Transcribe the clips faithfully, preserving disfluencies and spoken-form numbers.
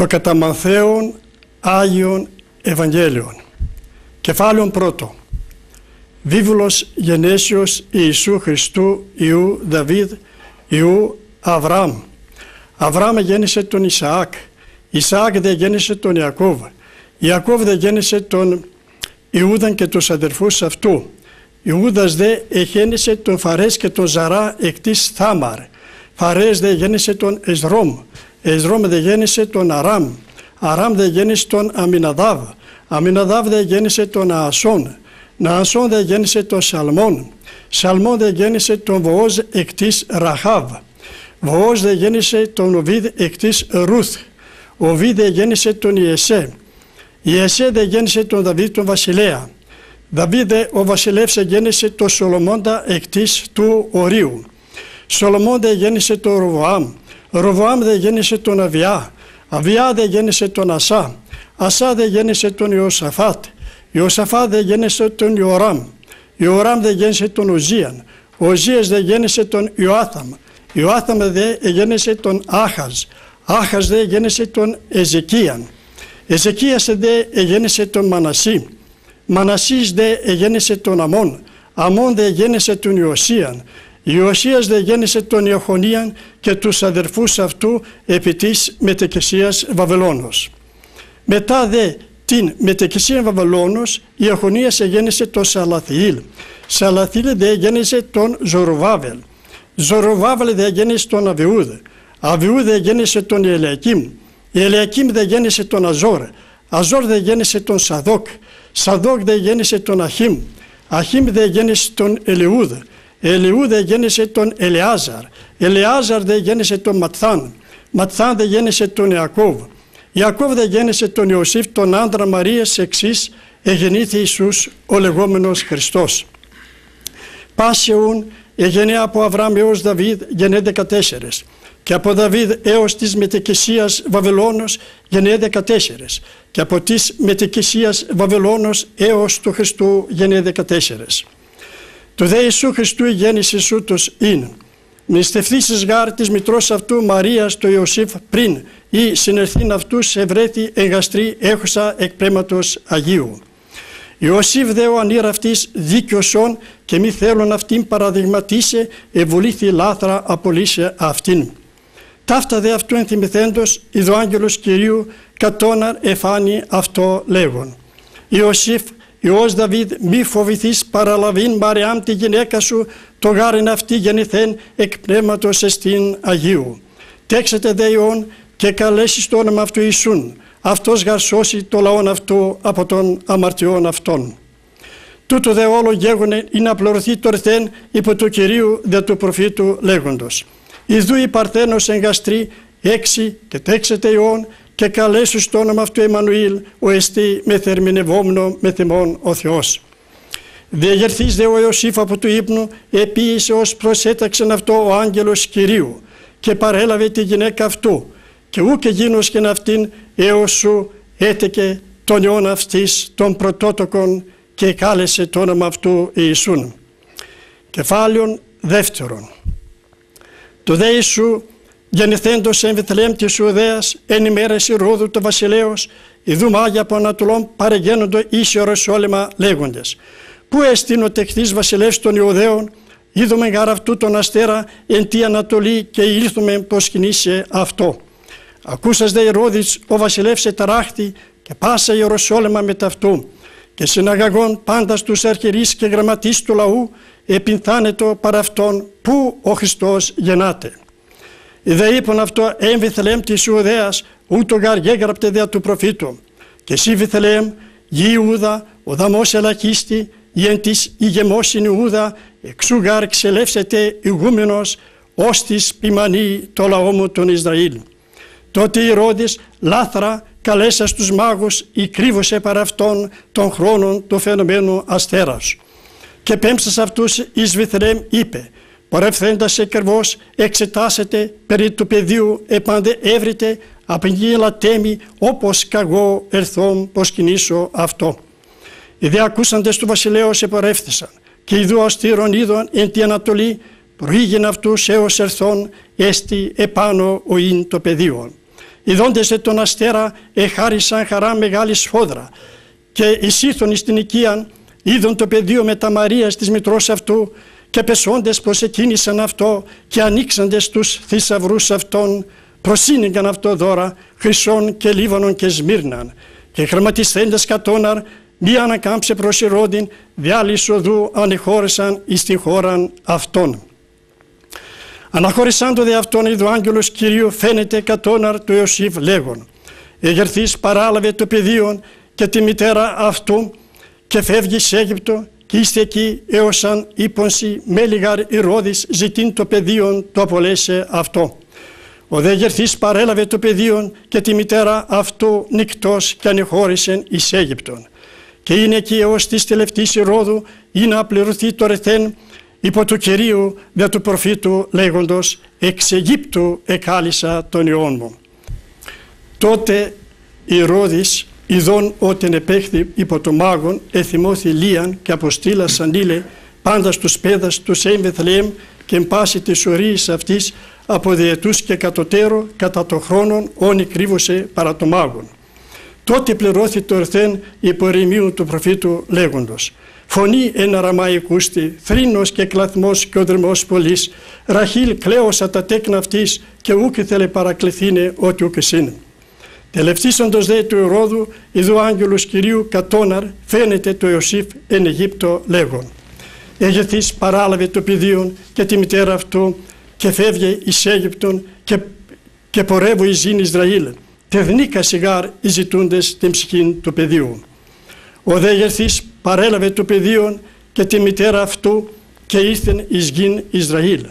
Το κατά Μαθαίον Άγιον Ευαγγέλιον. Κεφάλαιον πρώτο. Βίβλος γενέσεως Ιησού Χριστού Υιού Δαβίδ Υιού Αβραάμ. Αβραάμ γέννησε τον Ισαάκ. Ισαάκ δε γέννησε τον Ιακώβ. Ιακώβ δε γέννησε τον Ιούδαν και τους αδερφούς αυτού. Ιούδας δε εγέννησε τον Φαρές και τον Ζαρά εκ της Θάμαρ. Φαρές δε γέννησε τον Εσδρόμ. Εσδρόμ δε γέννησε τον Αράμ. Αράμ δε γέννησε τον Αμιναδάβ. Αμιναδάβ δε γέννησε τον Αασόν. Ναασόν δε γέννησε τον Σαλμόν. Σαλμόν δε γέννησε τον Βοόζ εκ της Ραχάβ. Βοόζ δε γέννησε τον Οβίδ εκ της Ρούθ. Οβίδ δε γέννησε τον Ιεσέ. Ιεσέ δε γέννησε τον Δαβίδ τον βασιλέα. Δαβίδ δε ο βασιλεύς γέννησε τον Σολομώντα εκ της του Ορίου. Σολομών δε γέννησε τον Ροβοάμ. Ροβοάμ δε γέννησε τον Αβιά. Αβιά δε γέννησε τον Ασά. Ασά δε γέννησε τον Ιωσαφάτ. Ιωσαφάτ δε γέννησε τον Ιωράμ. Ιωράμ δε γέννησε τον Οζίαν. Οζίας δε γέννησε τον Ιωάθαμ. Ιωάθαμ δε γέννησε τον Άχαζ. Άχαζ δε γέννησε τον Εζεκίαν. Εζεκίας δε γέννησε τον Μανασί. Μανασίς δε γέννησε τον Αμών. Αμών δε γέννησε τον Ιωσίαν. Ιωσίας δε γέννησε τον Ιεχονίαν και τους αδερφούς αυτού επί της μετεκεσίας Βαβελώνος. Μετά δε την μετεκεσία Βαβελώνος, Ιεχονίας γέννησε τον Σαλαθιήλ. Σαλαθιήλ δε γέννησε τον Ζοροβάβελ. Ζοροβάβελ δε γέννησε τον Αβιούδ. Αβιούδ δε γέννησε τον Ελιακήμ. Ελιακήμ δε γέννησε τον Αζόρ. Αζόρ δε γέννησε τον Σαδόκ. Σαδόκ δε γέννησε τον Αχίμ. Αχίμ δε γέννησε τον Ελιούδ. Ελιούδ δε γέννησε τον Ελεάζαρ. Ελεάζαρ δε γέννησε τον Ματθάν. Ματθάν δε γέννησε τον Ιακώβ. Ιακώβ δε γέννησε τον Ιωσήφ, τον άντρα Μαρίας εξής εγεννήθη Ιησούς ο λεγόμενος Χριστός. Πάσεουν εγεννή από Αβραάμ έως Δαβίδ γεννέ δεκατέσσερες. Και από Δαβίδ έως της μετεκεσίας Βαβελώνος γεννέ δεκατέσσερες. Και από της μετεκεσίας Βαβελώνος έως του Χριστού γεννέ δεκατέσσερες. Το δε Ιησού Χριστού η γέννηση σου τους είναι. Μνηστευθήσεις γάρ της μητρός αυτού Μαρίας το Ιωσήφ πριν ή συνερθήν αυτούς ευρέθη εγαστρή έχουσα εκ πνεύματος Αγίου. Ιωσήφ δε ο ανήρ αυτής δίκαιοσον και μη θέλουν αυτήν παραδειγματίσε ευολήθη λάθρα απολύσε αυτήν. Ταύτα δε αυτού ενθυμηθέντος ειδο άγγελος Κυρίου κατώναρ εφάνει αυτό λέγον. Ιωσήφ Υιός Δαβίδ, μη φοβηθείς παραλαβήν Μαριάμ τη γυναίκα σου, το γάριν αυτή γεννηθέν εκ πνεύματος εστίν Αγίου. Τέξετε δε Υιόν και καλέσεις το όνομα αυτού Ιησούν, αυτός γαρ σώσει το λαόν αυτού από των αμαρτιών αυτών. Τούτο δε όλο γέγονε είναι να πληρωθεί το ρθέν υπό του Κυρίου δε του προφήτου λέγοντος. Ιδού η Παρθένος εγκαστρή έξι και τέξετε Υιόν, και καλέσου στο όνομα αυτού Εμμανουήλ, ο εστί με θερμινευόμενο με θυμόν ο Θεός. Διεγερθείς δε ο Ιωσήφ από του ύπνου, επίησε ως προσέταξεν αυτό ο άγγελος Κυρίου, και παρέλαβε τη γυναίκα αυτού, και ούκ εγίνος και αυτήν έως σου έτεκε τον ιόν αυτής των πρωτότοκων, και κάλεσε το όνομα αυτού Ιησούν. Κεφάλαιον δεύτερον. Το δε Ιησού γεννηθέντος εν Βηθλεέμ της Ιουδαίας, εν ημέρας Ηρώδου το βασιλέως, ιδού μάγια από Ανατολών παρεγαίνοντο εις Ιεροσόλυμα λέγοντες. Πού εστίν ο τεχθής βασιλεύς των Ιουδαίων, είδουμε γάρ αυτού τον αστέρα εν τη Ανατολή και ήλθουμε πως κινήσε αυτό. Ακούσας δε Ηρώδης ο βασιλεύς εταράχτη και πάσα Ιεροσόλυμα με ταυτού, και συναγαγών πάντα στους αρχιερείς και γραμματείς του λαού επινθάνετο παρά αυτόν που ο Χριστός γεννάται. Δε είπαν αυτό εν Βηθλεέμ της Ιουδαίας, ούτω γαρ γέγραπτε δια του προφήτου. Και εσύ Βηθλεέμ, γη Ιούδα, ο δαμός ελαχίστη, η εν της ηγεμόσιν Ιούδα, εξού γαρ ξελεύσετε ηγούμενος, ως της ποιμανή το λαό μου τον Ισραήλ. Τότε Ηρώδης λάθρα καλέσα στους μάγους, ή κρύβωσε παρά αυτόν των χρόνων του φαινομένου αστέρας. Και πέμψας αυτούς εις Βηθλεέμ είπε, πορευθέντας εκερβώς εξετάσετε περί του πεδίου επάντε έβρετε απεγγείλα τέμι όπως καγώ ερθόμ πως κινήσω αυτό. Οι δε ακούσαντες του βασιλέως επορεύθησαν και ιδού αστήρων είδων εν τη Ανατολή προήγην αυτούς έως ερθών έστι επάνω ο ίν το πεδίο. ειδώντες δε τον αστέρα, εχάρισαν χαρά μεγάλη σφόδρα. Και εισήλθον εις την οικίαν, είδον το πεδίο με τα Μαρίας της μητρός αυτού, και πεσόντες προσεκίνησαν αυτό, και ανοίξαντες τους θησαυρούς αυτών, προσύνηγαν αυτό δώρα, χρυσών και λίβανον και σμύρναν. Και χρηματισθέντες κατώναρ, μη ανακάμψε προς Ηρώδην, διάλυσης οδού ανεχώρησαν εις την χώραν αυτών. Αναχώρησαν το δε αυτόν, είδω άγγελος Κυρίου φαίνεται κατώναρ του Ιωσήφ λέγον. Εγερθής παράλαβε το παιδίον και τη μητέρα αυτού και φεύγει σε Αίγυπτο, και είστε εκεί έως αν ύπονση με λιγάρ Ηρώδης ζητήν το παιδίον το απολέσε αυτό. Ο δε γερθής παρέλαβε το παιδίον και τη μητέρα αυτού νυκτός και ανεχώρησεν εις Αίγυπτον. Και είναι εκεί έως της τελευταίας Ηρώδου ή να πληρωθεί το ρεθέν υπό του Κυρίου δια του προφήτου λέγοντος «Εξ Αιγύπτου εκάλυσα τον Υιόν μου». Τότε Ηρώδης ειδών όταν επέχθη υπό το μάγον εθυμώθη Λίαν και αποστήλασαν ήλε πάντα στους πέδας τους εν Βεθλεέμ και εν πάση της ορίης αυτής από διετούς και κατωτέρω κατά το χρόνον όνει κρύβωσε παρά το μάγον. Τότε πληρώθη το ερθέν υπό ερημίου του προφήτου λέγοντος «Φωνή εν αραμαϊκούστη, θρήνος και κλαθμός και ο δρυμός πολλής, Ραχήλ κλαίωσα τα τέκνα αυτής και ούκ ήθελε παρακληθήνε ότι ούκ εσύνε». Τελευτήσαντος δε του Ηρώδου, ειδού άγγελος Κυρίου κατώναρ, φαίνεται το Ιωσήφ εν Αιγύπτο λέγον. Εγεθής παράλαβε το παιδίον και τη μητέρα αυτού και φεύγε εις Αίγυπτον και, και πορεύω εις γην Ισραήλ. Τευνίκα σιγάρ εις ζητούντες την ψυχήν του παιδίου. Ο δε εγεθής παρέλαβε το παιδίον και τη μητέρα αυτού και ήρθεν εις γην Ισραήλ.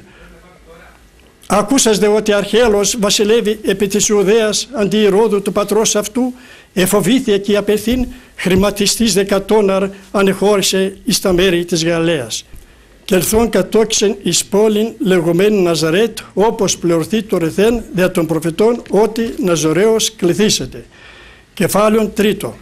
Ακούσας δε ότι Αρχαίλος βασιλεύει επί της Ιουδαίας αντί Ηρώδου του πατρός αυτού, εφοβήθη εκεί απευθύν, χρηματιστής δε κατώναρ ανεχώρησε εις τα μέρη της Γαλαίας. Και ελθόν κατόκισεν εις πόλην λεγομένη Ναζαρέτ, όπως πληρωθεί το ρεθέν δια των προφητών, ότι Ναζωραίος κληθήσετε. Κεφάλαιον τρίτο.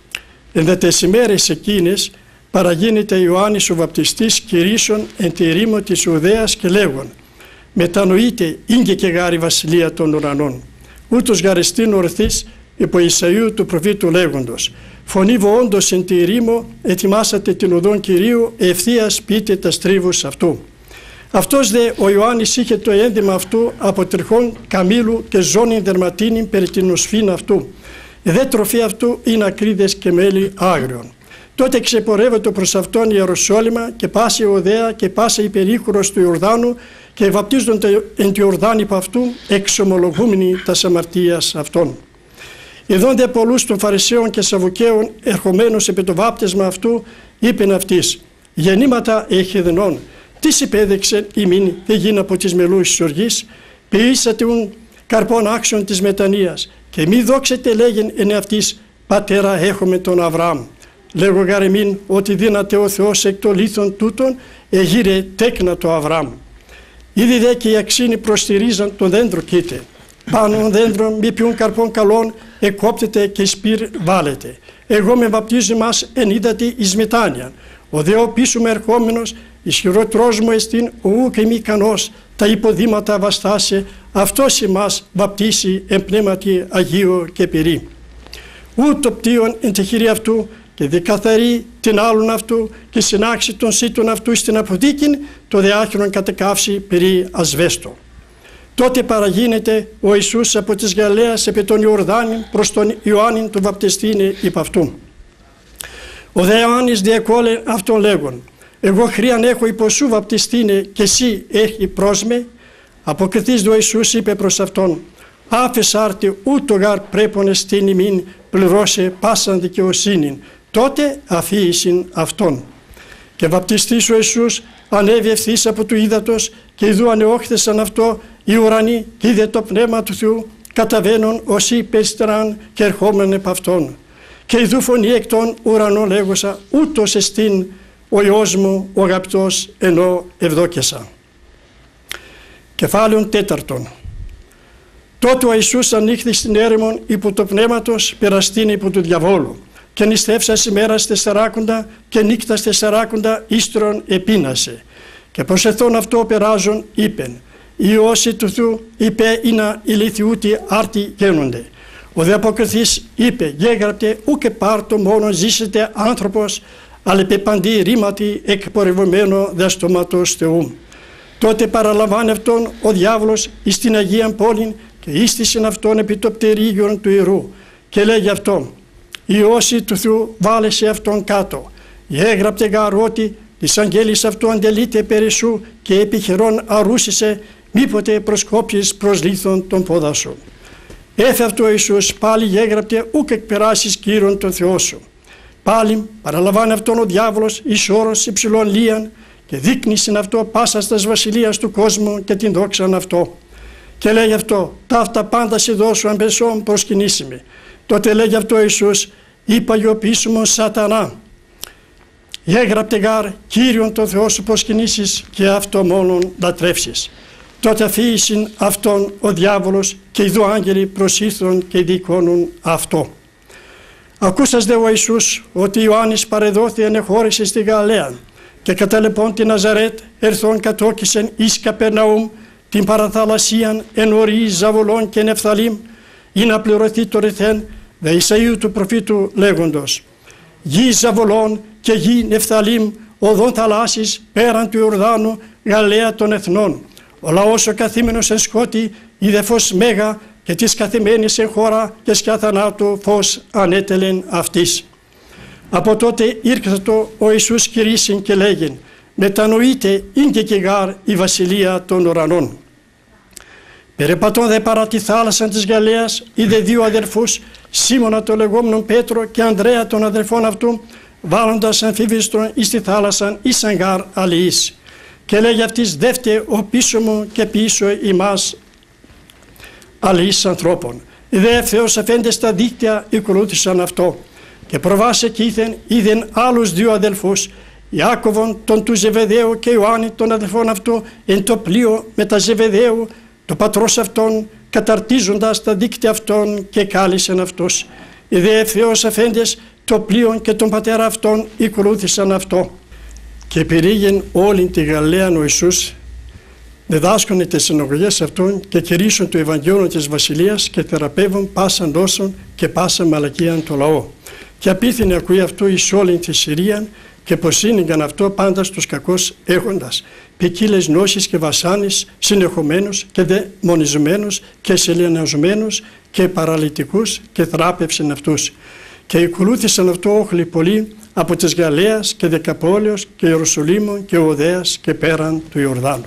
Εν δε τες ημέρες εκείνες παραγίνεται Ιωάννης ο βαπτιστής κηρύσσον εν τη ερήμο της Ιουδαίας και λέγον «Μετανοείται ήγγε και γάρη βασιλεία των ουρανών». Ούτως γαρεστήν ορθής υπό Ισαΐου του προφήτου λέγοντος «Φωνή βοόντος εν τη ερήμο ετοιμάσατε την οδόν Κυρίου, ευθείας πείτε τα στρίβους αυτού». Αυτός δε ο Ιωάννης είχε το ένδυμα αυτού από τριχών καμήλου και ζώνην δερματίνην περί την οσφήν αυτού. Η δε τροφή αυτού είναι ακρίδες και μέλι άγριον. Τότε ξεπορεύεται προς αυτόν η Ιεροσόλυμα και πάση Ιουδαία και πάση η περίχωρος του Ιορδάνου και βαπτίζονται εν τη Ιορδάνη από αυτού εξομολογούμενοι τας αμαρτίας αυτών. Ειδώνται πολλούς των Φαρισαίων και Σαβουκαίων ερχομένους επί το βάπτισμα αυτού, είπεν αυτής «Γεννήματα εχεδενών, τι υπέδειξε ημίν δε γίνα από τις μελούσεις της οργής, ποιήσατε ουν καρπών άξιων της μετανοίας και μη δόξετε λέγεν εν αυτής πατέρα έχουμε τον Αβραάμ. Λέγω γαρεμίν ότι δύναται ο Θεός εκ των λίθων τούτων εγείρε τέκνα το Αβραάμ. Ήδη δε και οι αξίνοι προστηρίζαν τον δέντρο κοίτε. Πάνω δέντρο μη πιούν καρπών καλών εκόπτεται και σπύρ βάλετε. Εγώ με βαπτίζω μας εν είδατη εις μετάνοιαν. Ο δε ο πίσω με ερχόμενος ισχυρότερος μου εστίν ου και μη ικανός τα υποδήματα βαστάσε, αυτός ημάς βαπτίσει εν πνεύματι Αγίου και πυρή. Ούτω πτύον εν τη χειρή αυτού και δικαθαρεί την άλλον αυτού και συνάξει τον σύτων αυτού στην αποθήκην, το δε άχυρον κατεκαύσει περί ασβέστο. Τότε παραγίνεται ο Ιησούς από της Γαλαίας επί τον Ιορδάνη προς τον Ιωάννην του βαπτιστήνε υπ' αυτού. Ο δε Ιωάννης διεκόλε αυτόν λέγον «Εγώ χρίαν έχω υπό σου βαπτιστήνε και εσύ έχει προς με». Αποκριθείς ο Ιησούς είπε προς αυτόν «Άφες άρτη ούτω γάρ πρέπον εστίν ημίν πληρώσε πάσαν δικαιοσύνην». Τότε αφίησιν αυτόν. Και βαπτιστής ο Ιησούς ανέβη ευθύς από του ύδατος και ειδού ανεόχθησαν αυτό οι ουρανοί και είδε το πνεύμα του Θεού καταβαίνουν ως υπεστεράν και ερχόμενοι επ' αυτόν. Και ειδού φωνή εκ των ουρανών λέγωσα ούτως εστίν ο Υιός μου ο αγαπητός ενώ ευδόκεσα. Κεφάλαιον τέταρτον. Τότε ο Ιησούς ανοίχθη στην έρημον υπό το πνεύματος περαστήν υπό του διαβόλου. Και νηστεύσας ημέρας τεσσαράκοντα και νύκτας τεσσαράκοντα ύστερον επίνασε. Και προσεθών αυτό περάζον είπεν οι όσοι του Θεού είπε είναι ηλιθιούτοι άρτη γένονται. Ο δε αποκριθής είπε γέγραπτε ούκε πάρτο μόνο ζήσετε άνθρωπος, αλλά επί παντή ρήματι εκπορευμένο δε στόματος Θεού. Τότε παραλαμβάνει αυτόν ο διάβολος εις την Αγία Πόλην και ίστησεν αυτόν επί το πτερίγιον του ιερού και λέγει αυτόν οι όσοι του Θεού βάλεσε αυτόν κάτω. Γέγραπτε γάρ ότι της αγγέλης αυτού αντελείται περί σου και επιχειρών αρούσισε μήποτε προσκόψεις προς λίθον των πόδα σου. Έφε αυτό ο Ιησούς πάλι γέγραπτε ούκ εκπεράσεις Κύριον τον Θεό σου. Πάλι παραλαμβάνει αυτόν ο διάβολος εις όρος υψηλών λίαν και δείχνει στην αυτό πάσα στας βασιλείας του κόσμου και την δόξαν αυτό. Και λέει αυτό, ταύτα πάντα σε δώσου αμπεσόν προσκυνήσιμη. Τότε λέγει αυτό ο Ιησούς, υπαγιοποιήσιμον σατανά. Γέγραπτε γάρ Κύριον τον Θεό σου προσκυνήσεις και αυτό μόνον λατρεύσεις. Τότε αφήσιν αυτόν ο διάβολος και οι δυο άγγελοι προσήλθον και δικώνουν αυτό. Ακούσας δε ο Ιησούς ότι Ιωάννης παρεδόθη ενεχώρησε στη Γαλαία και καταλεπών την Ναζαρέτ ερθών κατόκισεν εις Καπερναούμ την παραθαλασσίαν εν οrii Ζαβολών και Νεφθαλήμ ή να πληρωθεί το ρηθέν δε Ισαΐου του προφήτου λέγοντος «Γη Ζαβολών και γη Νεφθαλήμ οδόν θαλάσσης πέραν του Ιορδάνου Γαλαία των εθνών. Ο λαός ο καθήμενος εν σκότη είδε φως μέγα και της καθημένης εν χώρα και σκιά θανάτου φως ανέτελεν αυτής». Από τότε ήρθατο ο Ιησούς κηρύσσιν και λέγειν «Μετανοείτε ίνκε και γάρ η βασιλεία των ουρανών». Περεπατών δε παρά τη θάλασσα της Γαλαίας είδε δύο αδερφούς, Σίμωνα το λεγόμενον Πέτρο και Ανδρέα των αδερφών αυτού, βάλλοντας αμφίβιστον εις τη θάλασσαν εις εν γάρ αλληλείς. Και λέγει αυτής «Δεύτε ο πίσω μου και πίσω ημάς αλληλείς ανθρώπων». Δε ευθέως αφέντες στα δίκτυα ακολούθησαν αυτό. Και προβάσε κήθεν είδεν άλλους δύο αδελφούς, Ιάκωβον τον του Ζεβεδαίου και Ιωάννη των αδελφών αυτού εν το πλοίο με τα Ζεβεδαίου, το πατρός αυτών καταρτίζοντας τα δίκτυα αυτών και κάλισεν αυτούς. Οι δε ευθέως αφέντες το πλοίο και τον πατέρα αυτών ακολούθησαν αυτό. Και πηρήγεν όλη τη Γαλαία ο Ιησούς, διδάσκονται τις συναγωγές αυτών και κηρύσσουν το Ευαγγέλιο της Βασιλείας και θεραπεύουν πάσαν νόσον και πάσαν μαλακίαν το λαό. Και απίθυνε ακούει αυτό εις όλην τη Συρίαν και προσήνυγαν αυτό πάντα στους κακούς έχοντας ποικίλες νόσεις και βασάνεις συνεχομένους και δαιμονισμένους και σελεναζμένους και παραλυτικούς και θράπευσαν αυτούς. Και ακολούθησαν αυτό όχλοι πολλοί από της Γαλαίας και Δεκαπόλεως και Ιερουσαλήμων και Οδέας και πέραν του Ιορδάνου.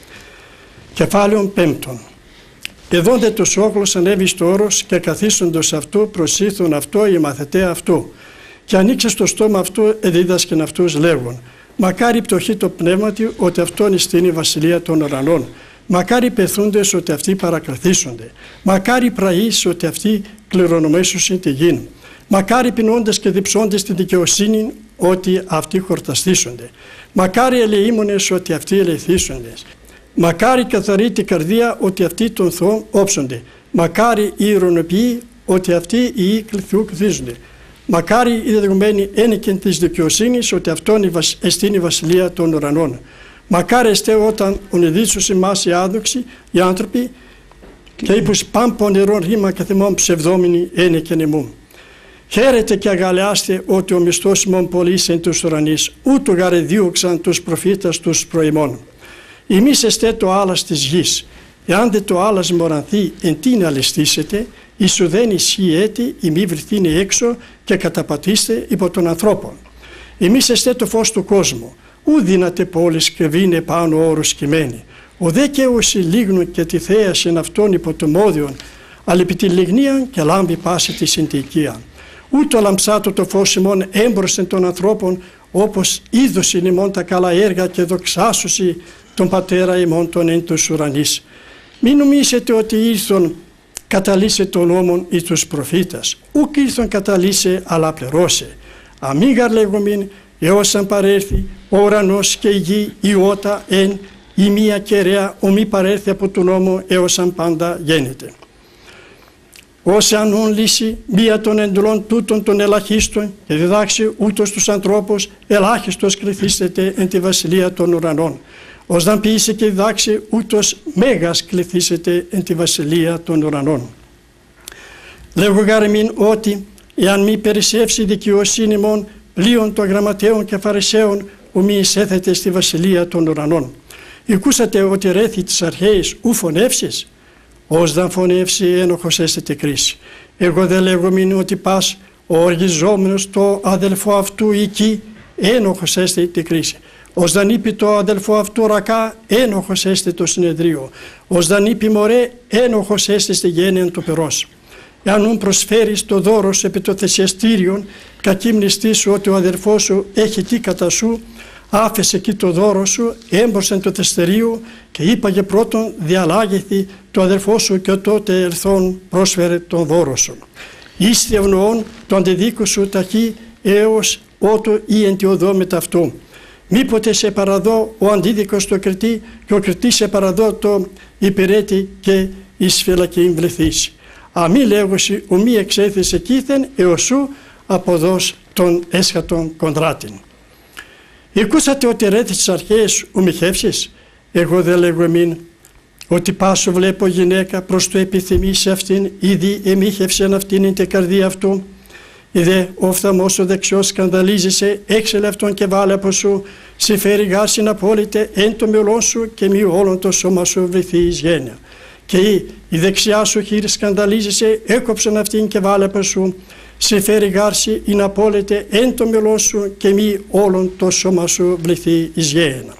Κεφάλαιον πέμπτον. Εδώ δε τους όχλους ανέβη στο όρος και καθίσοντος αυτού προσήθουν αυτό οι μαθητέ αυτού. Και ανοίξε στο στόμα αυτού εδίδασκεν αυτούς λέγον «Μακάρι πτωχή το πνεύματι ότι αυτόν ειστήν η βασιλεία των ουρανών. Μακάρι πεθούντες ότι αυτοί παρακαθίσονται. Μακάρι πραείς ότι αυτοί κληρονομήσουσιν τη γην. Μακάρι πεινώντες και διψώντες τη δικαιοσύνη ότι αυτοί χορταστήσονται. Μακάρι ελεήμονες ότι αυτοί ελευθύσονται. Μακάρι καθαρή την καρδία ότι αυτοί των Θεών όψονται. Μακάρι οι ειρωνοποιοί ότι αυτοί οι οίκλοι Θεού κθίζονται. Μακάρι οι δεδομένοι ένικεν της δικαιοσύνης ότι αυτόν εστίν η βασιλεία των ουρανών. Μακάρι εστέ όταν ονειδήσους εμάς οι άδοξοι, οι άνθρωποι, και ύπους πάμπο νερών ρήμα και θυμών ψευδόμενοι ένικεν εμούν. Χαίρετε και αγαλιάστε ότι ο μισθός ημών πολύς εν τους ουρανείς, ούτω γαρε δίωξαν τους προφήτας τους προημών. Εμείς εστέ το άλας της γης, εάν δε το άλας μορανθεί εν τι να ληστήσετε, ίσου δεν ισχύεται η μη βρυθήνει έξω και καταπατήστε υπό των ανθρώπων. Εμείς εστέ το φως του κόσμου, ου δύναται πόλης και βίνε πάνω όρους κειμένη. Ο δε και όσοι λίγνουν και τη θέασιν αυτών υπό το μόδιον, αλλά επί τη λιγνίαν και λάμπει πάση τη συντικία. Ούτω λαμψάτο το φως ημών έμπροσθεν των ανθρώπων, όπως είδωσιν ημών τα καλά έργα και δοξάσουσι τον πατέρα ημών των εν τους ουρανείς. Μην νομίσετε ότι ήρθον καταλύσε τον νόμον εις τους προφήτας. Ουκ ήρθον καταλύσε αλλά πληρώσε. Αμίγαρ λέγομην έως αν παρέρθει ο ουρανός και η γη η ότα εν η μία κεραία ομή παρέρθει από τον νόμο έως αν πάντα γέννεται. Όσοι αν ούν λύσει μία των εντολών τούτων των ελαχίστων και διδάξει ούτως τους ανθρώπους ελάχιστος κρυθίστεται εν τη βασιλεία των ουρανών. ως να ποιήσει και διδάξει, ούτως μέγας κληθήσετε εν τη βασιλεία των ουρανών. Λέγω γάρεμιν ότι, εάν μη περισσεύσει η δικαιοσύνη μον πλοίων των γραμματέων και φαρισαίων, ου μη εισέθετε στη βασιλεία των ουρανών. Οικούσατε ότι ρέθη της αρχαίης ου φωνεύσεις, ως να φωνεύσει ένοχος έστετε κρίση. Εγώ δεν λέγω μην ότι πας ο οργιζόμενος το αδελφό αυτού εκεί, ένοχος έστε τη κρίση. Ως δεν είπε το αδελφό αυτού ρακά, ένοχος έστε το συνεδρίο. Ως δεν είπε μωρέ, ένοχος έστε στη γένεια του περός. Εάν ούν προσφέρεις το δώρο σου επί το θεσιαστήριον, κακή μνηστή σου ότι ο αδελφός σου έχει εκεί κατά σου, άφησε εκεί το δώρο σου, έμπροσεν το θεστερίο και είπαγε πρώτον διαλάγηθη το αδελφό σου και τότε ελθόν πρόσφερε τον δώρο σου. Ήστι ευνοών το αντιδίκου σου ταχύ έως ότο ή εν τη οδό με ταυτού. Μήποτε σε παραδώ ο αντίδικος το κριτή και ο κριτής σε παραδώ το υπηρέτη και εις φυλακήν βληθείς. Αμή λέγωση ου μη εξέθησε εκείθεν έως σου αποδός των έσχατων κονδράτην. Εκούσατε ότι ρέθη στις αρχαίες ου μοιχεύσεις, εγώ δεν λέγω εμήν, ότι πάσο βλέπω γυναίκα προς το επιθυμεί σε αυτήν, ήδη εμίχευσεν αυτήν είναι την καρδία αυτού. Είδε ο φθαμός ο δεξιός σκανδαλίζεσαι, έξελε αυτόν και βάλε από σου, σε φέρει γάσιν απόλυτε εν το μυαλό σου και μη όλον το σώμα σου βρεθεί εις γένεια. Και η, η δεξιά σου χείρη σκανδαλίζεσαι, έκοψαν αυτήν και βάλε από σου, σε φέρει γάρση είναι απόλυτε εν το μυαλό σου και μη όλον το σώμα σου βρεθεί εις γένεια.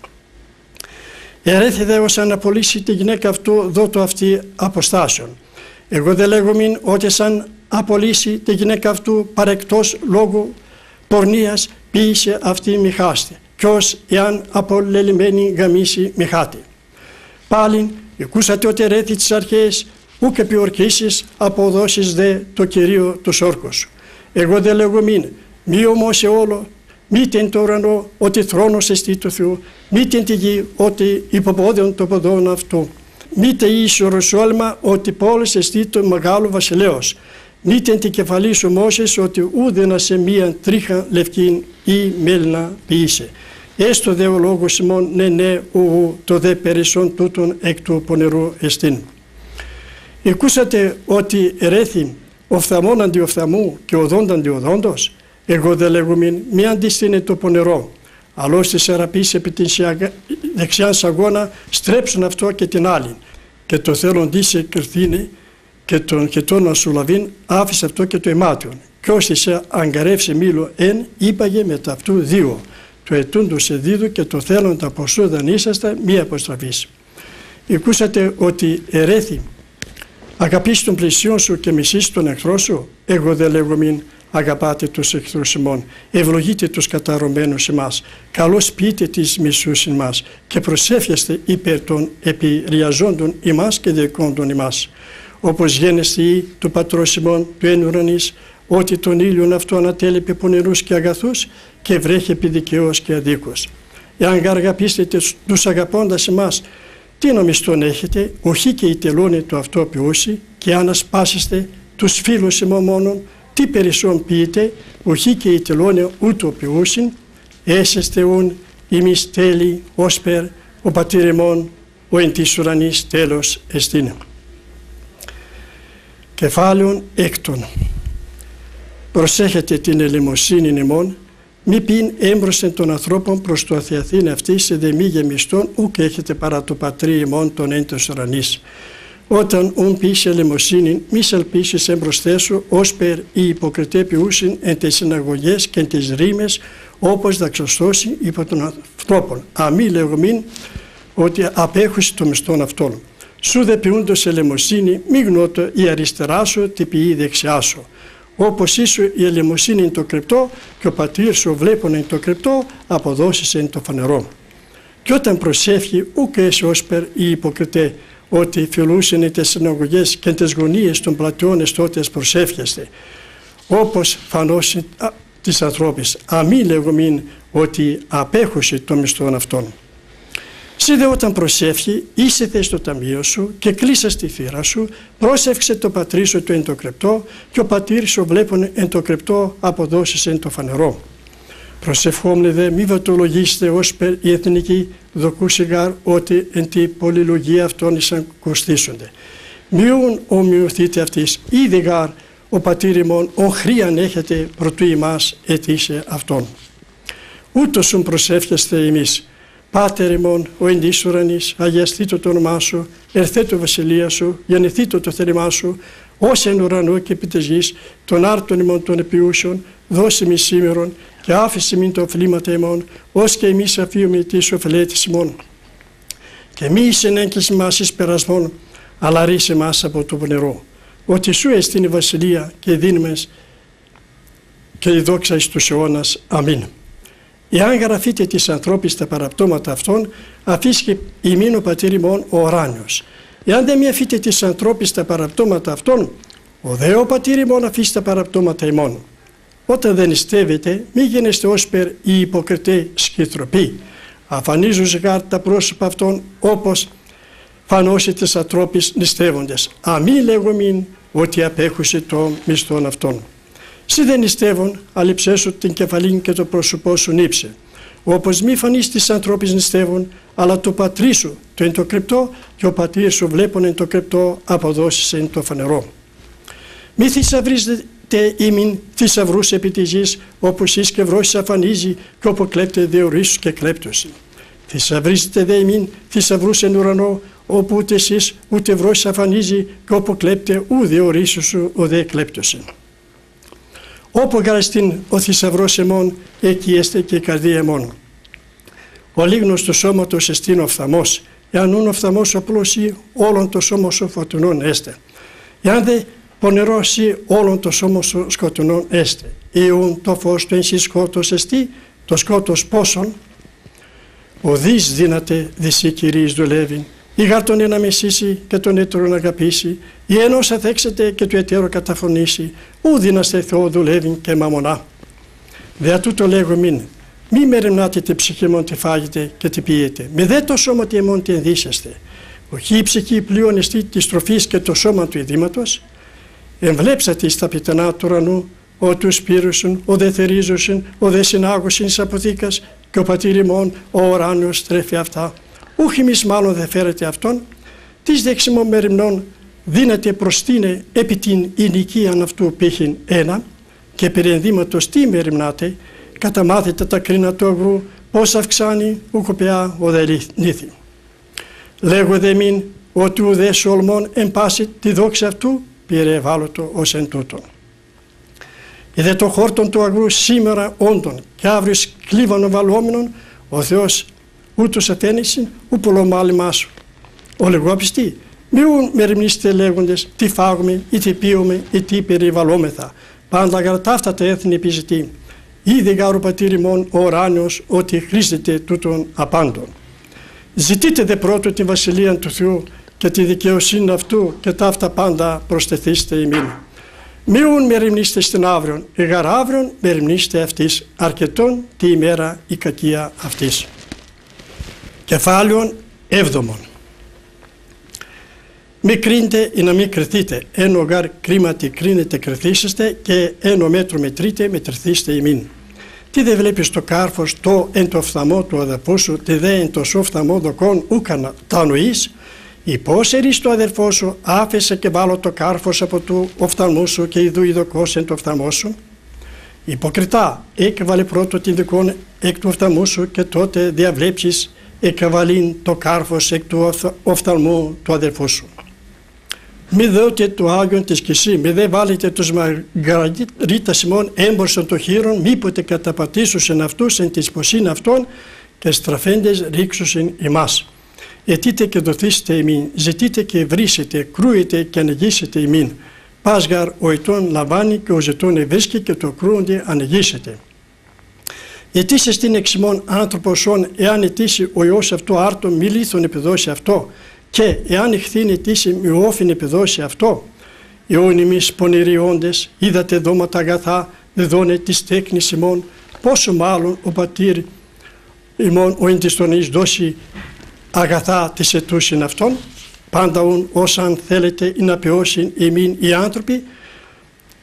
Ερέθη δε ως να απολύσει τη γυναίκα αυτού δότο αυτή αποστάσεων. Εγώ δεν λέγω μην ότι σαν απολύσει τη γυναίκα αυτού παρεκτός λόγου πορνείας ποίησε αυτή μιχάστη κι ως εάν απολελειμμένη γαμίσει μιχάτη. Πάλιν εκούσατε ότι ερέθη τις αρχαίες ούκ επιορκήσεις αποδώσεις δε το Κυρίο του όρκου σου. Εγώ δεν λέγω μην, μη όμως σε όλο, μη την το ουρανό ότι θρόνος εστί του Θεού, μη την τη γη ότι υποπόδιον το ποδόν αυτού, μη τε εις Ιερουσάλημα ότι πόλης εστί το μεγάλο βασιλέος, μη την τη κεφαλή σου Μώσης ότι ούδενα σε μία τρίχα λευκήν ή μέλνα ποιήσε. Έστω δε ο λόγος ημών ναι ναι ου το δε περισσόν τούτον εκ του πονηρού εστίν. Εκούσατε ότι ερέθη οφθαμόν αντί οφθαμού και οδόντα αντί οδόντος, εγώ δεν λέγω μην, μη αντίστηνε το πονηρό, αλλώς της εραπής επί την δεξιάν σαγόνα στρέψουν αυτό και την άλλη και το θέλον δίσε κρυθήνε και τον χετών να σου λαβήν άφησε αυτό και το αιμάτιον και όσοι σε αγκαρεύσει μήλο εν είπαγε μετά αυτού δύο το ετούντο σε δίδου και το θέλον τα ποσού δανείσαστα μη αποστραφείς. Εκούσατε ότι ερέθη αγαπήσει τον πλησίον σου και μισείς τον εχθρό σου, εγώ δεν λέγω μην αγαπάτε τους εχθρούς ημών, ευλογείτε τους καταρωμένους ημάς, καλώς ποιείτε τις μισούς ημάς και προσεύχεστε υπέρ των επιριαζόντων ημάς και διεκόντων ημάς. Όπως γένεστε ή του πατρός ημών του εν ουρανής, ότι τον ήλιον αυτό ανατέλεπε πονηρούς και αγαθούς και βρέχει επί δικαιός και αδίκως. Εάν αγαπήσετε τους αγαπώντας ημάς, τι νομιστόν έχετε, οχι και η τελώνη του αυτό ποιούσι και αν ασπάσεστε τους φίλους ημών μόνον, τι περισσόν ποιείτε, οχι και η τελώνη ούτω ποιούσιν, έσεστε ούν ημις τέλει όσπερ ο πατήρ ημών, ο εν της ουρανής τέλος εστίν. Κεφάλαιον έκτον. Προσέχετε την ελεημοσύνη ημών, μη πίν έμπροσθεν των ανθρώπων προς το αθιαθήν αυτή σε δε μη γεμιστόν, ουκ έχετε παρά το πατρί ημών των εν της ουρανής. Όταν ουν πεις ελεημοσύνη, μη σελπίσεις έμπροσθέ σου, ως περ οι υποκριτέ ποιούσιν εν τις συναγωγές και εν τις ρήμες, όπως δαξαστώσει υπό των ανθρώπων. Αμή λεγομήν ότι απέχουσι το μισθόν αυτόν. Σου δε ποιούντος ελεημοσύνη, μη γνώτο η αριστερά σου, τι ποιεί η δεξιά σου. Όπως ίσου η ελεημοσύνη είναι το κρυπτό και ο πατήρ σου βλέπουν είναι το κρυπτό, αποδώσεις είναι το φανερό. Και όταν προσεύχει, ούκ έσαι όσπερ οι υποκριτέ, ότι φιλούσαν τις συναγωγές και τις γωνίες των πλατιών εστώτες προσεύχεστε, όπως φανώσει της ανθρώπης. Αμή λεγομήν ότι απέχουσε το μισθόν αυτόν. Συ δε όταν προσεύχει, είσεθε στο ταμείο σου και κλείσα στη θύρα σου, πρόσευχε το πατρί σου το εν το κρεπτό και ο πατήρ σου βλέπουν εν το κρεπτό αποδώσεις εν το φανερό. Προσευχόμνε δε μη βατολογήσετε ως περ η εθνική δοκούσιγαρ ότι εν τη πολυλογία αυτών εις κοστίσονται. Μειούν ομοιωθείτε αυτής, ήδη γάρ ο πατήρ ημών, ον χρίαν έχετε προτού ημάς αιτήσε αυτόν. Ούτως ον προσεύχεστε εμείς. Πάτερ ημών, ο εν της ουρανής, αγιαστήτω το όνομά σου, ερθέτω η βασιλεία σου, γεννηθήτω το θέλημά σου, ως εν ουρανό και επί της γης, των άρτων ημών των επιούσεων, δώσε μη σήμερον και άφησε μην το οφλήματα ημών, ως και εμείς αφίουμε της οφελέτης ημών. Και μη εις εν έγκυση μας εις περασμόν, αλλά ρίσε μας από το νερό. Ότι σου εστίν η βασιλεία και οι δύναμες και η δόξα εις τους αιώνας. Αμήν. Εάν γραφείτε τις ανθρώπεις τα παραπτώματα αυτών, αφήσκε ημίν ο πατήρ ημών ο ουράνιος. Εάν δεν μη αφείτε τις ανθρώπεις τα παραπτώματα αυτών, ο δε ο πατήρ ημών αφήσει τα παραπτώματα ημών. Όταν δεν νηστεύετε, μη γίνεστε ως περ οι υποκριτέ σκητροποί. Αφανίζουν γάρ τα πρόσωπα αυτών όπως φανώσει τις ανθρώπεις νηστεύοντες. Αμή λέγομην ότι απέχουσε το μισθόν αυτών. Συ δεν νηστεύουν, αλειψέσου την κεφαλήν και το πρόσωπό σου νύψε. Όπως μη φανείς τις ανθρώπεις νηστεύουν, αλλά το πατρί σου το εν το κρυπτό και ο πατήρ σου βλέπουν εν το κρυπτό αποδώσεις εν το φανερό. Μη θησαυρίζετε ήμιν θησαυρούς επί της γης, όπως εις και βρώσεις αφανίζει και όπου κλέπτε δε ορίσους και κλέπτωση. Θησαυρίζετε δε ήμιν θησαυρούς εν ουρανό, όπου ούτε εσείς ούτε βρώσεις αφανίζει και όπου κλέπτε ου δε ορίσους σου ο δε κλέπτωση. Όπου γαραστήν ο θησαυρός εμών, εκεί έστε και η καρδία εμών. Ο λίγνος του σώματος εστίν ο φθαμός, εάν ούν ο φθαμός απλώς ή όλον το σώμα σου φωτεινών έστε. Εάν δε πονερώσει όλον το σώμα σου σκοτεινών έστε. Ιούν το φως του ενσύ σκότος εστί, το σκότος πόσον. Ο δις δύναται δυσί κυρίης δουλεύει, ή γάρ τον ένα μεσήσει και τον έτερον αγαπήσει, ή ενός αθέξετε και του εταίρου καταφωνήσει, ου δύναστε Θεό δουλεύει και μαμονά. Δια τούτο λέγω μην, μη μεριμνάτε τη ψυχή μόν τη φάγετε και τη πιείτε, με δε το σώμα τη εμών τη ενδύσεστε. Οχι η ψυχή πλοίων εστί της τροφής και το σώμα του ειδήματος, εμβλέψατε εις τα πιτανά του ουρανού, ο του σπήρουσουν, ο δε θερίζουσουν, ο δε συνάγουσιν εις αποθήκας, και ο πατήρ ημών, ο ουράνιος τρέφει αυτά. Ούχ εμείς μάλλον δε φέρετε αυτόν, τις δεξιμών μεριμνών δύναται προστείνε επί την ηλικίαν αυτού πήχην ένα, και περί ενδύματος τι μεριμνάτε, καταμάθετε τα κρίνα του αγρού, πώς αυξάνει ουκοπιά ο δε νύθι. Λέγω δε μην, ότι ουδέ σολμών εν πάση τη δόξη αυτού, πήρε ευάλωτο ως εν τούτον. Είδε το χόρτον του αγρού σήμερα όντων και αύριο κλίβανο βαλόμενον, ο Θεός ούτως αφένησιν ου πολλομάλημά σου. Ο λεγόπιστη, μη ουν μεριμνήστε λέγοντες τι φάγουμε ή τι πίουμε ή τι περιβαλλόμεθα. Πάντα γαρτά αυτά τα έθνη επιζητεί. Ήδη γάρ ο πατήρ ημών ο ουράνιος ότι χρήζεται τούτων απάντων. Ζητείτε δε πρώτο τη βασιλεία του Θεού και τη δικαιοσύνη αυτού και τα αυτά πάντα προστεθήστε ημίν. Μη ουν μεριμνήστε στην αύριον, εγαρ αύριον μεριμνήστε αυτής, αρκετόν τη ημέρα η κακία αυτής. Κεφάλαιον έβδομον. Μη κρίνετε ή να μην κρυθείτε, ένο γαρ κρίματι κρίνετε κρυθήσεστε και ένο μέτρο μετρείτε μετρηθήστε ημίν. Τι δε βλέπεις το κάρφος το εν το φθαμό του αδερφού σου, τι δε εν το σο φθαμό δοκόν ούκανα τα νοείς, ή πώς ερείς το αδερφό σου, άφησε και βάλω το κάρφος από του οφθαλμού σου και ειδού ειδοκός εν το οφθαλμό σου. Υποκριτά, έκβαλε πρώτο την δοκόν εκ του οφθαλμού σου και τότε διαβλέψεις εκβαλήν το κάρφος εκ του οφθαλμού του αδερφού σου. Μη δώτε το Άγιον της Κισή, μη δε βάλετε τους μαργαρίτας ημών έμπορσον το χείρον, μήποτε καταπατήσουσεν αυτούς εν της ποσήν αυτών και στραφέντες ρίξουσεν ημάς. Αιτείτε και δοθήσετε ημίν, ζητείτε και βρίσετε, κρούετε και ανοιγήσετε ημίν. Πάσγαρ ο ετών λαμβάνει και ο ζητών ευρίσκει και το κρούονται ανοιγήσετε. Ετήσε στην εξημών άνθρωπος όν, εάν ετήσει ο Υιός αυτό άρτο μη λίθον επιδώσει αυτό, και εάν ηχθήν ετήσει μη όφιν επιδώσει αυτό. Ιόν εμείς πονηροί όντες, είδατε δώματα αγαθά, δεδώνε της τέκνης ημών, πόσο μάλλον ο πατήρ ημών ο εν της τον εις δώσει αγαθά της ετούσιν αυτών, πάντα ούν όσαν θέλετε ή να ποιώσουν ημίν οι άνθρωποι,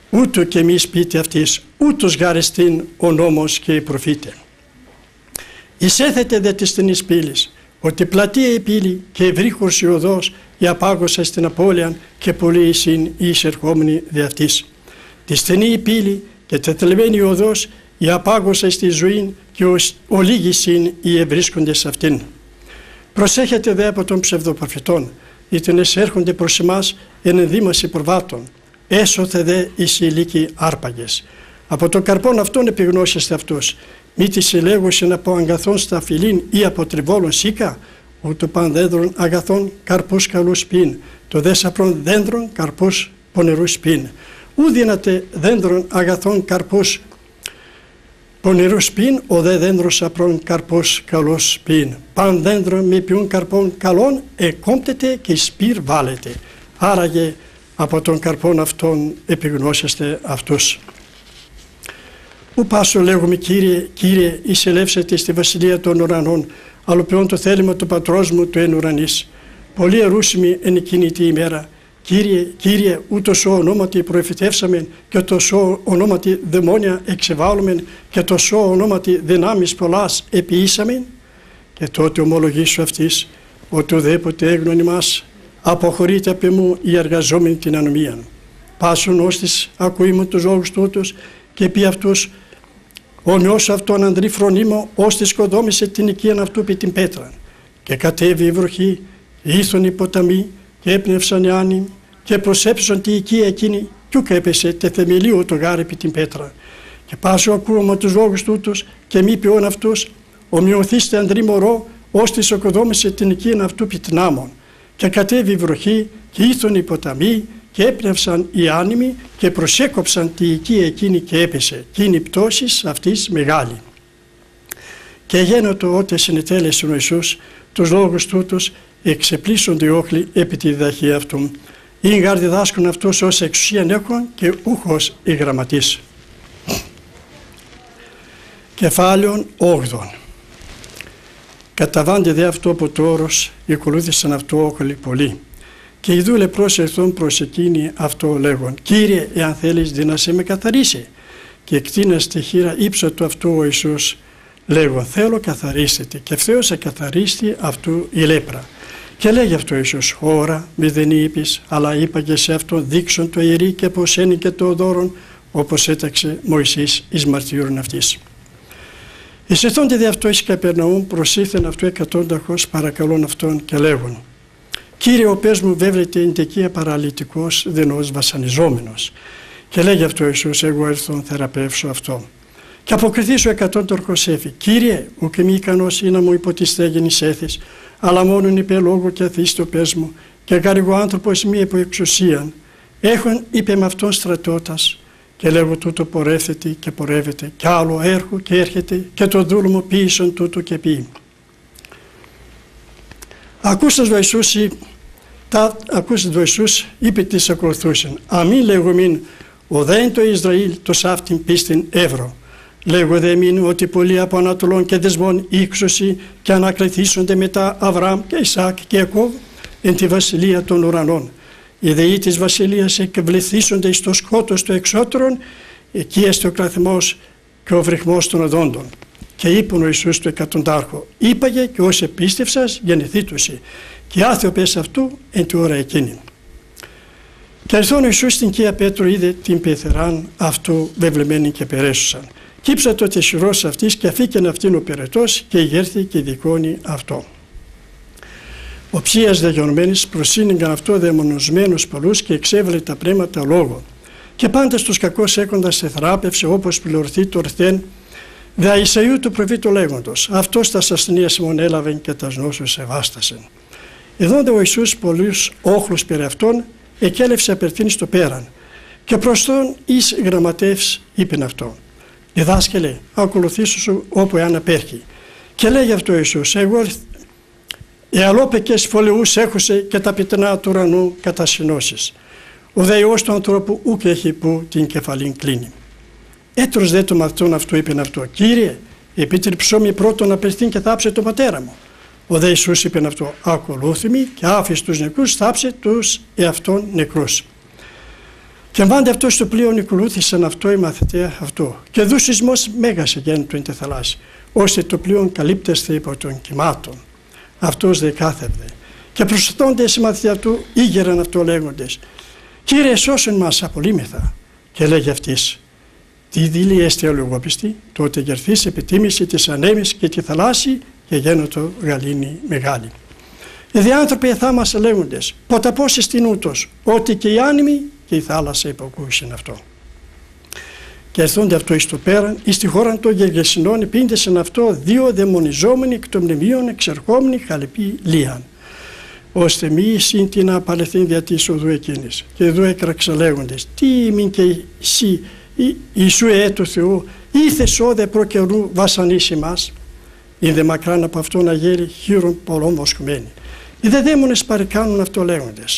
ούτω και μη σπίτι αυτής, ούτως γαρεστήν ο νόμος και οι προφήτε. Εισέθετε δε της στενής πύλης, ότι πλατεία η πύλη και ευρύχος η οδός, η απάγωσα στην απώλεια και πολλοί εισήν οι εισερχόμενοι δε αυτής. Τη στενή η πύλη και τετελμένη η οδός, η απάγωσα στη ζωή και ο λίγοι είναι οι ευρίσκονται σε αυτήν. Προσέχετε δε από των ψευδοπροφητών, είτε εσέρχονται προς εμάς εν ενδύμαση προβάτων. Έσωθε δε εις οι λύκοι άρπαγες. Από το καρπόν αυτόν επιγνώσεστε αυτούς. Μη τις ελέγωσιν από αγαθών στα φιλήν ή από τριβόλων σίκα, ούτω παν δέντρων αγαθών καρπούς καλούς πίν, το δε σαπρών δέντρων καρπούς πονηρούς πίν. Ού δύναται δέντρων αγαθών καρπούς πονηρούς πίν, ο δε δέντρος σαπρών καρπούς καλούς πίν. Παν δέντρων μη πιούν καρπών καλών, εκόμπτεται και σπίρ βάλετε. Άραγε από τον καρπόν αυτόν επιγνώσεστε αυτούς. Ου πάσο λέγουμε Κύριε, Κύριε, εισελεύσετε στη βασιλεία των ουρανών, αλλοποιών το θέλημα του πατρός μου του εν ουρανής. Πολύ ερούσιμη εν εκείνη τη ημέρα. Κύριε, Κύριε, ούτως ο ονόματι προεφητεύσαμεν και τόσο ονόματι δαιμόνια εξεβάλλομεν και τόσο ονόματι δυνάμεις πολλάς επιήσαμεν. Και τότε ομολογήσω αυτής ότι ουδέποτε έγνωνη μας αποχωρείται από μου οι εργαζόμενοι την ανομία. Πάσουν ώστις ακούειμαι τους λόγους τούτους και πει αυτούς ο νιός αυτόν ανδρή φρονίμω ώστις σκοδόμησε την οικίαν αυτού επί την πέτρα. Και κατέβη η βροχή, ήθον οι ποταμοί και έπνευσαν οι άνοι και προσέψαν τη οικία εκείνη κι ούκ έπεσε τε θεμελίου το γάρι επί την πέτρα. Και πάσω ακούω τους λόγους τούτους και μη ποιόν αυτούς ομοιωθήστε ανδρή μωρό ώστις οκοδόμησε την οικίαν αυτού επί την άμμον. Και κατέβη η βροχή και ήθον οι ποταμοί και έπνευσαν οι άνημοι και προσέκοψαν τη οικία εκείνη και έπεσε. Και είναι η πτώση αυτής μεγάλη. Και γένοτο ότε συνετέλεσε ο Ιησούς τους λόγους τούτους εξεπλήσονται οι όχλοι επί τη διδαχή αυτού. Είναι γάρ διδάσκουν αυτούς ως εξουσίαν έχουν και ούχος η γραμματής. Κεφάλαιον όγδον. Καταβάντε δε αυτό από το όρος, ακολούθησαν αυτό όχλοι πολλοί. Και οι δούλε πρόσερθον προς εκείνη αυτό λέγον. Κύριε, εάν θέλεις δύνασαι με καθαρίσει. Και εκτείναστε χείρα ύψω του αυτού ο Ιησούς λέγον. Θέλω καθαρίσετε. Και ευθέως εκαθαρίστη αυτού η λέπρα. Και λέγει αυτό Ιησούς, ώρα μη δεν είπεις, αλλά είπα και σε αυτόν δείξον το ιερή και πως είναι και το δώρον, όπως έταξε Μωυσής εις μαρτύρων αυτής. Εισεθόνται δε αυτό εις Καπερναούμ, προσήθεν αυτού εκατόνταχος παρακαλών αυτόν και λέγον. Κύριε, ο πες μου βέβρεται εν τεκία παραλυτικός δενός βασανιζόμενος. Και λέγει αυτό Ιησούς, εγώ έρθον θεραπεύσω αυτό. Και αποκριθήσω εκατόνταρχος έφη. Κύριε, ουκ μη ικανός είναι να μου υποτιστέγενης έθης, αλλά μόνον είπε λόγο και αθήστο πες μου, και γαριγό άνθρωπος μη υπό εξουσίαν. Έχον είπε με αυτόν στρατώτας, και λέγω τούτο πορεύθετη και πορεύεται, κι άλλο έρχου και έρχεται, και το δούλο μου ποιήσον τούτο και πει. Ακούσας ο Ιησούς, τα, ακούσας ο Ιησούς είπε τις ακολουθούσαν. Αμήν λέγω μην, ο δέν το Ισραήλ το σάφτην πίστην εύρω. Λέγω δε μην ότι πολλοί από Ανατολών και δεσμών ύξωση και ανακληθήσονται μετά Αβραάμ και Ισάκ και Ιακώβ εν τη βασιλεία των ουρανών. Οι δεοί της βασιλείας εκβληθήσονται εις το σκότος του εξώτερων, εκεί έστε ο κλαθμός και ο βρυχμός των οδόντων. Και είπον ο Ιησούς του εκατοντάρχο, είπαγε και ως επίστευσας γεννηθήτουσι, και άθεο πες αυτού εν τη ώρα εκείνη. Και ερθών ο Ιησούς στην Κία Πέτρου είδε την πεθεράν αυτού βεβλεμένη και περέσουσαν. Κύψα το τεσσυρός αυτής και αφήκεν αυτήν ο περαιτός και ηγέρθη και δικώνει αυτό. Ο ψίας δεγιονμένης προσύνηγαν αυτό δαιμονισμένους πολλούς και εξέβαλε τα πρέματα λόγω. Και πάντα στους κακούς έκοντας εθράπευσε όπως πληρωθεί το ορθέν δε Ισαΐου του προφήτου λέγοντος. Αυτός τα ασθενείας μον έλαβεν και τα νόσους ευάστασεν. Εδώνται ο Ιησούς πολλούς όχλους περί αυτών εκέλευσε απερθήν στο πέραν. Και προς τον εις γραμματεύς είπεν αυτό. Διδάσκελε, ακολουθήσω σου όπου εάν απέρχει. Και λέγει αυτό ο Ιησούς, εγώ εαλόπεκες φωλεούς έχουσε και τα πιτνά του ουρανού κατασυνώσεις. Ο δε Υιός του ανθρώπου ούκ έχει που την κεφαλήν κλείνει. Έτρος δε το μαθητών αυτού είπεν αυτό. Κύριε, επίτρεψό μη πρώτον απερθήν και θάψε το πατέρα μου. Ο δε Ιησούς είπεν αυτό. Ακολούθη μη και άφησε τους νεκρούς θάψε τους εαυτόν νεκρούς. Και βάντε αυτό στο πλοίο ακολούθησαν αυτό οι μαθητές αυτό. Και δου σεισμός μέγας εγέννητο εν τη θαλάσση, ώστε το πλοίο καλύπτεστε υπό των κυμάτων. Αυτός δε κάθευδε. Και προστατώντες οι μαθητές αυτού ήγεραν αυτό λέγοντες, Κύριε σώσον μας απολύμεθα. Και λέγει αυτής, τι δίλη έστε ολογόπιστη, τότε γερθείς επιτίμηση της ανέμης και τη θαλάσση και γένοτο γαλήνη μεγάλη. Οι άνθρωποι θα μας λέγοντες, ποταπός εστιν ούτως, ότι και οι άνεμοι και η θάλασσα υποκούσιν αυτό. Και ερθόνται αυτό εις το πέραν, εις τη χώρα των γεργεσινών πίντεσεν αυτό δύο δαιμονιζόμενοι εκ των μνημείων εξερχόμενοι χαλεποί λίαν. Ώστε μη συν την απαλεθήν δια της οδού εκείνης. Και εδώ έκραξα λέγοντες, τι μην και εσύ, Ιησού έ του Θεού, ήθες όδε προκαιρού βασανίσει μας. Είδε μακράν από αυτόν αγέρι χείρον πολλών βοσκουμένη. Οι δε δαίμονες παρεκάνουν αυτό λέγοντες.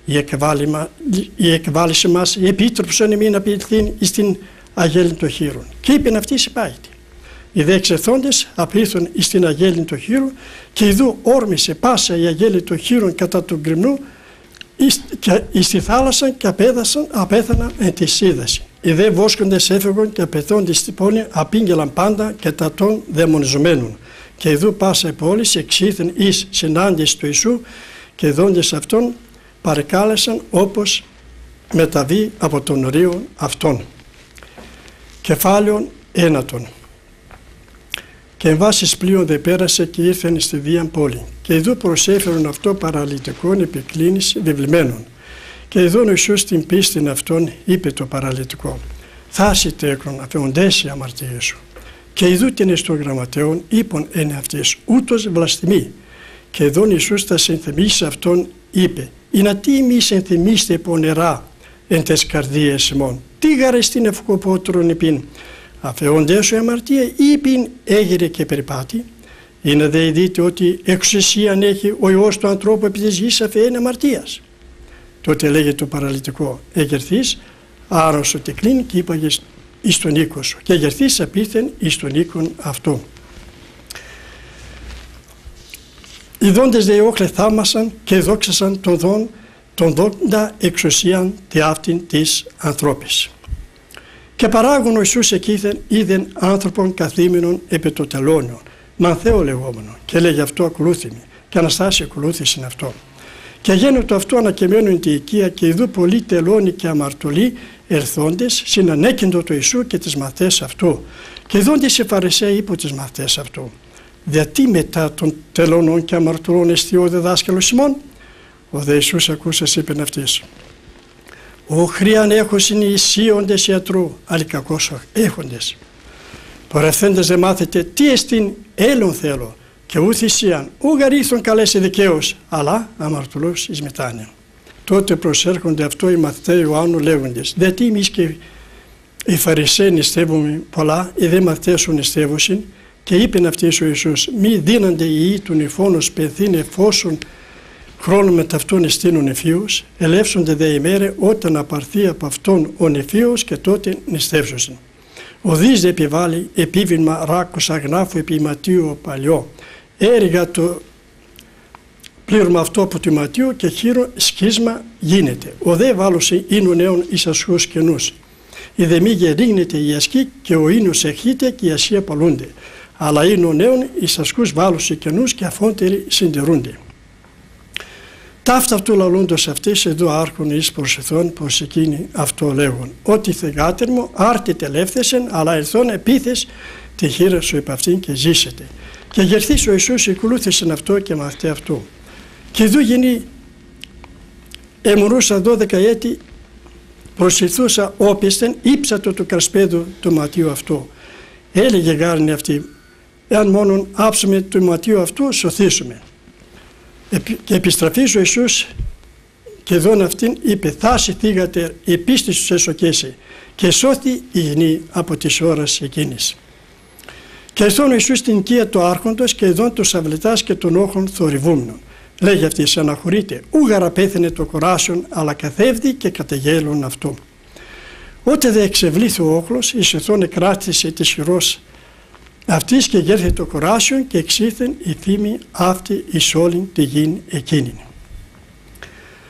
Η εκβάλιση μας, η επίτρεψον εμείς να ποιηθήν εις την αγέλην των χείρων. Και είπεν αυτής υπάγητη. Οι δε εξερθόντες απήθουν εις την αγέλην των χείρων και ειδού όρμησε πάσα η αγέλη των χείρων κατά του γκριμνού εις τη θάλασσα και απέδασαν, απέθαναν εν τη σύδαση. Οι δε βόσκοντες έφευγαν και απεθόντες στην πόλη απήγγελαν πάντα και τα των δαιμονιζομένων. Και ειδού πάσα η πόλη εξήθεν εις συνάντηση του Ιησού και δόντες αυτών παρεκάλεσαν όπως μεταβεί από τον ορίο αυτών. Κεφάλαιον ένατον. Και εν βάσης πλοίων δε πέρασε και ήρθεν στη Δίαν πόλη. Και ειδού προσέφερον αυτό παραλυτικόν επικλίνης βιβλημένων. Και ειδού ο Ιησούς την πίστην αυτών είπε το παραλυτικό. Θάση τέκρον αφαιοντές οι αμαρτίες σου. Και ειδού την εις των γραμματέων είπον εν αυτής ούτως βλαστημί. Και ειδού ο Ιησούς τα συνθυμίσει αυτόν είπε. «Ή να τι μη συνθυμίστε πονερά εν τες καρδίες ημών. Τι γαρεστήν ευκοπότρον υπήν. Αφαιόντες σου η αμαρτία είπιν έγειρε και περιπάτη. Είναι δε δείτε ότι εξουσίαν έχει ο Υιός του ανθρώπου επί της γης αφαιέν αμαρτίας». Τότε λέγε το παραλυτικό «Εγερθείς άρρωσο τεκλήν και είπαγες εις τον οίκο σου και εγερθείς απίθεν εις τον οίκον αυτό». Οι δόντες δε όχλε θάμασαν και δόξασαν τον δόν, τον δόντα εξουσίαν τη αυτήν της ανθρώπης. Και παράγουν ο Ιησούς εκείθεν είδεν άνθρωπον καθήμενον επί το τελώνιο, μανθαίο λεγόμενο, και λέγει αυτό ακολούθημη, και Αναστάση ακολούθησιν αυτό. Και γένετο αυτό ανακαιμένου εν τη οικία και ειδού πολλοί τελώνοι και αμαρτωλοί ερθόντες συνανέκεντο το Ιησού και τις μαθές αυτού. Και δόντες οι Φαρισαίοι υπό τις μαθές αυτού. Γιατί μετά των τελώνων και αμαρτωλών εστί ο διδάσκαλος ημών. Ο δε Ιησούς ακούσας είπεν αυτής. Ο χρίαν έχος είναι οι ισίοντες ιατρού, αλλά κακώς έχοντες. Πορευθέντες δε μάθετε τι εστίν έλων θέλω και ου θυσίαν, ου γαρίθων καλέσει δικαίως, αλλά αμαρτωλούς εις μετάνοια. Τότε προσέρχονται αυτό οι μαθητές Ιωάννου λέγοντες, δε τι εμείς και οι Φαρισαίοι νηστεύουμε πολλά, οι δε μαθητές σου νηστεύουσιν, και είπεν αυτής ο Ιησούς, μη δίνανται οι ιοί του νηφώνος πενθήν εφόσον χρόνο με ταυτόν εστίνων νεφίους, ελεύσονται δε ημέρε όταν απαρθεί από αυτόν ο νεφίος και τότε νηστεύσουσιν. Ο δις δε επιβάλλει επίβημα ράκους αγνάφου επί ηματίου παλιό. Έριγα το πλήρωμα αυτό από το ηματίου και χείρο σκίσμα γίνεται. Ο δε βάλωσε είναι ο νέων εις ασχούς καινούς. Η δε μη γερίγνεται η ασκή και ο ίνος εχείται και οι ασχοί απαλούνται. Αλλά είναι ο νέων εις ασκούς βάλωσε καινούς και αφόντεροι συντηρούνται. Ταύτα αυτού λαλούντος αυτής εδώ άρχον εις προσεθών πως εκείνοι αυτό λέγουν. Ότι θεγάτερ μου άρτητε ελεύθεσεν αλλά ερθών επίθες τη χείρα σου επ' αυτήν και ζήσετε. Και γερθείς ο Ιησούς ακολούθησεν αυτό και μαθητέ αυτού. Και εδώ γίνει εμουρούσα δώδεκα έτη προσηθούσα όπιστεν ύψατο του κρασπέδου του ματιού αυτού. Έλεγε γάρνη αυτή, εάν μόνον άψουμε του ματιού αυτού σωθήσουμε. Και επιστραφής ο Ιησούς και δόν αυτήν είπε θάση θύγατε η πίστη σου εσωκέσει και σώθη η γυνή από τις ώρας εκείνης. Και εθών ο Ιησούς την οικία του άρχοντος και εδών τους αυλητάς και των όχων θορυβούμενων. Λέγει αυτή αναχωρείται ούγαρα πέθαινε το κοράσιον αλλά καθεύδει και κατεγέλων αυτό. Ότε δε εξευλήθη ο όχλος εις εθών εκράτησε της χειρός αυτής και γέρθε το κοράσιον και εξήθεν η φήμη αυτή εις όλην τη γην εκείνη.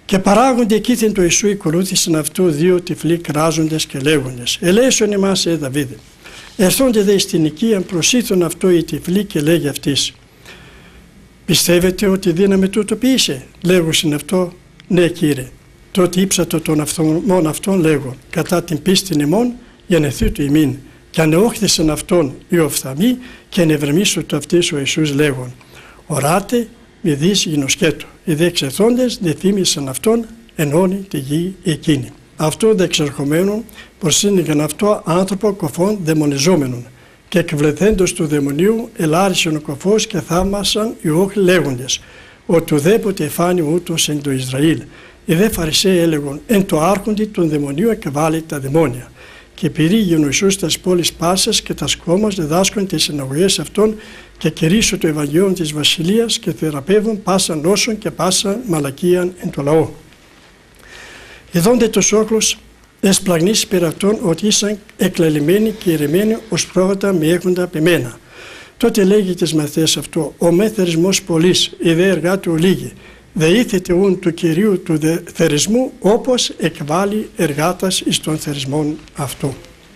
Και παράγονται εκείθεν το Ιησού ακολούθησαν αυτού δύο τυφλοί κράζοντες και λέγοντες «Ελέησον εμάς, ε Δαβίδ». Ερθόνται δε στην οικία προσήθων αυτό οι τυφλοί και λέγει αυτής «Πιστεύετε ότι δύναμη τούτο ποιήσε?» Λέγουσιν αυτό «Ναι Κύριε». Τότε ύψατο των αυτομών αυτών λέγον «Κατά την πίστην ημών γενεθήτου ημίν». Και ανεόχθησαν αυτόν οι οφθαλμοί και ανεβρεμίσου το αυτής ο Ιησούς λέγον «Οράτε μη δεις γινωσκέτο». Οι δε εξερθόντες δε θύμισαν αυτόν ενώνει τη γη εκείνη. Αυτό δε εξερχομένων προσύνηγαν αυτό άνθρωπο κοφών δαιμονιζόμενων και εκβλεθέντος του δαιμονίου ελάρισαν ο κοφός και θαύμασαν οι όχλοι λέγοντες ότι ουδέποτε εφάνει ούτως εν το Ισραήλ. Οι δε Φαρισαίοι έλεγον εν το άρχοντι των δαιμονίου εκβάλλει τα δαιμόνια. Και πηρήγεν ο Ιησούς τας πόλεις πάσας και τας κόμμας διδάσκον τις συναγωγές αυτών και κηρύσσω το Ευαγγέλιο της Βασιλείας και θεραπεύουν πάσα νόσον και πάσα μαλακίαν εν το λαό. Ειδώνται τους όχλους εσπλαγνείς περ' αυτών ότι ήσαν εκλελειμμένοι και ηρεμένοι ως πρόβατα με έχοντα πεμένα. Τότε λέγει τις μαθαίες αυτό, ο με θερισμός πολλής, η δε εργά του ολίγη. Δε ήθετε ούν του Κυρίου του δε θερισμού όπως εκβάλλει εργάτας εις των θερισμών αυτού.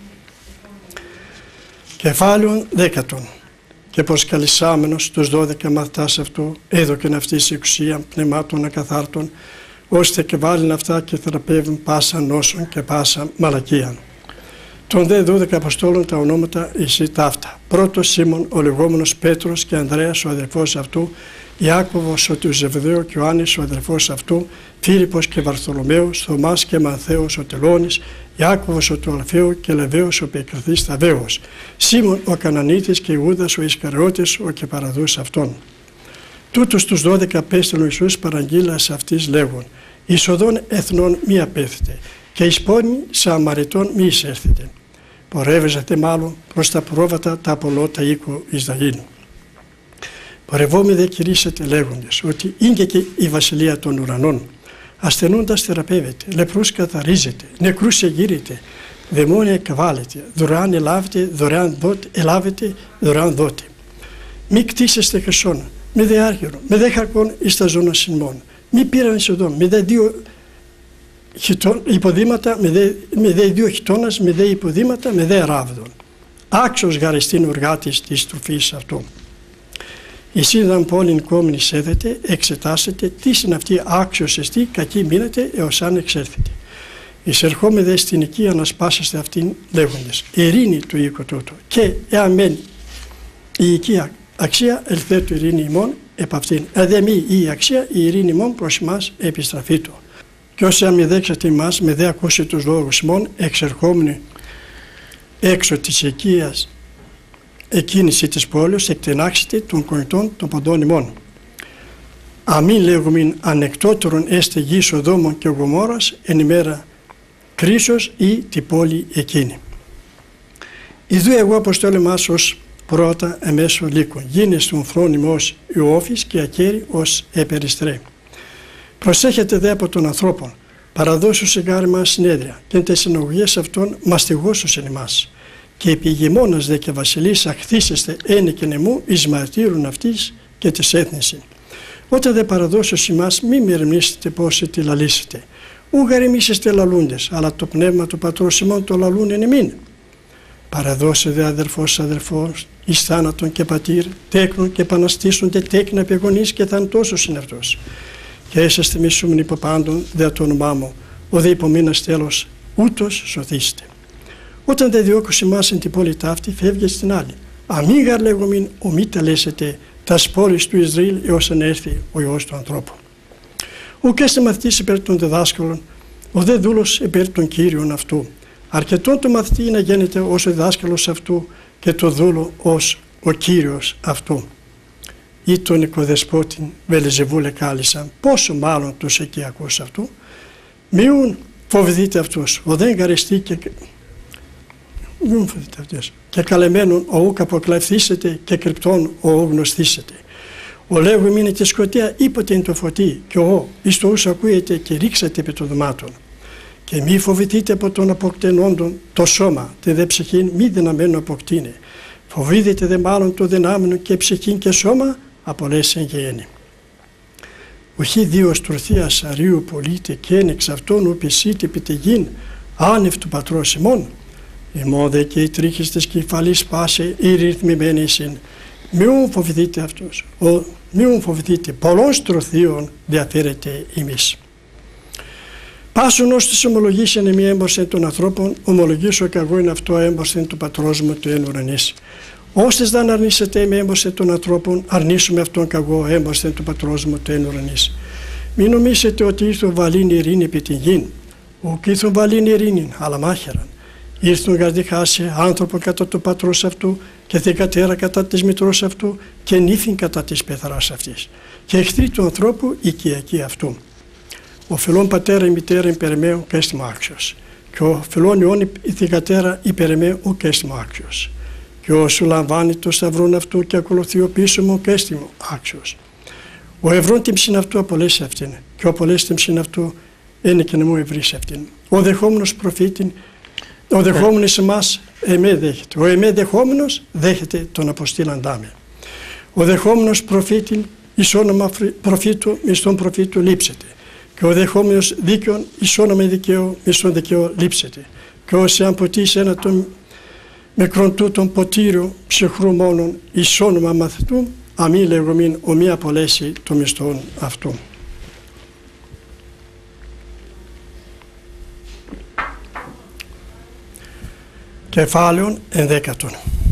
Κεφάλαιον δέκατον. Και προσκαλισάμενος τους δώδεκα μαθητάς αυτού έδωκεν αυτής η εξουσία πνευμάτων ακαθάρτων ώστε και βάλουν αυτά και θεραπεύουν πάσα νόσων και πάσα μαλακίαν. Των δε δώδεκα Αποστόλων τα ονόματα εσύ ταύτα. Πρώτος Σίμων ο λεγόμενος Πέτρος και Ανδρέας ο αδερφός αυτού, Ιάκωβος ο του Ζεβδαίου και Ιωάννης ο αδερφός αυτού, Φίλιππος και Βαρθολομαίος, Θωμάς και Μανθαίος ο Τελώνης, Ιάκωβος ο του Αλφαίου και Λεβαίος ο Πεκριθής Ταβαίος, Σίμων ο Κανανίτης και Ιούδας ο Ισκαριώτης ο και παραδούς αυτών. Τούτους τους δώδεκα απέστειλε ο Ιησούς παραγγείλας αυτής λέγον, εις οδόν εθνών μη απέθετε και εις πόλη Σαμαριτών μη εισέρθετε. Πορεύεζατε μάλλον προς τα πρόβατα τα απολώτα οίκου Ισραήλ. Πορευόμοι δε κηρύσσετε λέγοντες ότι είναι και η βασιλεία των ουρανών. Ασθενούντας θεραπεύεται, λεπρούς καθαρίζεται, νεκρούς εγείρεται, δαιμόνια εκβάλλεται, δωρεάν ελάβετε, δωρεάν δότε, ελάβετε, δωρεάν δότε. Μη κτίσεστε χρυσόν, μη δε άρχιον, μη δε χαρκών εις τα ζώνα συνμών, μη πήραν εισοδόν, μη δε δύο υποδήματα, μη δε, μη δε δύο χιτώνας, μη δε υποδήματα, μη δε ράβδον. Άξιος γαριστήν οργάτης της τροφής αυτού. Εσύ δαν πόλην κόμην εισέδετε, εξετάσετε τι είναι αυτή άξιος εστί, κακή μείνετε έως αν εξέρθετε. Εισερχόμαι δε στην οικία να σπάσεστε αυτήν λέγοντες, ειρήνη του οίκου τούτου και εάν μένει η οικία αξία ελθέτου ειρήνη ημών επ' αυτήν, αδε μη η αξία η ειρήνη ημών προς εμάς επιστραφεί του. Και όσοι αν μη δέξατε εμάς, με δε ακούσει τους λόγους ημών, εξερχόμενοι έξω της οικίας εκκίνηση της πόλης, εκτενάξετε των κονητών των ποντών ημών. Αμήν λέγομην ανεκτότερον έστε γη Σοδόμων και Γομόρρας εν ημέρα κρίσεως ή την πόλη εκείνη. Ιδού εγώ αποστόλε μας ως πρώτα εμέσω λύκων, γίνες των φρόνιμων ως Ιώφης και ακέρι ως επεριστρέ. Προσέχετε δε από των ανθρώπων, παραδώσου σε γάρι μας συνέδρια και εν τες συνογωγές αυτών μαστιγώσουσεν εμάς. Και επί ηγεμόνας δε και βασιλείς αχθήσεστε ένε και νεμού εις μαρτύρουν αυτής και της έθνηση. Όταν δε παραδώσως ημάς μη μεριμνήσετε πώς τη λαλήσετε. Ου γαρεμίσεστε λαλούντες, αλλά το πνεύμα του πατρός ημών το λαλούν εν εμήν. Παραδώσε δε αδερφός αδερφός, εις θάνατον και πατήρ, τέκνον και επαναστήσονται τέκνα επί γονείς και θαντώσος είναι αυτός. Και έσαστε μισούμεν υποπάντων δε το όνομά μου, ο δε υπομείνας τέλος, ούτως σωθήστε. Όταν δε διώκωσε εμάς εν την πόλη ταύτη, φεύγε στην άλλη. Αμήν γαρ λέγομην, ομοί τελέσετε τας πόλης του Ισραήλ έως να έρθει ο Υιός του ανθρώπου. Ουκ έστε μαθητής υπέρ των διδάσκαλων, ο δε δούλος υπέρ των Κύριων αυτού. Αρκετόν το μαθητή να γίνεται ως ο διδάσκαλος αυτού και το δούλο ως ο Κύριος αυτού. Ή τον οικοδεσπότην Βελεζεβούλε κάλισαν, πόσο μάλλον τους οικιακούς αυτού. Μειούν φοβηθείτε αυτούς, ο δεν γαριστεί και Μην φοβηθείτε αυτές. Και καλεμένον ο ούκ αποκλαυθήσετε και κρυπτών ο ου γνωστήσετε. Ο λέγω μείνε και σκοτία ήποτε είναι το φωτί και ο εις το ους ακούετε και ρίξατε επί των δωμάτων. Και μη φοβηθείτε από τον αποκτενόντων το σώμα, τε δε ψυχήν μη δυναμένο αποκτήνε. Φοβήθετε δε μάλλον το δυνάμενο και ψυχήν και σώμα απολέσεν γέννη. οχι δύο στρουθίας αρίου πολίτε και εν εξ αυτών ο πεσίτε πιτεγήν άνευ του πατρός ημών. Ημών δε και οι τρίχες της κεφαλής πάσε ή ρυθμιμένη συν. Μιουν φοβηθείτε αυτούς, μιουν φοβηθείτε, πολλών στρωθείων διαφέρετε ημείς. Πάσουν ως της ομολογήσεν εμεί έμπορσεν των ανθρώπων, ομολογήσω και εγώ είναι αυτό έμπορσεν του πατρός μου του εν ουρανής. Ώστες δεν αρνήσετε εμεί έμπορσεν των ανθρώπων, αρνήσουμε αυτόν και εγώ έμπορσεν του πατρός μου του εν ουρανής. Μην νομίσετε ότι ήρθον βαλήν ειρήνη επί την γην, ουκ ήρθον βαλήν ειρήνη, αλλά μάχεραν. Ήρθον γαρδιχάσε άνθρωπο κατά του πατρός αυτού και θεκατέρα κατά της μητρός αυτού και νύφην κατά της πεθαράς αυτής και εχθροί του ανθρώπου οικιακή αυτού. Ο φιλόν πατέρα η μητέρα υπερεμέου και έστιμο άξιος και ο φιλόν ιών η θεκατέρα υπερεμέου και έστιμο άξιος και ο σου λαμβάνει το σταυρόν αυτού και ακολουθεί ο πίσω μου και έστιμο άξιος. Ο ευρών τύμψην αυτού απολέσει αυτήν και ο απολέσει τύμψην αυτού είναι και να μου ευρύσει αυτήν. Ο δεχόμενος προφήτην, ο δεχόμενος εμάς εμέ δέχεται. Ο εμέ δεχόμενος δέχεται τον αποστήλαντά με. Ο δεχόμενος προφήτην εις όνομα προφήτου εις τον προφήτου λείψεται. Και ο δεχόμενος δίκαιον εις όνομα δικαίου εις τον δικαίου λείψεται. Και όσοι αν ποτίσει ένα τον μικρόν τούτον ποτήριο ψυχρού μόνον εις όνομα μαθητού, αμή λεγομήν ομοί απολέσει το μισθόν αυτού. Κεφάλαιον ενδέκατον.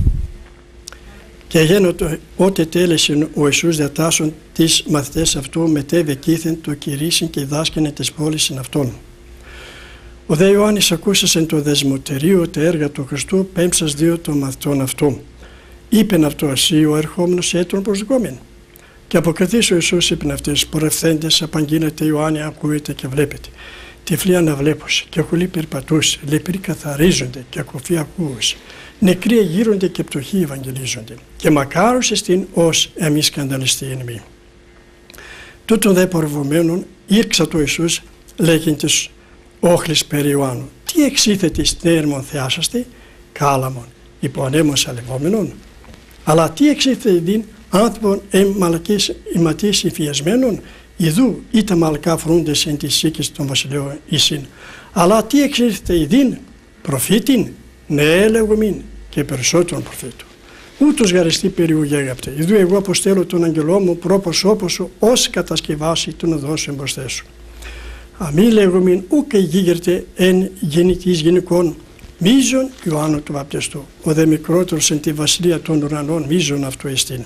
Και γένοτο ότε τέλεσεν ο Ιησούς διατάσσον τις μαθητές αυτού μετέβε κήθεν το κηρύσιν και δάσκαινε τις πόλεις αυτών. Ο δε Ιωάννης ακούσασεν το δεσμοτερίο τα έργα του Χριστού πέμψας δύο των μαθητών αυτού. Είπεν αυτό εσύ ο ερχόμενος έτρων προσδοκόμενο. Και αποκριθείς ο Ιησούς είπεν αυτές πορευθέντες απαγγείλετε Ιωάννη ακούετε και βλέπετε. Τυφλοί αναβλέπωσε και χουλοί περπατούσε, λεπροί καθαρίζονται και ακοφοί ακούωσε. Νεκροί εγείρονται και πτωχοί ευαγγελίζονται. Και μακάρος εστίν ως εμείς σκανδαλιστοί εν μη. Τούτον δε πορευομένων ήρξα το Ιησούς λέγειν της όχλης περί Ιωάννου. Τι εξήθετη στέρμον θεάσαστε, κάλαμον υπό ανέμος αλευόμενον. Αλλά τι εξήθετη δίν άνθρωπον εμ μαλακής ηματής υφιασμένων, ιδού ή τα μαλκά φρούντες εν της σύκης των βασιλείων εισήν. Αλλά τι εξήρθετε ειδήν προφήτην, ναι λέγομην και περισσότερον προφήτου. Ούτως γαριστεί περιουγέγαπτε, ιδού εγώ αποστέλω τον αγγελό μου προπροσώπω σου ως κατασκευάσει τον οδό σου εμπροστέ σου. Αμή λέγομην ούκ εγίγερτε εν γεννητής γενικών μίζων Ιωάννου του βαπτιστού, ο δε μικρότερος εν τη βασιλεία των ουρανών μίζων αυτού εστίν.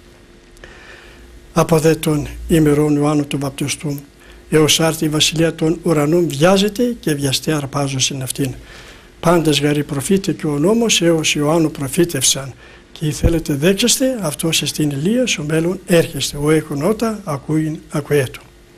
Από δε των ημερών Ιωάννου του βαπτιστού έως άρτη η βασιλεία των ουρανών βιάζεται και βιαστέ αρπάζωσιν αυτήν. Πάντες γαρί προφήτε και ο νόμος έως Ιωάννου προφήτευσαν και θέλετε δέξαστε αυτός εστίν Ηλίας ο μέλλον έρχεστε ο έχων ότα ακούειν ακουέτο.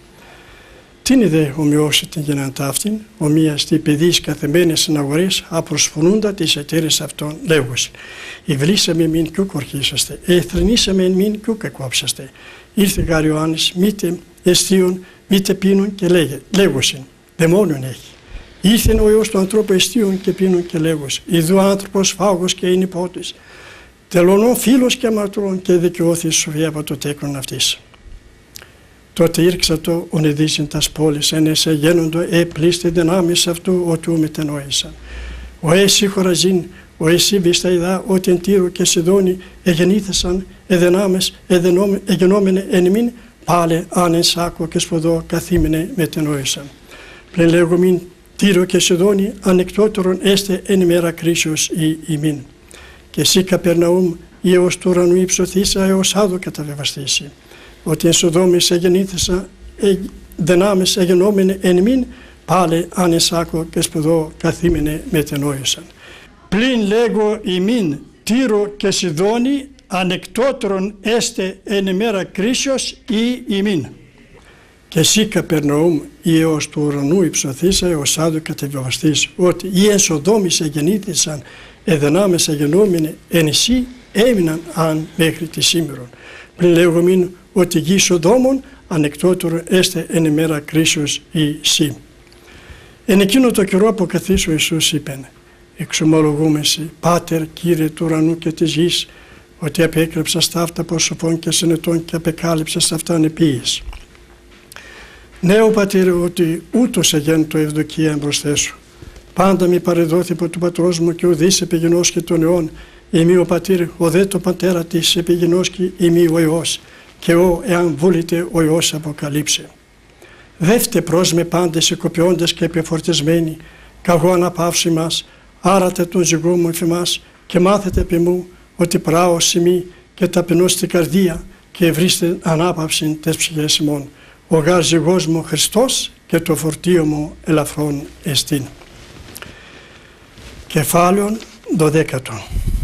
Τι είναι δε ομοιώσει την γενναντά αυτήν, ομοία στη παιδείς καθεμένες συναγορές απροσφωνούντα τις εταίρες αυτών λέγουσιν. Ιβλήσαμε μην κι ουκ ορχίσαστε, εθρενήσαμε μην κι ουκ εκόψαστε. Ήρθε γάρ Ιωάννης μήτε εστίον, μήτε πίνουν και λέγε, λέγουσιν, δαιμόνιον έχει. Ήρθεν ο Υιός του ανθρώπου εστίον και πίνουν και λέγουσιν, ιδού άνθρωπος φάγος και είναι υπότης. Τελωνών φίλος και αμαρτωλών και δικαιώθης σοφία από το τέκνον αυτής. Τότε ήρξα το ονειδήσιν τας πόλης, εν εσέ γένοντο ε πλήστε δυνάμεις αυτού οτού μετενόησαν. Ο εσύ χωραζίν, ο εσύ βισταϊδά, ότι εν Τύρο και Σιδώνη εγεννήθησαν, εδυνάμες, εγενόμενε εν ημίν, πάλε αν εν σάκο και σποδό καθήμενε μετενόησαν. Πλην λέγομην Τύρο και Σιδώνη ανεκτότερον έστε εν ημέρα κρίσεως ή ημίν. Και εσύ Καπερναούμ, ή έως του ουρανού υψωθήσα έως άδω καταβεβαστήσει. Ότι εν Σοδόμης εγεννήθησα, ε, δυνάμεις εγενόμενε εν ημίν, πάλε αν εσάκο και σπουδό καθήμενε μετενόησαν. Πλην λέγω ημίν Τύρο και Σιδώνη ανεκτότερον έστε εν ημέρα κρίσεως ή ημίν. Και εσύ Καπερναούμ, ή έως του ουρανού υψωθήσα έως άδω καταβεβαστήσει. Ότι ή εν Σοδόμης εγεννήθησαν, ε, δυνάμεις εγενόμενε εν εσύ έμειναν αν μέχρι τη σήμερον. Πλην λέγω μην ότι γη Σοδόμων ανεκτότερο έστε εν ημέρα κρίσεως ή σύ. Εν εκείνο το καιρό αποκαθής ο Ιησούς είπεν, εξομολογούμεσαι, Πάτερ, Κύριε του ουρανού και της γης, ότι απέκρυψα στα αυτά προσωπών και συνετών και απεκάλυψα στα αυτά ανεπίης. Νέο πατήρ, ότι ούτως αγέντο ευδοκία εμπροσθέ σου. Πάντα μη παρεδόθη από του πατρός μου και ουδείς επιγενός και των αιών. Ημί ο πατήρ, ο δε το πατέρα της επιγενός και ημί ο Υιός. Και ο, εάν βούλητε, ο Υιός αποκαλύψε. Δεύτε προς με πάντες εκοπιώντες και επιφορτισμένοι, καγώ αναπαύσει μας, άρατε τον ζυγό μου εφημάς και μάθετε επί μου ότι πράω σημεί και ταπεινώ στην καρδία και βρίσκεται ανάπαυση τες ψυχές ημών. Ο γάρ ζυγός μου Χριστός και το φορτίο μου ελαφρόν εστίν. Κεφάλαιον δωδέκατον.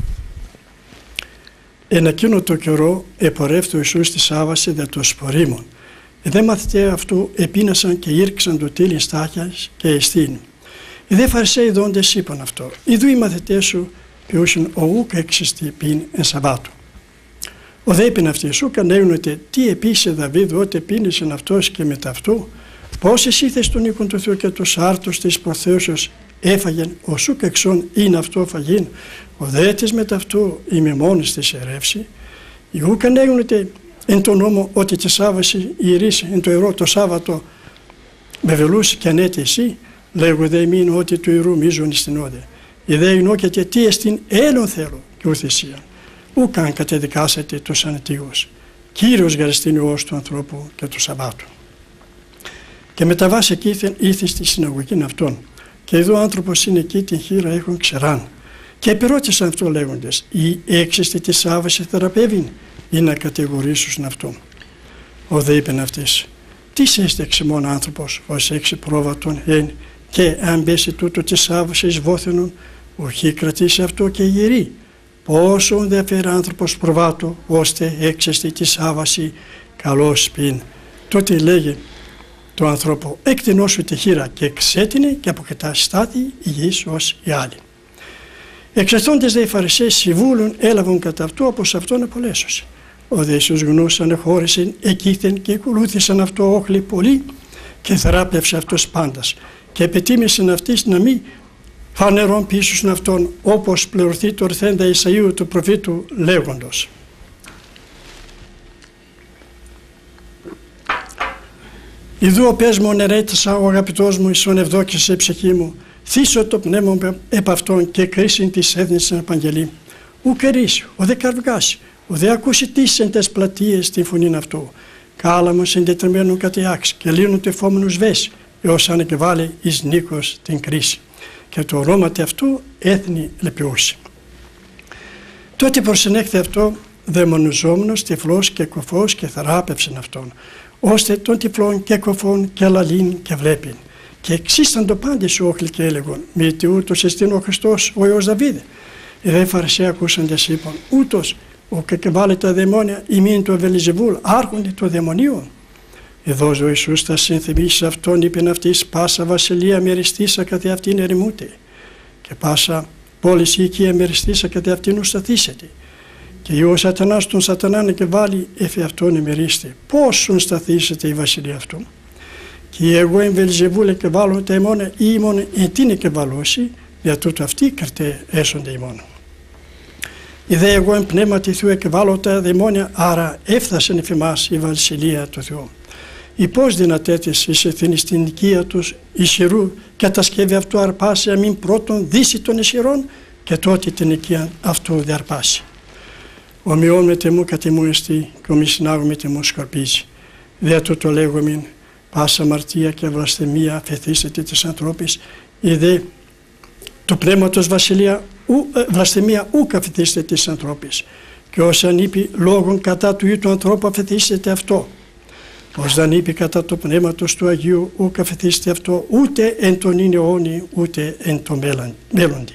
Εν εκείνο το καιρό επορεύτει ο Ιησούς στη Σάββαση δια των σπορίμων. Οι δε μαθηταί αυτού επίνασαν και ήρξαν το τίλιν στάχιας και εστίν. Οι δε Φαρισαίοι δόντες είπαν αυτό. Ιδού οι μαθητές σου ποιούσιν ο ούκ έξιστη πίν εν Σαββάτου. Ο δε είπεν αυτοί σου κανέγνωτε τι επίσης Δαβίδ ότε πίνησεν αυτός και μετά αυτού. Πώς εσύ θες τον οίκον του Θεού και τους άρτους της προθέσεως έφαγεν ο σούκ εξών είναι αυτό φαγήν. Ο δε της μετά αυτού είμαι μόνης της ερεύση. Οι ούκ κανέγνωτε εν τον νόμο ότι τη Σάββαση ιερείς εν το ιερό το Σάββατο με βελούς και ανέτη εσύ. Λέγω δε εμείς ότι του ιερού μίζων στην όδε. Η δε εινόκεται τι εστίν έλων θέλω και ουθυσία. Ου καν κατεδικάσετε τους ανετίγους. Κύριος γαριστήνιος του ανθρώπου και του Σαββάτου. Και μεταβάσει εκεί ήρθε στη συναγωγή αυτών. Και εδώ ο άνθρωπος είναι εκεί την χείρα έχουν ξεράν. Και επερώτησαν αυτό λέγοντες. Η έξιστη της Σάββαση θεραπεύειν ή να κατηγορήσουν αυτό. Ο δε είπεν αυτής. Τι είστε εξημών άνθρωπος ως έξι πρόβατον εν και αν μπέσει τούτο της Σάββασης βόθενον οχι κρατήσει αυτό και γερεί. Πόσο δε φέρει άνθρωπος προβάτω ώστε έξεστη τη Σάββαση καλώς πίν. Τότε λέγε το άνθρωπο εκτενώσου τη χείρα και ξέτεινε και αποκαιτά στάθη υγιής ως οι άλλοι. Εξερθόντες δε οι Φαρισαίοι συμβούλων έλαβαν κατά αυτό από αυτόν απολέσωση. Ο δε Ιησούς γνώσαν εχώρησεν εκείθεν και ακολούθησαν αυτό όχλοι πολύ και θεράπευσε αυτός πάντας και επιτίμησαν αυτής να μην φανερών πίσω αυτόν όπως πληρωθεί το ορθέντα Ισαΐου του προφήτου λέγοντος. Ιδού ο πες μου νερέτησα ο αγαπητός μου Ιησόν ευδόκησε η ψυχή μου θύσω το πνεύμα μου επ' αυτόν και κρίσιν της έθνης στην επαγγελή. Ου κερίσει, ο δε καρβγάσει, ο δε ακούσει τις εν τες πλατείες την φωνήν αυτού. Κάλαμο συντετριμένου κατιάξ και λύνουν του εφόμενους βες έως ανεκεβάλλει εις νίκος την κρίση. Και το ονόματι αυτού έθνη λεπιώσει. Τότε προσενέχθη αυτό δαιμονιζόμενος, τυφλός και κοφός και θεράπευσεν αυτόν, ώστε των τυφλών και κοφών και λαλήν και βλέπειν. Και εξήσταν το πάντες όχλοι και έλεγον, μη τι ούτως εστίν ο Χριστός ο Υιός Δαβίδ. Οι δε Φαρισαίοι ακούσαντες είπαν, ούτως ο κεκεβάλλει τα δαιμόνια ημίν του Βελιζεβούλ, άρχοντι των δαιμονίων. Εδώ ο Ιησούς θα συνθυμίσει αυτόν, είπεν αυτής, πάσα βασιλεία μεριστήσα καθ' αυτήν ερημούτε και πάσα πόλης οικία μεριστήσα καθ' αυτήν ουσταθήσετε. Και ο σατανάς τον σατανά και βάλει εφ' αυτόν εμερίστε. Πόσον σταθήσετε η βασιλεία αυτού. Και εγώ εν Βελιζεβούλε και βάλω τα ημώνα ή ημών εν την εκεβαλώσει, για τούτο αυτοί καρτέ έσονται ημών. Ιδέ εγώ εν πνεύματι Θεού εκεβάλλω τα δαιμόνια, άρα έφτασεν εφ' εμάς η βασιλεία του Θεού. Ή πώς δυνατέτης εις ευθύνη στην οικία τους ισχυρού κατασκεύει αυτού αρπάσει αμήν πρώτον δύση των ισχυρών και τότε την οικία αυτού διαρπάσει. Ομοιών με τεμού κατημού εστί και ομοι συνάγου με τεμού σκορπίζει. Δια τούτο λέγω μην πάσα αμαρτία και βλασθεμία αφαιθήσετε της ανθρώπης, ή δε του πνεύματος βασιλεία ου, ε, βλασθεμία ούκ αφαιθήσετε της ανθρώπης. Και όσαν είπε λόγων κατά του ή του ανθρώπου αφαιθήσετε αυτό. Ως δεν είπε κατά το πνεύματος του Αγίου ούκ αφαιθήσετε αυτό ούτε εν τον είναι αιώνι ούτε εν το μέλλοντι.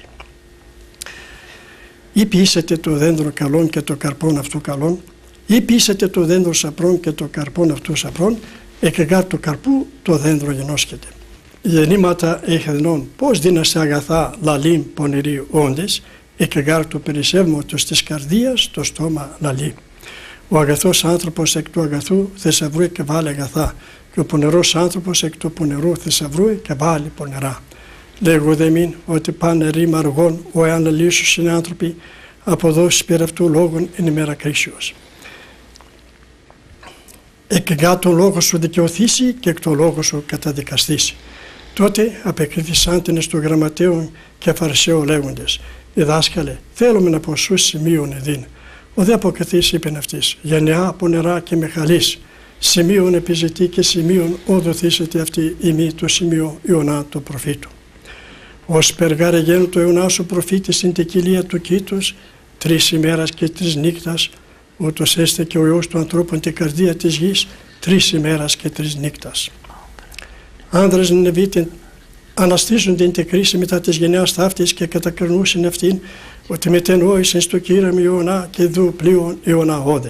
Ή ποιήσετε το δέντρο καλών και το καρπόν αυτού καλών, ή ποιήσετε το δέντρο σαπρών και το καρπόν αυτού σαπρών, εκεγάρ του καρπού το δέντρο γενώσκεται. Γεννήματα εχεδνών, πώς δίναστε αγαθά λαλήν πονηροί όντες, εκεγάρ του περισσεύματος της καρδίας το στόμα λαλεί. Ο αγαθός άνθρωπος εκ του αγαθού θησαυρούει και βάλει αγαθά, και ο πονερός άνθρωπος εκ του πονερού θησαυρούει και βάλει πονερά. Λέγω δε μην ότι πάνε ρήμα αργών, ο εάν αλύσους είναι άνθρωποι, αποδόσεις πέρα αυτού λόγων εν ημέρα κρίσεως. εκ γάτων λόγο σου δικαιωθήσει και εκ των λόγων σου καταδικαστήσει. Τότε απεκρίθησαν την του γραμματέων και φαρισαίων λέγοντες, διδάσκαλε, θέλουμε να πω σου σημείων εδίν. Ο δε αποκριθής είπεν αυτής, γενεά από νερά και μεχαλής, σημείων επιζητεί και σημείων οδοθήσετε αυτή ημί το σημείο Ιωνά το προφήτου. Ως περγάρε γένου το Ιωνά σου προφήτης στην τεκυλία του κήτους, τρεις ημέρας και τρεις νύκτας, ούτως έστε και ο Υιός του ανθρώπου την καρδία της γης, τρεις ημέρας και τρεις νύκτας. Άνδρες νεβίτεν αναστήσουν την κρίση μετά της γενιάς ταύτης και κατακρινούσαν αυτήν ότι μετενόησαν στο Κύριον Ιωνά και δου πλοίον Ιωνά όδε.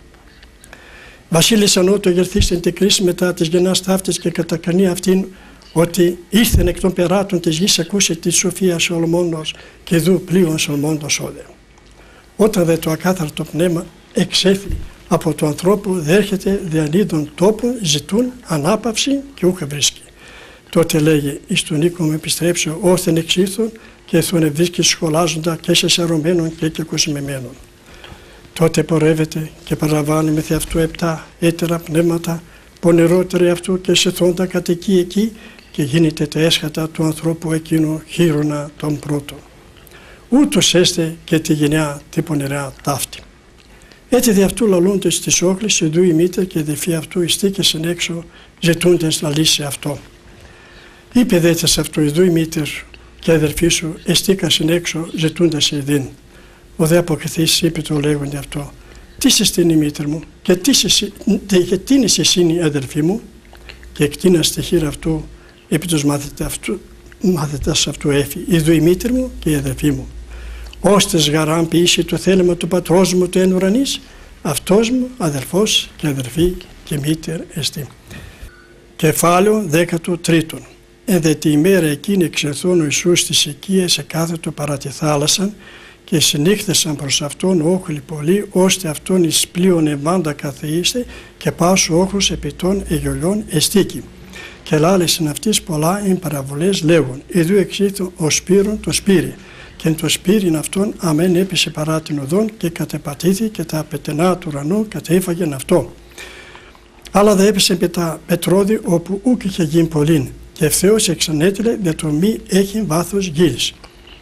Βασίλισσαν ότο γερθείς την κρίση μετά της γενιάς ταύτης και κατακρινεί αυτήν ότι ήρθεν εκ των περάτων της γης ακούσε τη σοφία Σολομώντος και δου πλοίον Σολομώντος όδε. Όταν δε το ακάθαρτο πνεύμα εξέφθη από το ανθρώπου δέρχεται διανύδων τόπου, ζητούν ανάπαυση και ούχα βρίσκει. Τότε λέγει εις τον οίκο μου επιστρέψω όρθεν εξήλθον και θον ευρίσκει σχολάζοντα και σε σαρωμένων και κεκοσμεμένων. Τότε πορεύεται και παραβάνει με θεαυτού επτά έτερα πνεύματα πονηρότεροι αυτού και σεθόντα κατοικεί εκεί και γίνεται τα έσχατα του ανθρώπου εκείνου χείρονα των πρώτων. Ούτως έστε και τη γενιά τη πονηρά ταύτη. Έτσι δι' αυτού λαλούντες της όχλης ειδού η μήτρ και δεφή αυτού ειστήκεσεν έξω ζητούντες να λύσει αυτό. Είπε δε σε αυτού ειδού η μήτρ και αδερφή σου εστίκασεν έξω ζητούντες ειδήν. Ο δε αποκριθής είπε το λέγοντι αυτό. Τι συστήν η μήτρ μου και τι, και τι είναι εσύ η αδερφή μου, και εκτείνας τη χείρα αυτού επί τους μάθητας αυτού έφη. Ειδού η μήτρ μου και η αδερφή μου. Ώστες γαράν ποιήσει το θέλημα του πατρός μου του εν ουρανής, αυτός μου αδερφός και αδερφή και μήτερ εστί. Κεφάλαιο δέκατο τρίτον. Εν δε τη ημέρα εκείνη εξερθών ο Ιησούς στις οικίες εκάθετο παρά τη θάλασσαν και συνήχθεσαν προς αυτόν όχλοι πολλοί, ώστε αυτόν εις πλοίον εμβάντα καθεήστε και πάσου όχλους επί των εγιολιών εστίκη. Και λάλεσαν αυτής πολλά εν παραβολές λέγον, ειδού εξήθου ο σπύρον το σπύρι. Και εν το σπύριν αυτόν αμέν έπεσε παρά την οδόν και κατεπατήθη και τα πετενά του ουρανού κατέφαγεν αυτό. Αλλά δε έπεσε με τα πετρώδη όπου ούκ είχε γίνει πολλήν και ευθέως εξανέτειλε δε το μη έχει βάθος γης.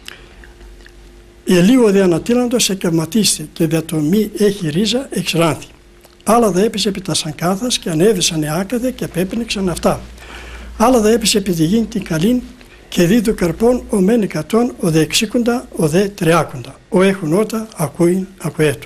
Ελίγο δε ανατήλαντος εκευματίστη και δε το μη έχει ρίζα εξράνθη. Άλλα δε έπεσε επί τα σανκάθας και ανέβησαν άκαδε και πέπνεξαν αυτά. Άλλα δε έπεσε επί τη γη την καλήν και δι' του καρπών ο μεν εκατόν, ο δε εξήκοντα, ο δε τριάκοντα. Ο έχουν ότα, ακούειν, ακουέτο.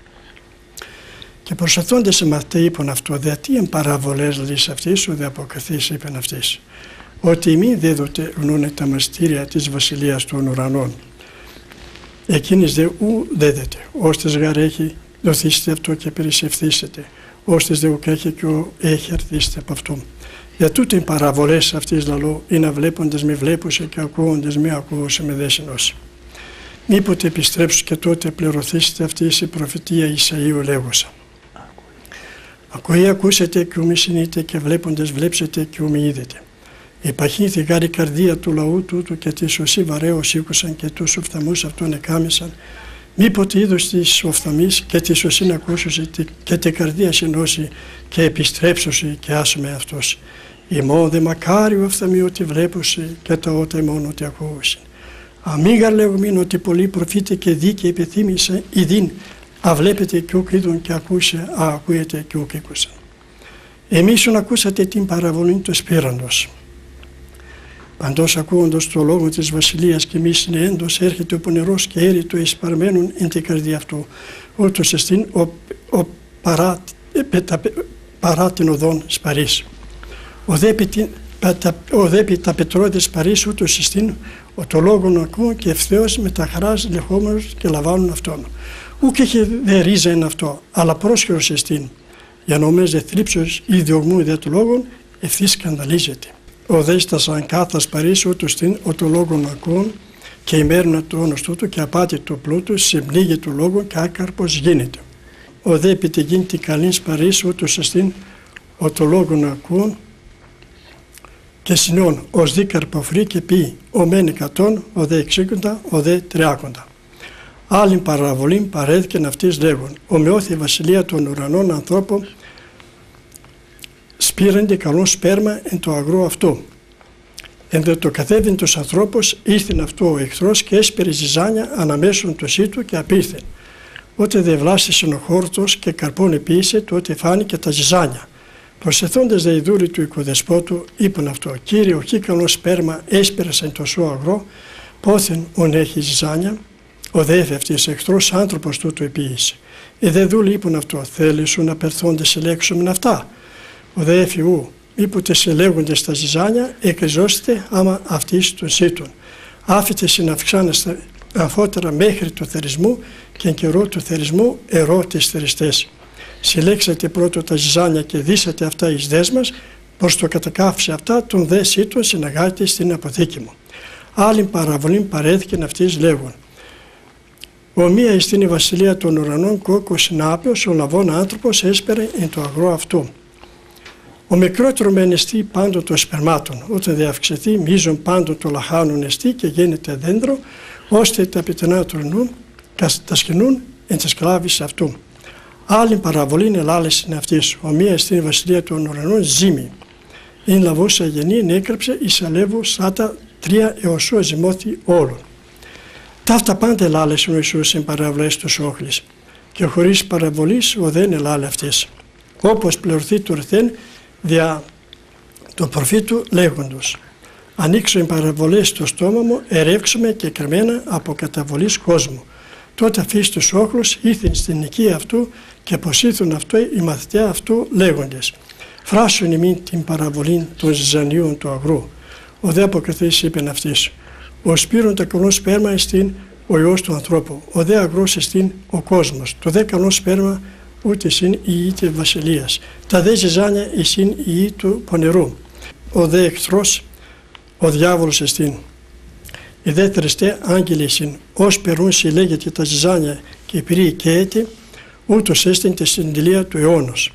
Και προσαθώντες σε μαθητέ είπαν αυτό, δε τι εν παραβολές λύς αυτής, ο δε αποκριθής είπεν αυτής, ότι μη δέδοτε γνώνε τα μαστήρια της βασιλείας των ουρανών. Εκείνης δε ου δέδεται, ώστες γαρ έχει δοθήσετε αυτό και περισσευθήσετε, ώστες δε ουκ έχει και ο έχει αρθήσετε από αυτόν. Για τούτε οι παραβολές αυτής λαλό είναι να βλέποντες με βλέπουσε και ακούοντες με ακούωσε με δέσινος. Μήποτε επιστρέψω και τότε πληρωθήσετε αυτή η προφητεία Ισαΐου λέγουσα. Ακούει ακούσετε και ου συνείτε και βλέποντες βλέψετε και ου είδετε. Υπαχύνθη γάρη καρδία του λαού τούτου και τη σωσή βαρέως ήκουσαν και τους οφθαμούς αυτών εκάμισαν. Μήποτε είδος της οφθαμής και τη σωσήν ακούσωση και την καρδία συνώσει και επιστρέψωση και άσουμε αυτός. Ημών δε μακάριο οφθαμί ότι βλέπωση και τα ότα ημών ότι ακούωση. Αμίγα λέγομην ότι πολλοί προφήτε και δίκαιοι επιθύμησε ειδήν, αβλέπετε και ουκ είδον και ακούσε, α ακούετε και ουκ ήκουσαν. Εμείς ακούσατε την παραβολή του σπήραντος. Παντός ακούοντος το λόγο της βασιλείας και μη συνεέντος έρχεται ο πονηρός και έρη του εισπαρμένων εν την καρδία αυτού. Ούτως εστίν ο, ο παρά, πετα, παρά την οδόν σπαρής. Ο δέπει τα πετρώδες σπαρής ούτως εστίν ο το λόγον ακούω και ευθέως με τα χαράς λεχόμενος και λαμβάνουν αυτόν. Ούκ είχε δε ρίζα εν αυτό, αλλά πρόσχερος εστίν. Για νομές δε θλίψος ή διωγμού δε του λόγων ευθύς σκανδαλίζεται. Ο δέστας αν κάθας παρήσει ούτως την ο το λόγον ακούων και ημέρνα του όνος τούτου και απάτη του πλούτου σε πνίγη του λόγου και άκαρπος γίνεται. Ο δε επιτυγήν την καλήν παρήσει ούτως εστίν ο το λόγον ακούων και συνών ως δι καρποφρή και πει ο μεν εκατόν, ο δε εξήκοντα, ο δε τριάκοντα. Άλλην παραβολήν παρέδικεν αυτής λέγον, ομοιώθη η βασιλεία των ουρανών ανθρώπων σπήρεντε καλόν σπέρμα εν το αγρό αυτό. Εν δε το κατέβην τους ανθρώπους, ήρθεν αυτό ο εχθρός και έσπηρε ζυζάνια αναμέσων του σύτου και απήλθεν. Ότε δε βλάστησεν ο χόρτος και καρπόν επίησε, τότε φάνηκε τα ζυζάνια. Προσεθώντες δε οι δούλοι του οικοδεσπότου, είπαν αυτό: Κύριε, οχι καλόν σπέρμα έσπηρεσεν το σου αγρό, πόθεν ον έχει ζυζάνια. Ο δε έφευτης εχθρός άνθρωπος τούτου επίησε. Οι δε δούλοι είπαν αυτό: Θέλει σου να περθόνται σε λέξομεν αυτά. Ο δε έφυγου, μήποτε σε λέγονται στα ζυζάνια, εκριζώστε άμα αυτής των σύτων. Άφητε συναυξάνεστε αμφότερα μέχρι του θερισμού και εν καιρό του θερισμού ερώ τις θεριστές. Συλλέξατε πρώτο τα ζυζάνια και δίσατε αυτά εις δέσμας, προς το κατακάφισε αυτά των δε σύτων συναγάτε στην αποθήκη μου. Άλλην παραβολήν παρέθηκεν αυτής λέγον: Ομοία εις την η βασιλεία των ουρανών κόκκος συνάπεως, ο λαβών άνθρωπος έσπερε εν το αγρό αυτού. Ο μικρότερο μεν εστί πάντο των σπερμάτων, όταν δε αυξηθεί μίζων πάντων των λαχάνων εστί και γίνεται δέντρο, ώστε τα πιτενά του ουρανού τα σκηνούν εν τες κλάβεις αυτού. Άλλην παραβολήν ελάλεσιν αυτής, ομοία εις την η βασιλεία των ουρανών ζήμη. Ειν λαβώσα γενήν έκρυψε εις αλεύου σάτα τρία έως ο ζυμώθη όλων. Ταύτα πάντα ελάλεσιν ο Ιησούς εν παραβολές τους όχλης, και χωρίς παραβολής ο δεν ελάλε αυτής. Όπως πληρωθεί του ρθέν δια του προφήτου λέγοντος: Ανοίξω εν παραβολές το στόμα μου, ερεύξομαι και κρεμμένα από καταβολής κόσμου. Τότε αφήσει τους όχλους, ήρθεν στην οικία αυτού και αποσύθουν αυτό οι μαθητές αυτού λέγοντες: Φράσουν ημίν την παραβολήν των ζυζανίων του αγρού. Ο δε αποκριθής είπεν αυτής: Ο σπήρον τα καλόν σπέρμα εστίν ο Υιός του ανθρώπου, ο δε αγρός εστίν ο κόσμος, το δε καλόν σπέρμα ούτε εισήν η ιή της βασιλείας, τα δε ζυζάνια εισήν η ιή του πονηρού. Ο δε εχθρός, ο διάβολος εστίν. Οι δε τριστέ άγγελοι εισήν, ως περούν συλλέγεται τα ζυζάνια και πυρή καίεται, ούτως έστειν τη συντηλία του αιώνος.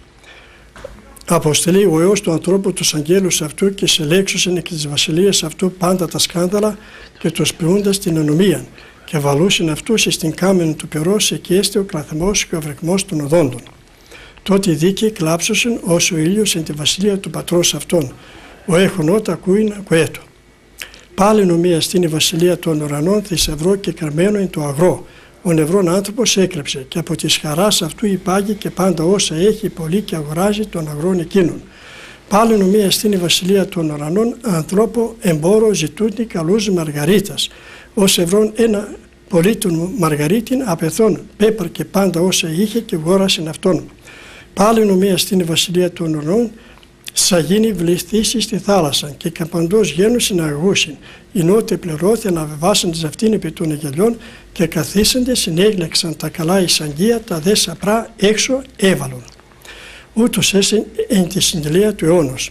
Αποστελεί ο Υιός του ανθρώπου τους αγγέλους αυτού και συλλέξουσεν εκ της βασιλείας αυτού πάντα τα σκάνδαλα και τους ποιούντας την ανομίαν, και βαλούσιν αυτούς εις την κάμεν του πυρός, εκεί έστε ο κλαθμός και ο βρεκμός των οδόντων. Τότε οι δίκαιοι κλάψουσιν ως ο ήλιος εν τη βασιλεία του πατρός αυτών, ο έχων ότα ακούειν ακουέτο. Πάλι νομία στην η βασιλεία των ουρανών θησαυρό και κρεμμένο εν το αγρό, ο νευρών άνθρωπος έκρεψε, και από της χαράς αυτού υπάγει και πάντα όσα έχει πολύ και αγοράζει των αγρών εκείνων. Πάλι νομία στην η βασιλεία των ουρανών ανθρώπο εμπόρο ζητούντι καλούς μαργαρίτας, ως ευρών ένα πολίτων μαργαρίτην απεθών πέπαρ και πάντα όσα είχε και γόρασεν αυτόν. Πάλι νομία στην η βασιλεία των ουρανών σα γίνει βληθήσει στη θάλασσα και καπαντός γένουσιν αγούσιν, εινότε πληρώθη αναβεβάσαντες αυτήν επί των αγελιών και καθίσαντες συνέγλεξαν τα καλά εις αγγεία, τα δε σαπρά έξω έβαλον. Ούτως έσεν εν τη συντηλία του αιώνος.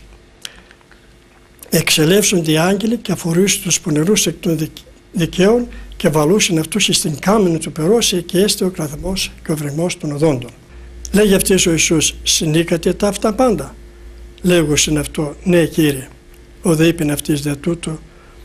Εξελεύσονται οι άγγελοι και αφορούσαν τους πονηρούς εκ των δικαίων και βαλούσαν αυτούς εις την κάμενη του περώσει και έστε ο κλαθμός και ο βρεγμός των οδόντων. Λέγει αυτής ο Ιησούς: Συνήκατε τα αυτά πάντα. Λέγουσιν αυτό: Ναι, Κύριε. Ο δε είπεν αυτής δε τούτο: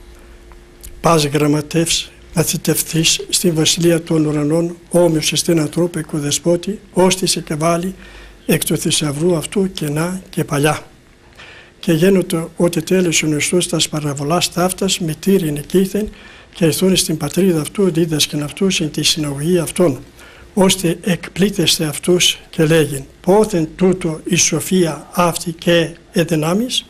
Πας γραμματεύς, μαθητευθείς στην βασιλεία των ουρανών, όμοιος εστίν ανθρώπου οικοδεσπότη, ώστησε και βάλει εκ του θησαυρού αυτού κενά και παλιά. Και γένοτο ότι τέλειωσε ο Ιησούς τας παραβολάς ταύτας με τύριν εκείθεν και ήρθον στην πατρίδα αυτού δίδασκεν αυτούς εν τη συναγωγή αυτών, ώστε εκπλήτεστε αυτούς και λέγειν: Πόθεν τούτο η σοφία αυτή και εδυνάμεις.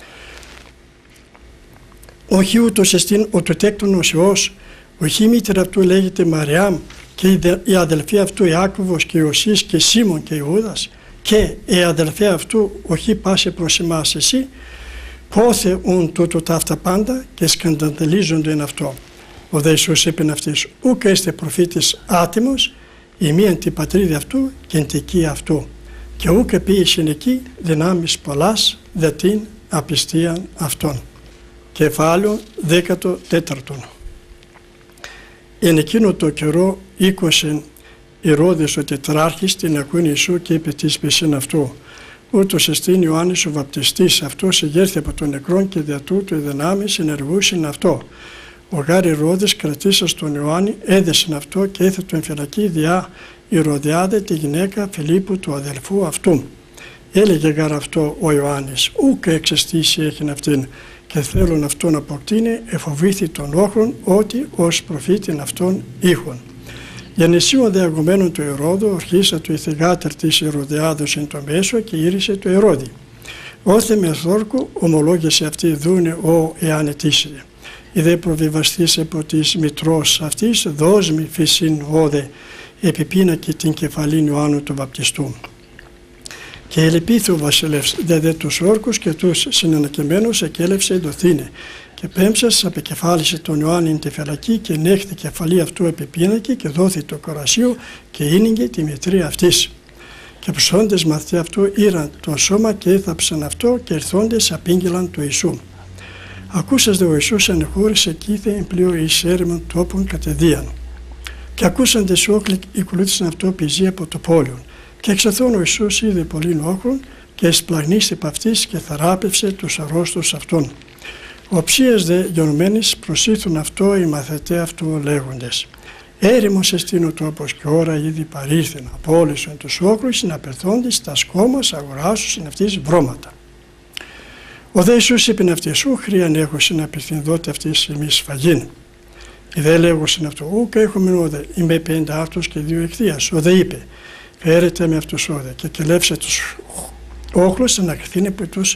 Όχι ούτως εστίν ο τετέκτονος Υιός, όχι η μήτερα αυτού λέγεται Μαριάμ και η αδελφή αυτού Ιάκωβος και Ιωσής και Σίμων και Ιούδας και η αδελφή αυτού όχι πάσε προς εμάς εσύ. Πόθε ουν τούτο τα αυτά πάντα και σκανδαλίζονται εν αυτό. Ο δε Ιησούς είπεν αυτής: Ούκ έστε προφήτης άτιμος, η μίαν την πατρίδα αυτού και εν τική αυτού. Και ούκ επίησεν εκεί δυνάμεις πολλάς δε την απιστίαν αυτών. Κεφάλαιο δέκατο τέταρτον. Εν εκείνο το καιρό οίκοσεν Ηρώδης ο τετράρχης την ακούνε Ιησού και είπε της πεσίν αυτού: Ούτως εστίν Ιωάννης ο βαπτιστής, αυτός εγέρθη από τον νεκρόν και δια τούτου οι δυνάμεις ενεργούσιν αυτό. Ο γάρ Ηρώδης κρατήσας τον Ιωάννη έδεσεν αυτό και έθετο εν φυλακή διά Ηρωδιάδε τη γυναίκα Φιλίππου του αδελφού αυτού. Έλεγε γαρ αυτό ο Ιωάννης, ούκ εξαιστήσει έχειν αυτήν, και θέλουν αυτόν αποκτήνει, εφοβήθη των όχλων, ότι ως προφήτην αυτόν ήχον. Γενεσίων δε αγωμένων του Ηρώδου, ορχήσα του ηθιγάτερ της Ηρωδιάδος εν το μέσο και ήρυσε το Ηρώδη. Όθε με θόρκου ομολόγησε αυτή δούνε ο εάν ετήσιδε. Η δε προβιβαστής από της μητρός αυτής, δόσμη φυσιν όδε, επιπίνακε την κεφαλήν Ιωάννου του Βαπτιστού. Και ελεπίθη ο βασιλεύς δε δε τους όρκους και τους συνανακεμένους εκέλευσε δοθήνε. Και πέμψας απεκεφάλισε τον Ιωάννην τη φυλακή και νέχθη κεφαλή αυτού επιπίνακε και δόθη το κορασίο και ίνιγε τη μητρία αυτής. Και ψώντες μαθητοί αυτού ήραν το σώμα και έθαψαν αυτό και ερθόντες απήγγελαν του Ιησού. Ακούσας δε ο Ιησούς ανεχώρησε κήθε εν πλοίο εις έρημον τόπων κατεδίαν. Και ακούσαντες όχλοι ακολούθησαν αυτό πηζή από το πόλιον. Και εξαθών ο Ιησούς είδε πολλήν όχλων και εσπλαγνίστη επ' αυτής και θεράπευσε τους αρρώστους αυτών. Οψίας δε γιονμένης προσήθουν αυτό οι μαθητέ αυτού λέγοντες. Έρημος εστίν ο τόπος και ώρα ήδη παρήλθεν, απόλυσον τους όχλους συναπερθόντες τα σκόμας αγοράσουσιν αυτής βρώματα. Ο δε Ιησούς είπεν αυτής, σου χρίαν έχωσιν απευθυνδότε αυτής εμείς σφαγήν. Η δε λέγωσιν αυτό, ούκ έχουμε όδε, είμαι πέντε άρτους και δύο εχθείας. Ο δε είπε, φέρετε με αυτούς όδε και κελεύσε τους όχλους να κρυθήνε από τους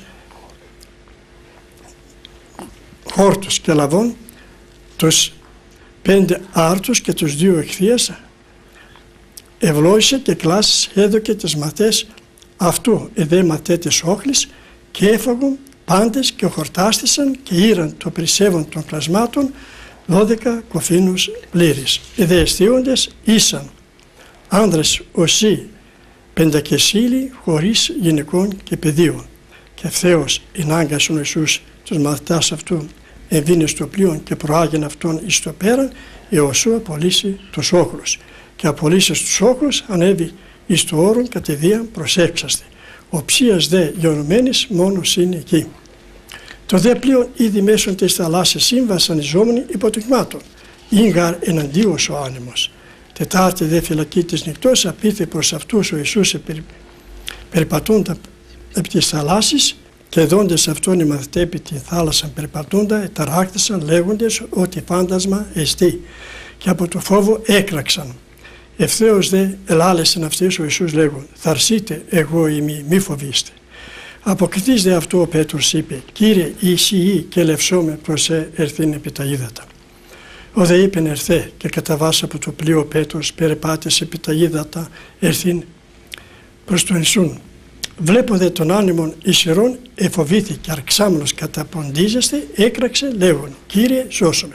χόρτους και λαβών τους πέντε άρτους και τους δύο εχθείας ευλόγησε και κλάσεις έδωκε τις μαθές αυτού εδέ μαθέ της όχλης και έφαγουν πάντες και χορτάστησαν και ήραν το περισσεύον των κλασμάτων δώδεκα κοφίνους πλήρης. Εδέ εστίοντες ήσαν άνδρες οσί πεντακεσίλοι χωρίς γυναικών και παιδίων. Και ευθέως ενάγκασον ο Ιησούς τους μαθητάς αυτού εμβήνε στο πλοίο και προάγεν αυτόν εις το πέραν, εωσού απολύσει τους όχλους. Και απολύσες τους όχλους ανέβη εις το όρον κατηδίαν προσέξαστε. Ο ψίας δε γεωνομένης μόνος είναι εκεί. Το δε πλοίο ήδη μέσω της θαλάσσης συμβασανιζόμενοι υποτυγμάτων. Ήγαρ εναντίος ο άνεμος. Τετάρτη δε φυλακή της νυχτός απήθε προς αυτούς ο Ιησούς περι, περιπατούντα επί της θαλάσσης και δόντες αυτόν οι μαθητές επί τη θάλασσα περιπατούντα εταράχτησαν λέγοντες ότι φάντασμα εστί και από το φόβο έκραξαν. Ευθέως δε ελάλεσεν αυτής ο Ιησούς λέγον, θαρσείτε εγώ ημί, μη φοβήστε. Αποκριθείς δε αυτό ο Πέτρος είπε, Κύριε Ιησιή και λευσόμε προς ε ερθήν επί τα ύδατα. Ο δε είπεν ερθέ και καταβάσα από το πλοίο Πέτρος περπάτησε επί τα ύδατα ερθήν προς τον Ιησούν. Βλέπω δε τον άνεμον ισχυρών εφοβήθηκε αρξάμενος καταποντίζεστε έκραξε λέγον Κύριε σώσομαι.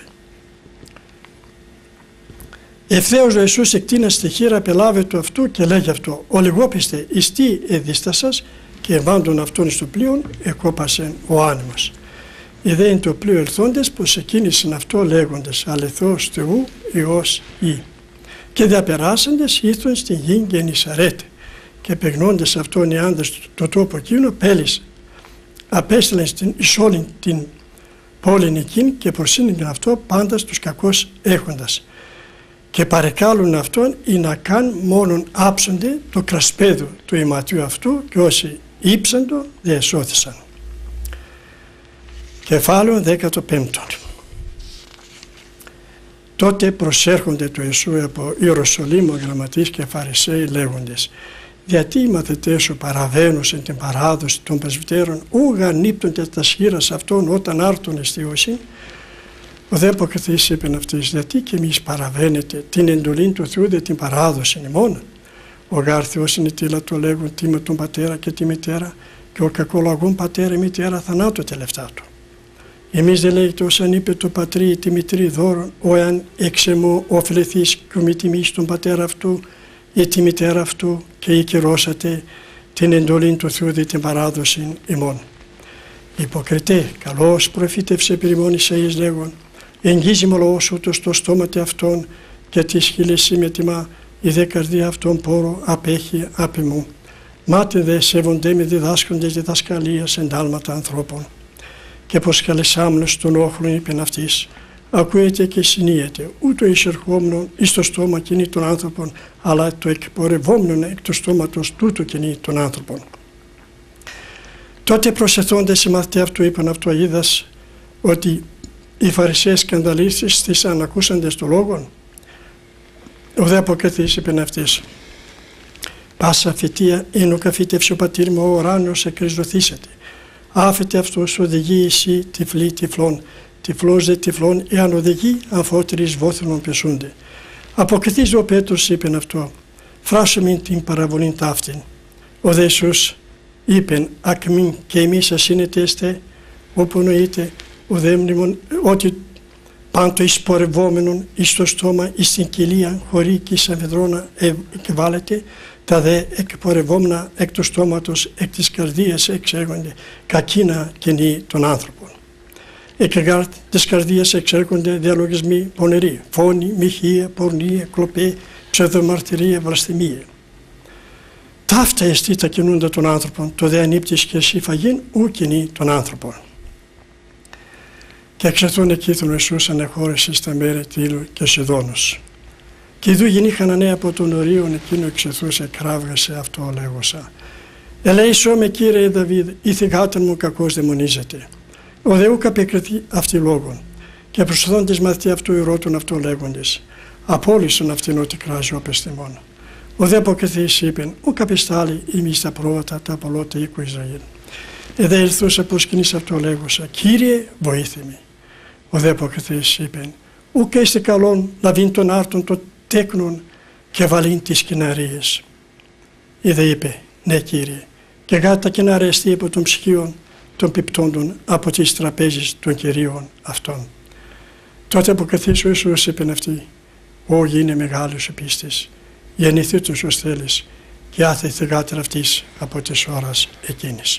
Ευθέως ο Ιησούς εκτείνας τη χείρα πελάβε του αυτού και λέγει αυτό ο λιγόπιστε εις τι εδίστασας και ευάντων αυτόν στο πλοίο εκόπασεν ο άνεμος. Ιδέ είναι το πλοίο ελθόντες πως εκκίνησαν αυτό λέγοντες αληθώς Θεού Υιός Ή. Και διαπεράσαντες ήρθαν στην γη Γεννησαρέτη και παιγνώντες αυτόν οι άνδρες το τόπο εκείνο πέλησε. Απέστειλαν εις όλη την πόλη εκείνη και προσύνηγαν αυτό πάντα τους κακώς έχοντας. Και παρεκάλουν αυτόν ή να καν μόνον άψονται το κρασπέδο του ηματιού αυτού και όσοι ύψαντο διεσώθησαν. Κεφάλαιο δέκατο πέμπτον. Τότε προσέρχονται του Ιησού από Ιεροσολύμ ο γραμματείς και φαρισαίοι λέγοντες «Γιατί οι μαθητές σου παραβαίνουν σε την παράδοση των πρεσβυτέρων ούγα νύπτονται τα σχήρας αυτών όταν άρτουν εστίωση». Ο δε αποκριθής είπεν αυτής «Γιατί και εμείς παραβαίνετε την εντολή του Θεού δε την παράδοση ημών». Ο γάρ Θεός είναι τίλα το λέγουν τι με τον πατέρα και τη μητέρα και ο κακολογούν πατέρα ή μητέρα θανάτου τελευταία του. Εμείς δεν λέγεται όσαν είπε το πατρί ή τη μητρή δώρον, ο εάν εξεμού οφειλεθείς και μη τιμήσει τον πατέρα αυτού ή τη μητέρα αυτού και οικειρώσατε την εντολή του Θεού δι' την παράδοση ημών. Υποκριτέ, καλώς προφήτευσε περί μόνη Ισαΐας λέγον, εγγίζει μολός ούτως το στόματι αυτών και τη σχήλεση με τιμά, η δε καρδία αυτών πόρο απέχει απ' μου. Μάτε δε σέβονται με διδάσκοντες διδασκαλίας εντάλματα ανθρώπων. Και πως καλεσάμενος των όχλων είπεν αυτής, ακούετε και συνείετε, ούτω εισερχόμενον εις το στόμα κινεί των άνθρωπων, αλλά το εκπορευόμενον εκ του στόματος τούτου κινεί των άνθρωπων. Τότε προσεθώντες οι μαθητές αυτού είπαν αυτό, είδας ότι οι Φαρισαίοι σκανδαλίστες τις ανακούσαντες του λόγων. Ο δε αποκριθής είπεν αυτής, πάσα φυτεία είναι ο καφίτευσε ο πατήρ μου ο ουράνιος εκκρισδοθήσεται. Άφετε αυτός οδηγεί εσύ τυφλή τυφλών, τυφλός δε τυφλών, εάν οδηγεί αμφότερης βόθρονων πεσούνται. Αποκριθής ο Πέτρος είπεν αυτό, φράσομην την παραβολήν ταύτην. Ο δε Ιησούς είπεν, ακμήν και εμείς ασύνετεστε, όπου νοείται ο δέμνημον, ότι πάντο εις πορευόμενον εις το στόμα εις την κοιλία χωρί και εις αμφιδρώνα εκβάλλεται, τα δε εκπορευόμενα εκ του στόματος εκ της καρδίας εξέρχονται κακίνα κοινή των άνθρωπων. Εκ της καρδίας εξέρχονται διαλογισμοί πονηροί, φόνοι, μοιχεία, πορνεία, κλοπέ, ψευδομαρτυρία, βλασθημία. Ταύτα εστί τα κινούντα των άνθρωπων, το δε ανήπτεις και εσύ φαγήν ου κοινή των άνθρωπων. Και εξεθούν εκεί τον Ιησούς ανεχώρησε στα μέρη Τύρου και Σιδώνος. Και ειδού γεννή Χαναναία από τον ορίον εκείνο εξεθούσε, κράβγασε αυτό λέγωσα. Ελέησό με Κύριε Δαβίδ, η θυγάτων μου κακώς δαιμονίζεται. Ο δε ούκ απεκριθεί αυτή λόγων. Και προσθέτων της μαθητή αυτού ηρώτων αυτό λέγοντες. Απόλυσον αυτήν ότι κράζει ο απεστημόν. Ο δε αποκριθής είπεν, ούκ απεστάλλει ημείς τα πρόβατα τα απολώτα οίκου Ισραήλ. Εδέ ήλθούσα πως κοινής αυτό λέγωσα, Κύριε βοήθημη. Ο δε αποκριθής είπεν, ούκ έστε καλόν λαβήν των άρτων των τέκνων και βαλήν τις κοιναρίες. Είδε είπε, ναι Κύριε, και γάτα κοιναρεστεί από των ψυχίων των πιπτόντων από τις τραπέζεις των κυρίων αυτών. Τότε αποκριθής ο Ιησούς είπεν αυτή, «Ω γίνε μεγάλος ο πίστης, γεννηθεί τους ως θέλεις και άθε θυγάτερα αυτής από τις ώρας εκείνης».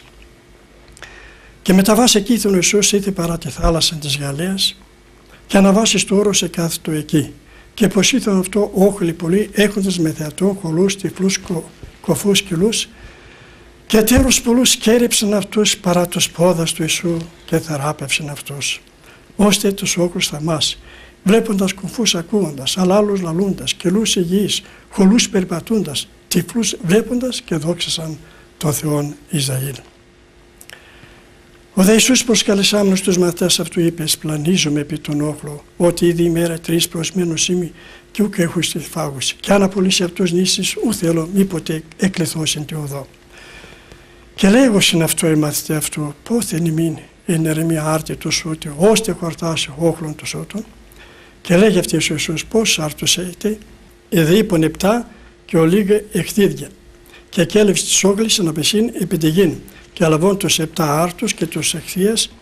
Και μεταβάσει εκεί τον Ιησούς ήρθε παρά τη θάλασσα της Γαλαίας και αναβάσει στο όρος εκάθετο εκεί. Και πως ήρθαν αυτό όχλοι πολλοί έχοντας με θεατό χολούς, τυφλούς, κο, κοφούς κυλούς και τέλος πολλούς κέρυψαν αυτούς παρά τους πόδας του Ιησού και θεράπευσαν αυτούς. Ώστε τους όχλους θαμάς, βλέποντας κοφούς ακούοντας, αλλά άλλους λαλούντας, κυλούς υγιείς, χολούς περπατούντας, τυφλούς βλέποντας και δόξασαν τον Θεόν Ισραήλ. Ο δε Ιησούς προσκαλεσάμενος τους μαθητάς αυτού είπε, «Σπλανίζομαι επί τον όχλο, ότι ήδη ημέρα τρεις προσμένος είμαι και ούκ έχω στη φάγωση. Και αν απολύσει αυτούς νήσεις, ου θέλω μήποτε εκληθώσιν τη οδό». Και λέγωσιν αυτό οι μαθητές αυτού, «Πόθεν ημίν είναι ερεμία άρτη του σούτη, ώστε χορτάσει όχλον του σούτων». Και λέγει αυτής ο Ιησούς, «Πώς άρτους έχετε, εδε είπον επτά και ο λίγα εχθίδια». Και κέλευσε τις όχλες να πεσίν επί τη γην. Και λαβών τους επτά άρτους και τους εχθείας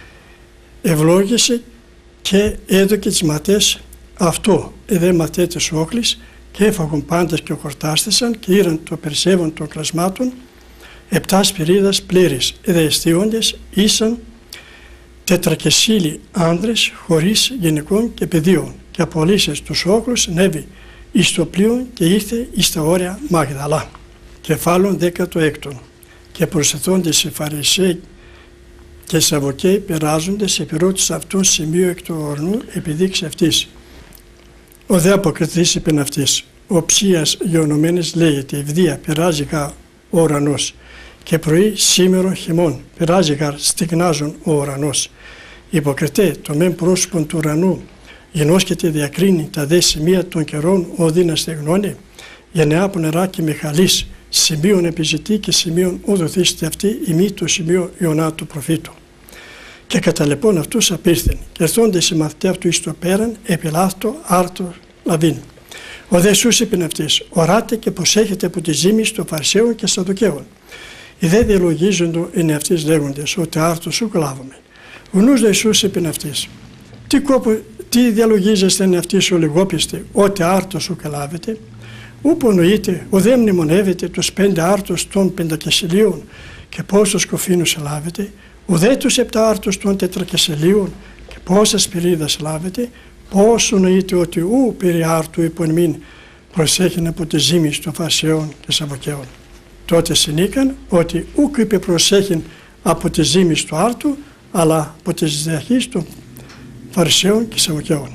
ευλόγησε και έδωκε τις ματές αυτό. Εδέ ματέ της όχλης και έφαγον πάντες και χορτάστησαν και ήραν το περισσεύον των κλασμάτων επτά σπυρίδας πλήρης. Εδέ εστίοντες ήσαν τετρακεσίλοι άνδρες χωρίς γυναικών και παιδίων και απολύσες τους όχλους νέβη εις το πλοίο και ήρθε εις τα όρια Μαγδαλά. Κεφάλων δέκατο έκτον. Και προσθέτοντες οι Φαρισαίοι και οι Σαββοκαίοι περάζοντες επιρώτησαν αυτόν σημείο εκ του ορνού επιδείξει αυτής. Ο δε αποκριθής είπεν αυτής, ο ψίας γεωνομένης λέγεται ευδία πειράζει γαρ ο ουρανός και πρωί σήμερο χειμών πειράζει γαρ στιγνάζον ο ουρανός. Υποκριτέ το μεν πρόσωπον του ουρανού γενόσκεται διακρίνει τα δε σημεία των καιρών όδι να στεγνώνει γενεά από νερά και μεχαλής σημείων επιζητεί και σημείων οδοθήσετε αυτή ημί το σημείο Ιωνά του προφήτου. Και κατά λοιπόν αυτούς απήρθεν και ερθόντες οι μαθητές αυτού εις το πέραν επιλάθτω άρτο λαβήν. Ο δε Ιησούς είπεν αυτής, οράτε και προσέχετε από τη ζήμιση των Φαρισαίων και Σαδδουκαίων. Οι δε διαλογίζοντο είναι αυτής λέγοντες ότι άρτο σου κλάβουμε. Ο νους δε Ιησούς είπεν αυτής, τι, κόπο, τι διαλογίζεστε είναι αυτής ο λιγόπιστε ότι άρτο σου κλάβετε. Ούπο νοείται, ο δε μνημονεύεται τους πέντε άρτους των πεντακεσιλίων και πόσους κοφίνους λάβετε, ο δε τους επτά άρτους των τετρακεσιλίων και πόσες πυρίδας λάβετε, πόσο νοείται ότι ου περί άρτου υπονμήν προσέχει από τη ζήμιση των Φαρισαίων και Σαββοκαίων. Τότε συνήκαν ότι ούκ είπε προσέχει από τη ζήμιση του άρτου, αλλά από τις διαχείς των Φαρισαίων και Σαββοκαίων.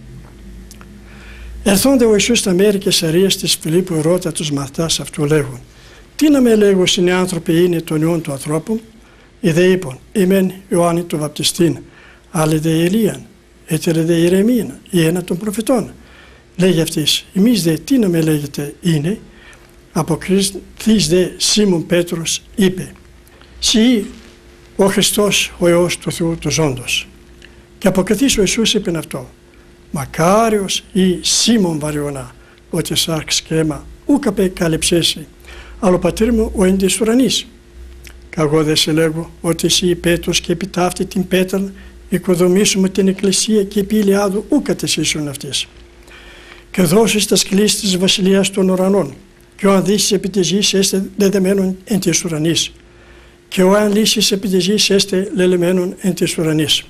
Ερθόνται ο Ιησούς στα μέρη Καισαρίας της Φιλίππου ρώτα τους μαθητάς αυτού λέγουν, τι να με λέγω είναι άνθρωποι είναι των ιών του ανθρώπου, Οι δε είπαν, εμέν Ιωάννη το βαπτιστήν, άλλοι δε Ηλίαν, έτερε δε Ιερεμίαν, ή ένα των προφητών. Λέγει αυτής, εμείς δε τι να με λέγεται είναι, αποκρίθης δε Σίμων Πέτρος είπε, «Συ ο Χριστός ο Υιός του Θεού του ζώντος». Και αποκριθής ο Ιησούς είπε αυτό, «Μακάριος ή Σίμων βαριωνά, ότι σάρξ και αίμα ούκ απεκαλυψέσει, αλλά ο πατήρ μου ο εν της ουρανής. Κι εγώ δε σε λέγω ότι εσύ Πέτρος και επί ταύτη την πέτραν οικοδομήσουμε την εκκλησία και επί ηλιάδου ούκ κατεσίσουν αυτής. Και δώσεις τα σκλήσεις της βασιλείας των ουρανών, και ο αν δύσεις επί της γης έστε δεδεμένον εν της ουρανής, και ο αν λύσεις επί της γης έστε λελεμένον εν της ουρανής».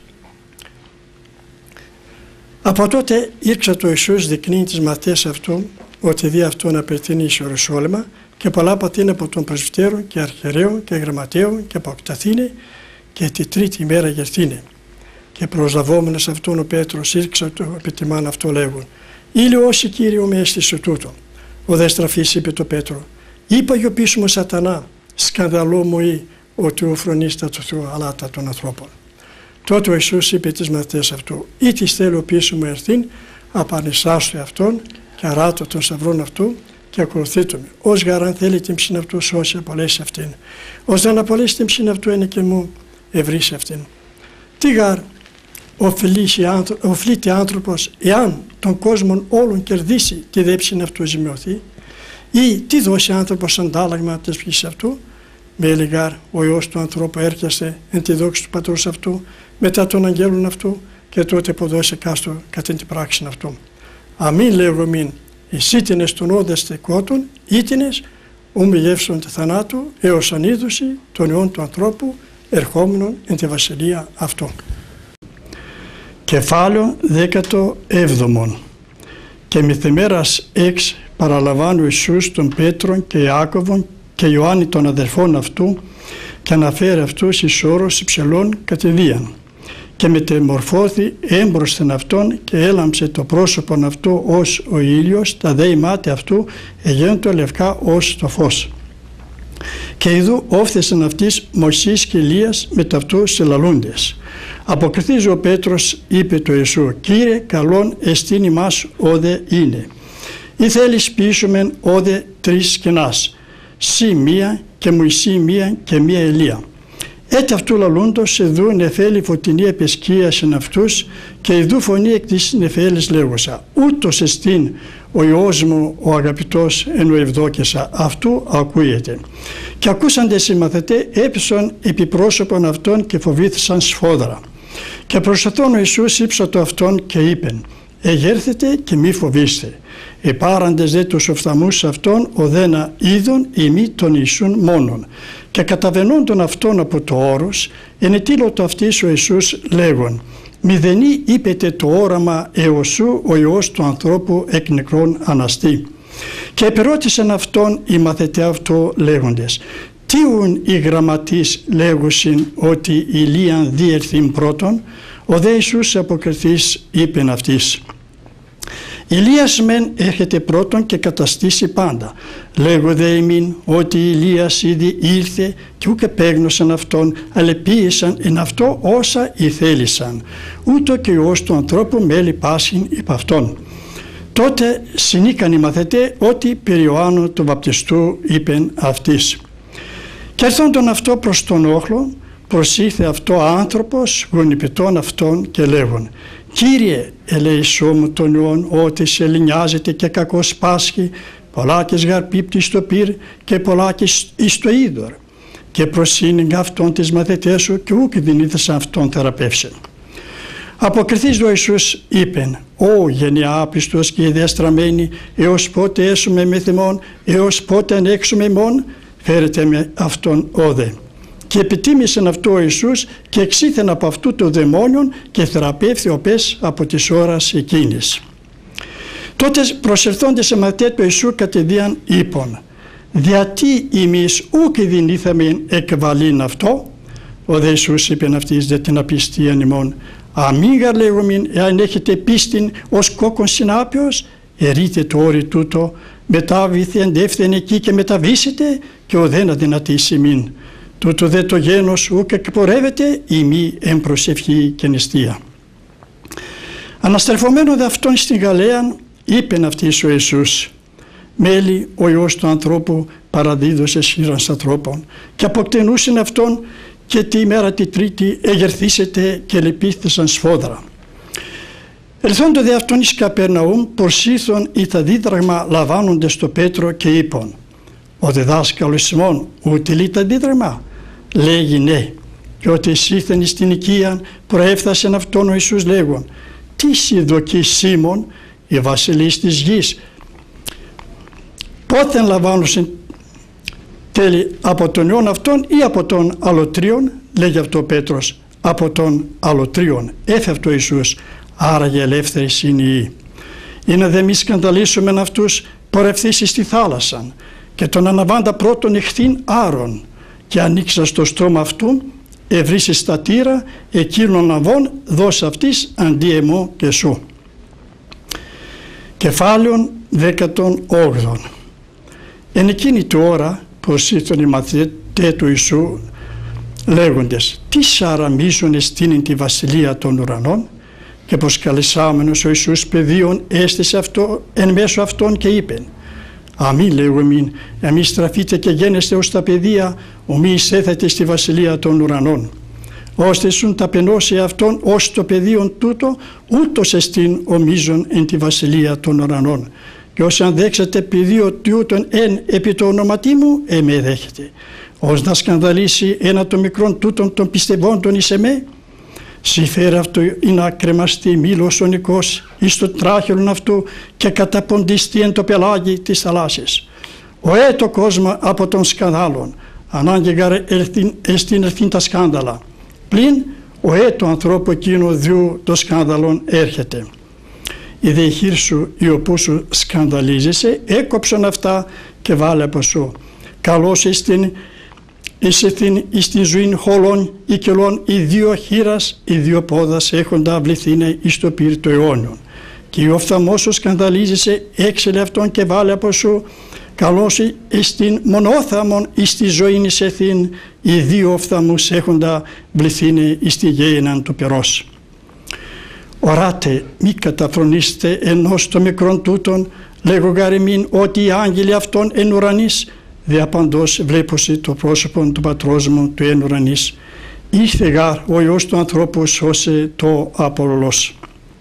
Από τότε ήρξα το Ιησούς δεικνύει τις μαθητές αυτού ότι δι' αυτόν απευθύνει εις Ιερουσάλημα και πολλά πατήν από τον πρεσβυτέρο και αρχιερέο και γραμματέο και αποκταθήνε και τη τρίτη ημέρα γερθήνε. Και προσλαβόμενος αυτόν ο Πέτρος ήρξα το επιτιμάν αυτό λέγουν, «Ήλιο όσοι Κύριο με έστησε τούτο». Ο δε στραφής είπε το Πέτρο, «Είπα γιο πίσω μου σατανά, σκανδαλό μου ή ότι ο φρονίστα του Θεού αλάτα των ανθρώπων». Τότε ο Ιησούς είπε τις μαθητές αυτού, «Ή της θέλω πίσω μου ερθήν, απανισάστου αυτόν και αράτω των σταυρών αυτού και ακολουθήτω με. Ως γαράν θέλει την ψήν αυτού σώσει απολέσει αυτήν. Ως δεν απολέσει την ψήν αυτού είναι και μου ευρύσει αυτήν». Τι γαρ οφλείται άνθρωπος εάν τον κόσμον όλων κερδίσει τη δε ψήν αυτού ζημιωθεί, ή τι δώσει άνθρωπος αντάλλαγμα της ψής αυτού. Με ελιγάρ ο Υιός του ανθρώπου έρχεστε εν τη δόξη του πατρός αυτού μετά των αγγέλων αυτού και τότε αποδώσει κάστο κατά την πράξη αυτού. Αμήν λέγω μην, εισήτηνες των όδεστε κότων, ήτηνες ομιλεύσεων του θανάτου έως ανίδωση των ιών του ανθρώπου ερχόμενων εν τη βασιλεία αυτού. Κεφάλαιο δέκατο έβδομον. Και μυθεμέρας εξ παραλαμβάνει ο Ιησούς των Πέτρων και Ιάκωβων και Ιωάννη των αδερφών αυτού και αναφέρει αυτούς εις όρος υψηλών κατηδίαν. Και μετεμορφώθη έμπροσθεν αυτόν και έλαμψε το πρόσωπον αυτού ως ο ήλιος, τα δε μάτια αυτού εγένετο λευκά ως το φως. Και ειδού όφθεσαν αυτής Μωυσής και Ηλίας με ταυτού συλλαλούντες. Αποκριθής ο Πέτρος είπε το Ιησού, «Κύριε, καλόν εστίν ημάς όδε είναι. Ή θέλεις πείσομεν όδε τρεις σκηνάς, σύ μία και Μωυσή μία και μία Ηλία». Έτσι αυτού λαλούντος εδού νεφέλη φωτεινή επεσκίασεν αυτούς και ειδού φωνή εκ της νεφέλης λέγουσα, «Ούτως εστίν ο Υιός μου ο αγαπητός εν ο ευδόκησα, αυτού ακούγεται». Και ακούσαντες οι μαθητές έπεσαν επί πρόσωπον αυτών και φοβήθησαν σφόδρα. Και προσωθών ο Ιησούς ύψατο αυτόν και είπεν, «Εγέρθετε και μη φοβήστε». Επάραντες δε τους οφθαλμούς αυτών οδένα είδων ημί των Ιησούν μόνον. Και καταβαινόντων αυτών από το όρος, ενετήλωτο αυτής ο Ιησούς λέγον, «Μηδενή είπετε το όραμα εωσού ο Υιός του ανθρώπου εκ νεκρών αναστεί». Και επερώτησαν αυτόν οι μαθητές αυτό λέγοντες, «Τι ουν οι γραμματείς λέγουσιν ότι Ηλίαν διερθήν πρώτον?» Ο δε Ιησούς αποκριθής είπεν αυτής, «Ηλίας μεν έρχεται πρώτον και καταστήσει πάντα. Λέγω δε ημίν ότι Ηλίας ήδη ήρθε και ούκ επέγνωσαν αυτόν, αλλά ποίησαν εν αυτό όσα ηθέλησαν. Ούτω και ο Υιός του ανθρώπου μέλη πάσχην υπ' αυτόν». Τότε συνήκαν οι μαθητές ότι περί Ιωάννου του βαπτιστού είπεν αυτής. Και έρθοντον αυτό προς τον όχλο, προσήλθε αυτό άνθρωπος γονυπητών αυτών και λέγον, «Κύριε, ελέησό μου τον Υιόν ότι σε λινιάζεται και κακός πάσχει, πολλάκις γαρ πίπτει στο πυρ και πολλάκις εις το είδωρ». Και προσύνηγα αυτόν τις μαθητές σου και ούκ δυνήθησαν αυτόν θεραπεύσεν. Αποκριθείς ο Ιησούς είπεν, «Ω γενιά άπιστος και ιδεστραμμένη, έως πότε έσουμε με θυμόν, έως πότε ανέξουμε μόν, φέρετε με αυτόν όδε». Και επιτίμησεν αυτό ο Ιησούς και εξήθεν από αυτού το δαιμόνιον και θεραπεύθη ο πες από της ώρας εκείνης. Τότε προσελθόντες σε μαθητές του Ιησού κατηδίαν είπον, «Διατί ημείς ούκ δυνήθαμεν εκβαλήν αυτό?» Ο δε Ιησούς είπεν αυτής δε την απιστίαν ημών, «Αμήν γαρ λέγομεν, εάν έχετε πίστην ως κόκκον συνάπιος, ερείτε το όρι τούτο, μετάβηθεν δεύθεν εκεί και μεταβήσετε και ο δεν αδυνατήσει μην». τούτο δε το γένος ουκ εκπορεύεται η μη εμπροσευχή και νηστεία. Αναστρεφωμένο δε αυτόν στην Γαλαία, είπεν αυτής ο Ιησούς, μέλη ο Υιός του ανθρώπου παραδίδωσε σύρας ανθρώπων και αποκτενούσεν αυτόν και τη ημέρα τη τρίτη εγερθήσετε και λεπίθησαν σφόδρα. Ελθόντο δε αυτόν εις Καπερναούμ προσήλθον ή τα δίδραγμα λαμβάνονται στο Πέτρο και είπαν, ο διδάσκαλος ημών ούτιλεί τα δίδραγμα, λέγει ναι, και ότι εισήλθεν εις την οικίαν προέφθασεν αυτόν ο Ιησούς λέγον, τι συνδοκεί Σίμων, η βασιλής της γης, πότε λαμβάνουσεν τέλει από τον ιόν αυτόν ή από τον αλωτρίον, λέγει αυτό ο Πέτρος, από τον αλωτρίον. Έφευτο Ιησούς, άραγε ελεύθερη είναι η. Είναι δε μη σκανδαλίσουμε αυτούς πορευθήσεις στη θάλασσα και τον αναβάντα πρώτον εχθήν άρων και ανοίξα στο στόμα αυτού ευρύσεις στα τύρα εκείνων αβών δώσ' αυτής αντί εμώ και σου. Κεφάλαιον δέκατον όγδον. Εν εκείνη του ώρα προσήλθον οι μαθητέ του Ιησού λέγοντες, τι σαραμίζουν εστίνην τη βασιλεία των ουρανών, και προσκαλεσάμενος ο Ιησούς παιδίον έστησε αυτό εν μέσω αυτών και είπεν, αμή λέγω εμήν, εμείς στραφείτε και γένεστε ως τα παιδεία, ομοί εισέθετε στη βασιλεία των ουρανών. Ώστε σουν ταπενώσει αυτόν ως το παιδίον τούτο, ούτως εστίν ομίζον εν τη βασιλεία των ουρανών. Και όσοι αν δέξετε παιδίο τούτον εν επί το ονοματί μου, εμέ δέχεται. Ως να σκανδαλίσει ένα των μικρών τούτων των πιστευόντων εις εμέ, συμφέρει αυτό ή να κρεμαστεί μήλος ο νικός εις το τράχυλον αυτού και καταποντιστεί εν το πελάγι της θαλάσσης. Ο έτο κόσμο από των σκανδάλων, ανάγκη γαρ εστίν ερθήν τα σκάνδαλα. Πλην ο έτο ανθρώπου εκείνο διού το σκάνδαλον έρχεται. Η δε χείρ σου η οπού σου σκανδαλίζεσαι, έκοψον αυτά και βάλε από σου. Καλώς εστίν εισεθήν εις την ζωήν χολών ή κελών οι δύο χείρας, οι δύο πόδας έχοντα βληθήνε εις το πύρ το αιώνιον. Και ο οφθαλμός σου σκανδαλίζεσαι, έξελε αυτόν και βάλε από σου. Καλώς εις την μονόθαμον εις τη ζωήν εισεθήν οι δύο οφθαλμούς έχοντα βληθήνε εις τη γέιναν του πυρός. Οράτε, μη καταφρονείστε ενός των μικρών τούτων, λέγω γαριμήν ότι οι άγγελοι αυτών εν ουρανής, δε απαντός βλέπωση το πρόσωπο του πατρός μου του εν ουρανής. Ήρθε γάρ ο Υιός του ανθρώπου σώσε το απολολός.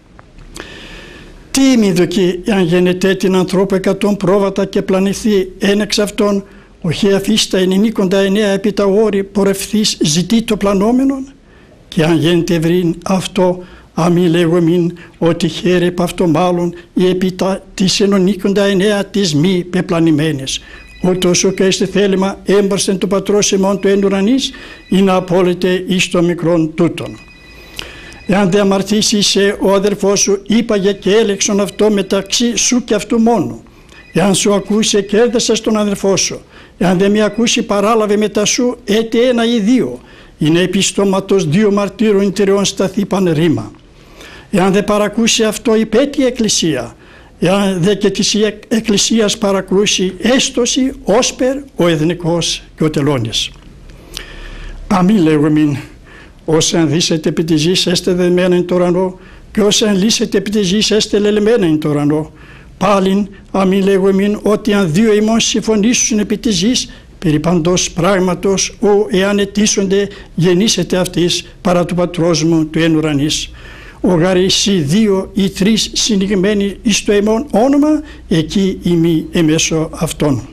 Τι μη δοκεί αν γενετέ την ανθρώπου εκατόν πρόβατα και πλανηθεί εν εξ αυτών, οχι αφήστα ενημίκοντα εννέα επί τα όρη πορευθείς ζητεί το πλανόμενον, και αν γένεται ευρύν αυτό, αμή λέγω μην ότι χαίρε επ' αυτό μάλλον ή επί τα της ενονίκοντα εννέα της μη πεπλανημένες. Ούτως ο και είστε θέλημα έμπαρστεν το πατρός ημών του εν ουρανής, ή να απόλυτε εις το μικρόν τούτον. Εάν δε αμαρτήσει σε ο αδερφός σου, είπαγε και έλεξον αυτό μεταξύ σου και αυτού μόνο. Εάν σου ακούσει, κέρδεσαι στον αδερφό σου. Εάν δεν με ακούσει, παράλαβε μετά σου έτη ένα ή δύο. Είναι επί στόματος δύο μαρτύρων τριών σταθεί πανερίμα. Εάν δεν παρακούσει αυτό, υπέτει η εκκλησία. Εάν δε και της εκκλησίας παρακρούσει έστωση, όσπερ ο εθνικός και ο τελώνης. Αμή λέγω μην, όσοι αν δίσετε επί της γης έστε δεμένα εν το ουρανό, και όσοι αν λύσετε επί της γης έστε λελεμένα εν το ουρανό. Πάλιν, αμή λέγω μην, ότι αν δύο ημών συμφωνήσουν επί της γης, περί παντός πράγματος, ο εάν αιτήσονται γεννήσετε αυτής παρά του πατρός μου του εν ουρανής. Ο γαρίσι δύο ή τρεις συνηγμένοι εις το εμών όνομα, εκεί ημί εμέσω αυτών.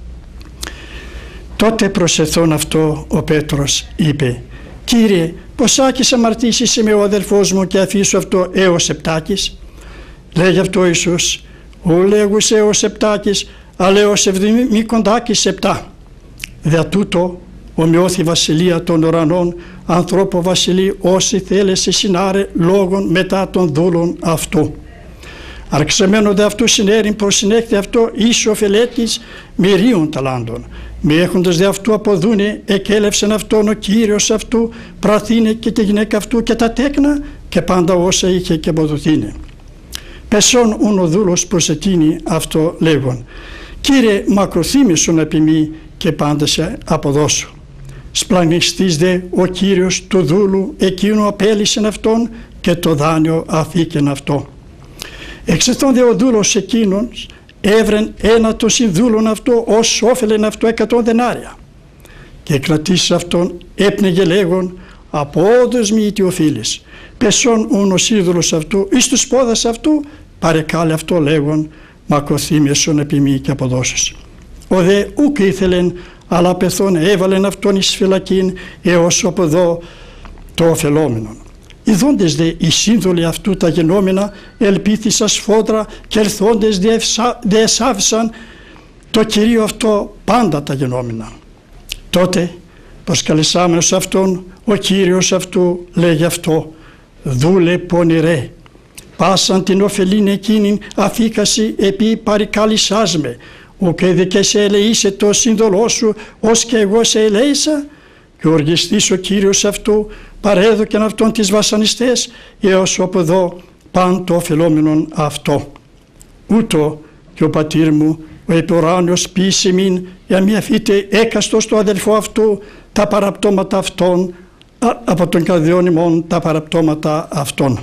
Τότε προσεθών αυτό ο Πέτρος είπε, Κύριε, ποσάκις αμαρτήσεις με ο αδελφός μου και αφήσω αυτό έως επτάκις. Λέγει αυτό ο Ιησούς, ο λέγους έως επτάκις, αλλά έως εβδημίκοντάκις επτά. Δια τούτο, ομοιώθη βασιλεία των ουρανών, ανθρώπο βασιλεί όσοι θέλεσαι συνάρε λόγων μετά των δούλων αυτού. Αρξεμένο δε αυτού συνέριν προς συνέχεια αυτό ίσο ωφελέτης μυρίων ταλάντων. Μη έχοντας δε αυτού αποδούνε, εκέλευσεν αυτόν ο Κύριος αυτού, πραθήνε και τη γυναίκα αυτού και τα τέκνα και πάντα όσα είχε και αποδοθήνε. Πεσόν ούν ο δούλος προς εκείνη αυτό λέγον, Κύριε μακροθύμησον επί μη και πάντα σε αποδώσω. Σπλανιστής δε ο Κύριος του δούλου εκείνου απέλυσεν αυτόν και το δάνειο αφήκεν αυτό. Εξαιτών δε ο δούλος εκείνον έβρεν ένα των συνδούλων αυτό ως όφελεν αυτό εκατόν δενάρια. Και κρατήσεις αυτόν έπνεγε λέγον απόδος μη ητιοφίλης. Πεσόν ούν ο σύδουλος αυτού εις τους πόδας αυτού παρεκάλε αυτό λέγον μακοθύμιεσον επί μη και αποδώσεις. Ο δε ουκ ήθελεν αλλά πεθόν έβαλεν αυτόν εις φυλακήν έως οποδό το ωφελόμενον. Ιδώντες δε οι σύνδολοι αυτού τα γενόμενα ελπίθησαν σφόδρα και ελθόντες δε εσάφησαν το Κυρίο αυτό πάντα τα γενόμενα. Τότε προσκαλεσάμενος αυτόν ο Κύριος αυτού λέγει αυτό «Δούλε πονηρέ, πάσαν την ωφελήν εκείνην αφήκαση επί παρικάλισάς με, ουκ δε και σε ελεήσε το σύνδολό σου ως και εγώ σε ελέησα». Και οργιστής ο Κύριος αυτού παρέδωκεν αυτόν τις βασανιστές έως από εδώ παν το ωφελόμενον αυτό. Ούτω και ο πατήρ μου ο επουράνιος ποιήσε μην για μη αφήτε έκαστο στο αδελφό αυτού τα παραπτώματα αυτών από τον καρδιών ημών τα παραπτώματα αυτών.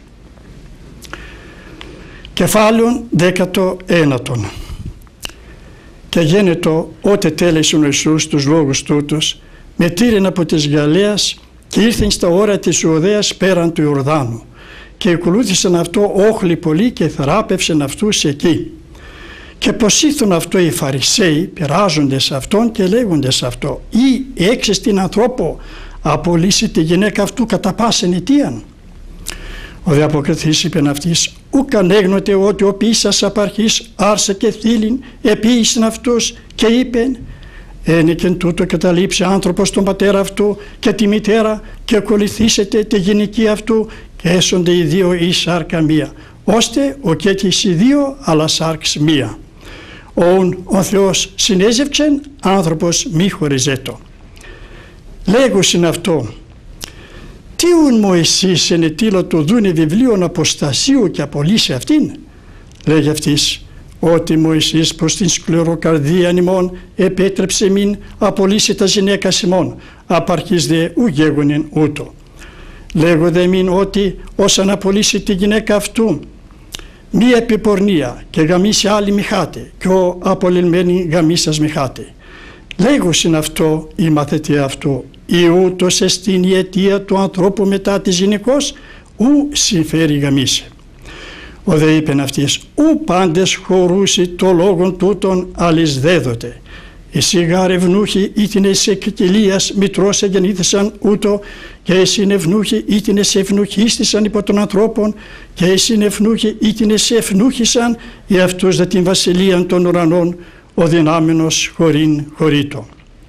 Κεφάλαιον δέκατο ένατον. Και γένετο ότε τέλεσον ο Ιησούς τους λόγους τούτους μετήρεν από της Γαλλίας και ήρθεν στα ώρα της Ιουδαίας πέραν του Ιορδάνου και ακολούθησαν αυτό όχλοι πολλοί και θεράπευσαν αυτούς εκεί. Και προσήθουν αυτό οι Φαρισαίοι περάζοντες αυτόν και λέγοντες αυτό ή έξες την ανθρώπο απολύσει τη γυναίκα αυτού κατά πάσεν αιτίαν. Ο δε αποκριθής είπεν αυτής ουκ ανέγνωτε ότι ο ποιήσας απαρχής άρσε και θύλιν επίησεν αυτούς και είπεν ένικεν τούτο καταλήψει άνθρωπος τον πατέρα αυτού και τη μητέρα και ακολουθήσετε τη γυναική αυτού και έσονται οι δύο η σάρκα μία, ώστε ο και οι δύο αλλά σάρξ μία. Ον ο Θεός συνέζευξεν άνθρωπος μη χωριζέτο. Λέγουσιν αυτό, τι ουν Μωυσής ενετήλω το δούνε βιβλίον αποστασίου και απολύσει αυτήν. Λέγει αυτής, ότι Μωυσής προς την σκληροκαρδίαν ημών επέτρεψε μην απολύσει τα γυναίκα ημών, απαρχής δε ου γέγονεν ούτω. Λέγω δε μην ότι όσαν απολύσει τη γυναίκα αυτού, μία επιπορνία και γαμίσει άλλη μιχάτε και ο απολυμμένη γαμίσας μιχάτε. Λέγουσιν αυτό η μαθητή αυτού, ή ούτως εστίν η αιτία του ανθρώπου μετά της γυναικός, ου συμφέρει γαμίσε. Ο δε είπεν αυτής, ου πάντες χωρούσι το λόγον τούτον αλης δέδοτε. Εσύ γάρ ευνούχοι ήτινε σε κεκυλίας μητρός εγεννήθησαν ούτω και εσύ ευνούχοι ήτινε σε ευνούχίστησαν υπό των ανθρώπων και εσύ ευνούχοι ήτινε σε ευνούχησαν οι αυτούς δε την βασιλείαν των ουρανών ο δυνάμενος χωρήν χωρίτο.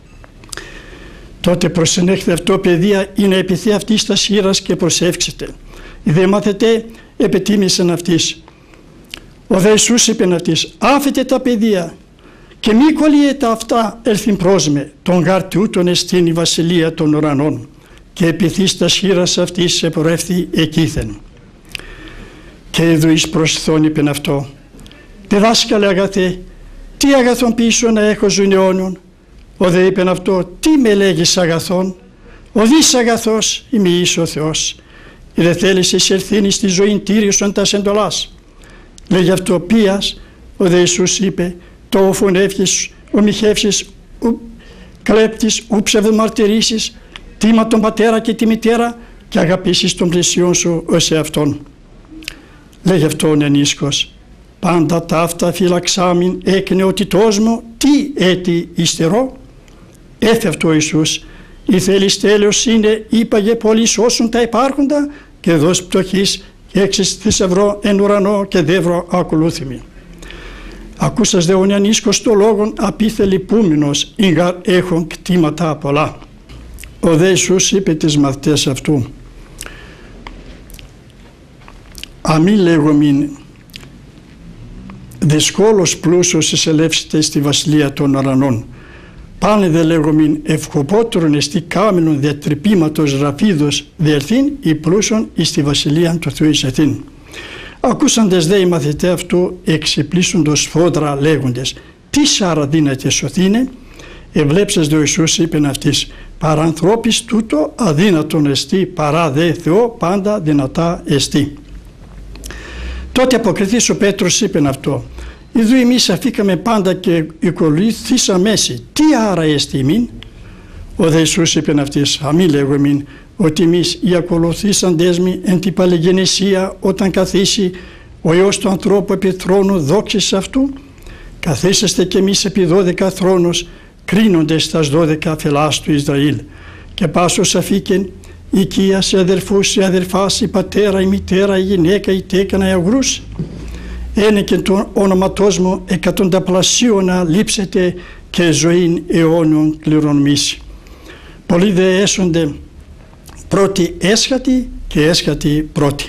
Τότε προσενέχτε αυτό παιδεία ή να επιθεί αυτής τα χείρας και προσεύξετε. Οι δε μάθετε επετίμησαν αυτής. Ο δε Ιησούς είπεν αυτής, άφετε τα παιδεία και μη κολλιέτα αυτά έλθην προς με, τον γάρ τούτον εστίν η βασιλεία των ουρανών. Και επιθείς τα χείρας αυτής επορεύθη εκείθεν. Και εδώ εις προσθόν είπεν αυτό, διδάσκαλε αγαθέ, τι αγαθόν πίσω να έχω ζουν αιώνιον. Ο δε είπεν αυτό, τι με λέγεις αγαθόν, ο δις αγαθός είμαι εις ο Θεός. Ή δε θέλεις εισελθύνει στη ζωή τήρησον τας εντολάς. Λέγει αυτό πίας, ο δε Ιησούς είπε, το φωνεύχεις, ο μοιχεύσεις, ο κλέπτης, ο ψευδομαρτυρήσεις, τίμα τον πατέρα και τη μητέρα και αγαπήσεις τον πλησιόν σου ως εαυτόν. Λέγει αυτόν ενίσκος, πάντα ταύτα φυλαξάμιν έκνε ο τιτός μου, τι έτη υστερώ. Έφε αυτό ο Ιησούς, η θέλεις τέλος είναι, είπαγε πολλοί σώσουν τα υπάρχοντα και δώσ' πτωχής και έξις θησαυρό εν ουρανό και δεύρο ακολούθημη. Ακούσας δε ο νεανίσκος το λόγον απίθελη πούμινος, ήγαρ έχουν κτήματα πολλά. Ο δε Ιησούς είπε τις μαθητές αυτού, αμή λέγομην δυσκόλος πλούσιος εισελεύσετε στη βασιλεία των ουρανών. Πάνε δε λέγομην ευχοπότερον εστί κάμενον διατρυπήματος ραφίδος διελθύν ή πλούσιον εις τη βασιλεία του Θεού εισεθύν. Ακούσαντες δε οι μαθητές αυτού εξεπλήσοντος σφόδρα λέγοντες, τι σάρα δύναται σωθήνε. Ευλέψας δε ο Ιησούς είπεν αυτής, παρανθρώπης τούτο αδύνατον εστί, παρά δε Θεό πάντα δυνατά εστί. Τότε αποκριθής ο Πέτρος είπεν αυτό, «Ιδού εμείς αφήκαμε πάντα και ακολουθήσαμε εσύ, τι άρα εστί ημίν?» Ο δε Ιησούς είπεν αυτής, «Αμή λέγω εμίν, ότι εμείς οι ακολουθήσαντες μη εν την παλαιγενεσία όταν καθίσει ο Υιός του ανθρώπου επί θρόνου δόξης αυτού, καθίσεστε κι εμείς επί δώδεκα θρόνους, κρίνοντες τας δώδεκα φυλάς του Ισραήλ. Και πάσος αφήκεν, οικίας, οι αδερφούς, οι αδερφάς, η πατέρα, η μητέρα, η γυναίκα, η τέκανα, οι αγρούς. Ένεκεν το όνοματός μου εκατονταπλασίων να λείψετε και ζωήν αιώνιον κληρονομήσει. Πολλοί δε έσονται πρώτοι έσχατοι και έσχατοι πρώτοι».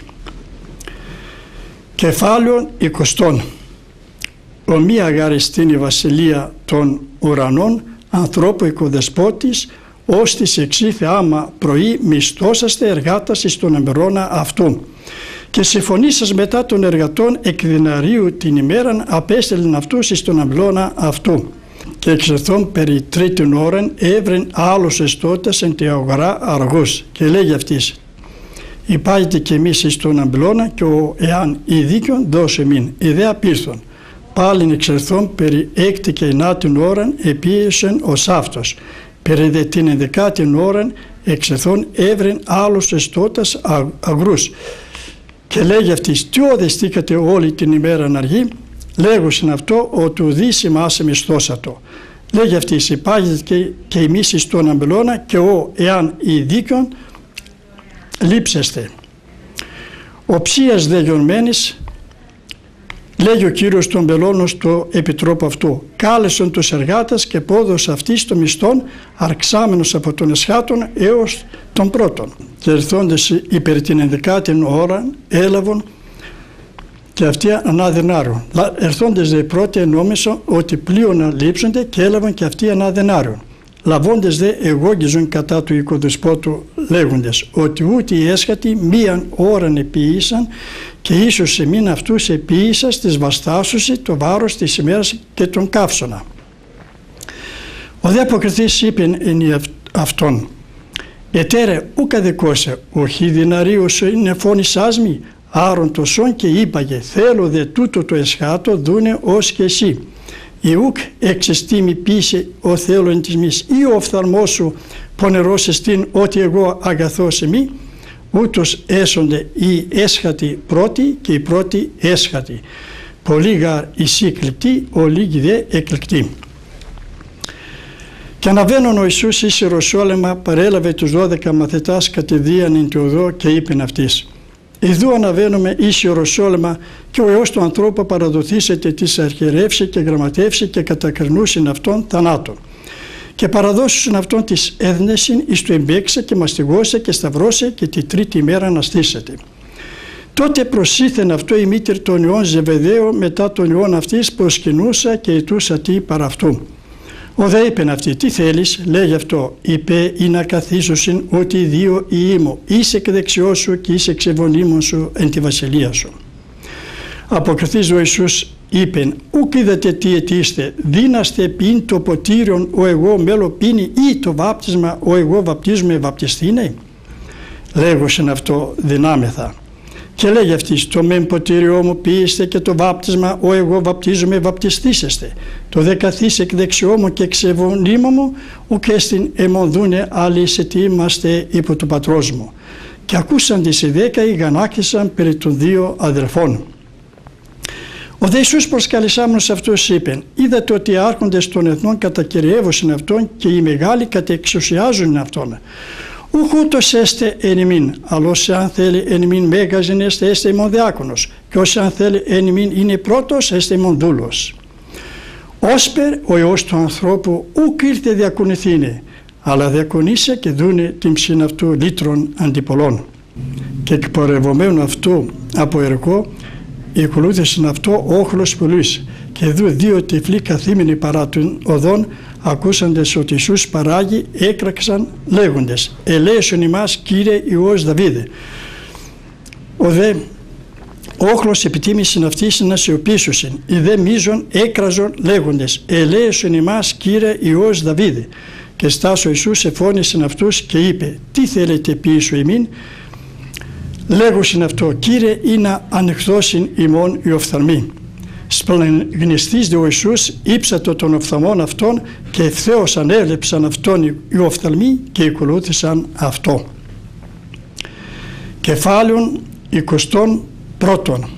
Κεφάλαιο εικοστών. «Ομοία γαριστήν η βασιλεία των ουρανών, ανθρώπου οικοδεσπότης, ως της εξήθε άμα πρωί μισθώσαστε εργάτας εις τον εμπερώνα αυτού. Και συμφωνήσας μετά των εργατών εκ διναρίου την ημέραν απέστελεν αυτούς εις τον αμπλώνα αυτού. Και εξερθών περί τρίτην ώραν έβρεν άλλος εστώτας εν τη αγορά αργούς και λέγει αυτής, «Υπάγεται και εμείς εις τον αμπλώνα και ο εάν η δίκαιον δώσε μην, ιδέα πήρθον. Πάλιν εξερθών περί έκτη και ενάτην ώραν επίεσεν ως αυτός. Περί δε την ενδεκάτην ώραν εξερθών έβρεν άλλος εστώτας αγρούς. Και λέγει αυτής, τι οδεστήκατε όλη την ημέρα αργή?» Λέγουσιν αυτό, ότι ουδή σημάσε μισθώσατο. Λέγει αυτής, «Υπάγεται και, και εμείς εις τον αμπελώνα και ο εάν η δίκαιον λείψεστε». Ο ψίας δε γιονμένης, λέγει ο Κύριος των πελώνων στο επιτρόπο αυτού, «Κάλεσον τους εργάτες και πόδος αυτής των μισθών, αρξάμενος από τον εσχάτων έως τον πρώτον. Και ερθόντες υπέρ την ενδεκάτην ώρα έλαβον και αυτοί ανά δενάριον. Ερθόντες δε πρώτοι ενόμισαν ότι πλοίον να λείψονται και έλαβαν και αυτοί ανά δενάριον. Λαβώντες δε εγώγγιζον κατά του οικοδεσπότου λέγοντες, ότι ούτε οι έσχατοι μίαν ώραν επίησαν και ίσως σε μην αυτούς επίησας της βαστάσουσι το βάρος της ημέρας και τον καύσωνα. Ο δε αποκριθής είπεν εν αυτόν, «Ετέρε ούκα δεκόσε, οχι διναρίου σου είναι φώνησάς μη, άρον το σόν και είπαγε, θέλω δε τούτο το εσχάτο δούνε ως και εσύ. Η ουκ εξεστήμη πίσε ο θέλον της μης ή ο οφθαλμός σου πονερός εστίν ότι εγώ αγαθός εμεί, ούτως έσονται οι έσχατοι πρώτοι και οι πρώτοι έσχατοι. Πολύ γαρ εσύ κλεικτή, ο λίγοι δε εκλεικτή». Και αναβαίνον ο Ιησούς εις Ιεροσόλυμα παρέλαβε τους δώδεκα μαθητάς κατηδίαν εν τη οδό και είπεν αυτής, «Ιδού αναβαίνουμε εις Ιεροσόλυμα και ο Υιός του ανθρώπου παραδοθήσεται της αρχιερεύσει και γραμματεύσει και κατακρινούσιν αυτόν θανάτων. Και παραδώσουσιν αυτόν της έθνεσιν εις του εμπέξε και μαστιγώσε και σταυρώσε και τη τρίτη ημέρα να στήσεται. Τότε προσήθεν αυτό η μήτηρ των Υιών Ζεβεδαίου μετά των Υιών αυτής προσκυνούσα και ητούσα τι παρά αυτού. Ο δε είπεν αυτή, τι θέλεις, λέγει αυτό, είπε ή να καθίσουσιν ότι δύο ή ήμω, είσαι εκ δεξιός σου και είσαι εξεβονίμων σου εν τη βασιλεία σου. Αποκριθείς ο Ιησούς είπεν, ουκ είδατε τι αιτήστε, δίναστε πίν το ποτήριον ο εγώ μέλο πίνει ή το βάπτισμα ο εγώ βαπτίζουμε βαπτιστήνε. Λέγωσιν αυτό δυνάμεθα. Και λέγει αυτής, το μεν ποτήριό μου πείστε και το βάπτισμα ο εγώ βαπτίζομαι βαπτιστήσεστε. Το δε καθείς εκ δεξιό μου και εξεβονίμω μου, ουκ έστιν εμονδούνε άλλοι σε τι είμαστε υπό του πατρός μου. Και ακούσαν τις οι δέκα οι γανάκησαν περί των δύο αδελφών. Ο δε Ιησούς προσκαλεσάμενος αυτούς είπεν, είδατε ότι οι άρχοντες των εθνών κατακυριεύωσιν αυτόν και οι μεγάλοι κατεξουσιάζουν αυτόν. Ούχ ούτως έστε εν ημίν, αλλά όσοι αν θέλει εν ημίν μέγαζιν έστε έστε ημών διάκονος, και όσοι αν θέλει εν ημίν είναι πρώτος έστε ημών δούλος. Όσπερ ο Υιός του ανθρώπου ούκ ήρθε διακονηθήνε, αλλά διακονήσε και δούνε την ψήν αυτού λύτρων αντιπολών. Και εκπορευομένου αυτού από εργό, εκολούθησαν αυτό όχλος πολλής, και δου δύο τυφλοί καθήμενοι παρά των οδών, ακούσαντες ότι Ιησούς παράγει, έκραξαν λέγοντες, «Ελέησον ημάς Κύριε Υιός Δαβίδε». Ο δε όχλος επιτίμησιν αυτής να σιωπήσουσιν, οι δε μίζων έκραζον λέγοντες, «Ελέησον ημάς Κύριε Υιός Δαβίδε». Και στάς ο Ιησούς εφώνησεν αυτούς και είπε, τι θέλετε ποιήσω ημίν? Λέγουσιν αυτό, Κύριε, ή να ανεχθώσιν ημών οι οφθαλμοί. Σπλαγνιστής δε ο Ιησούς ύψατο των οφθαλμών αυτών και ευθέως ανέβλεψαν αυτόν οι οφθαλμοί και ακολούθησαν αυτό. Κεφάλαιον εικοστών πρώτον.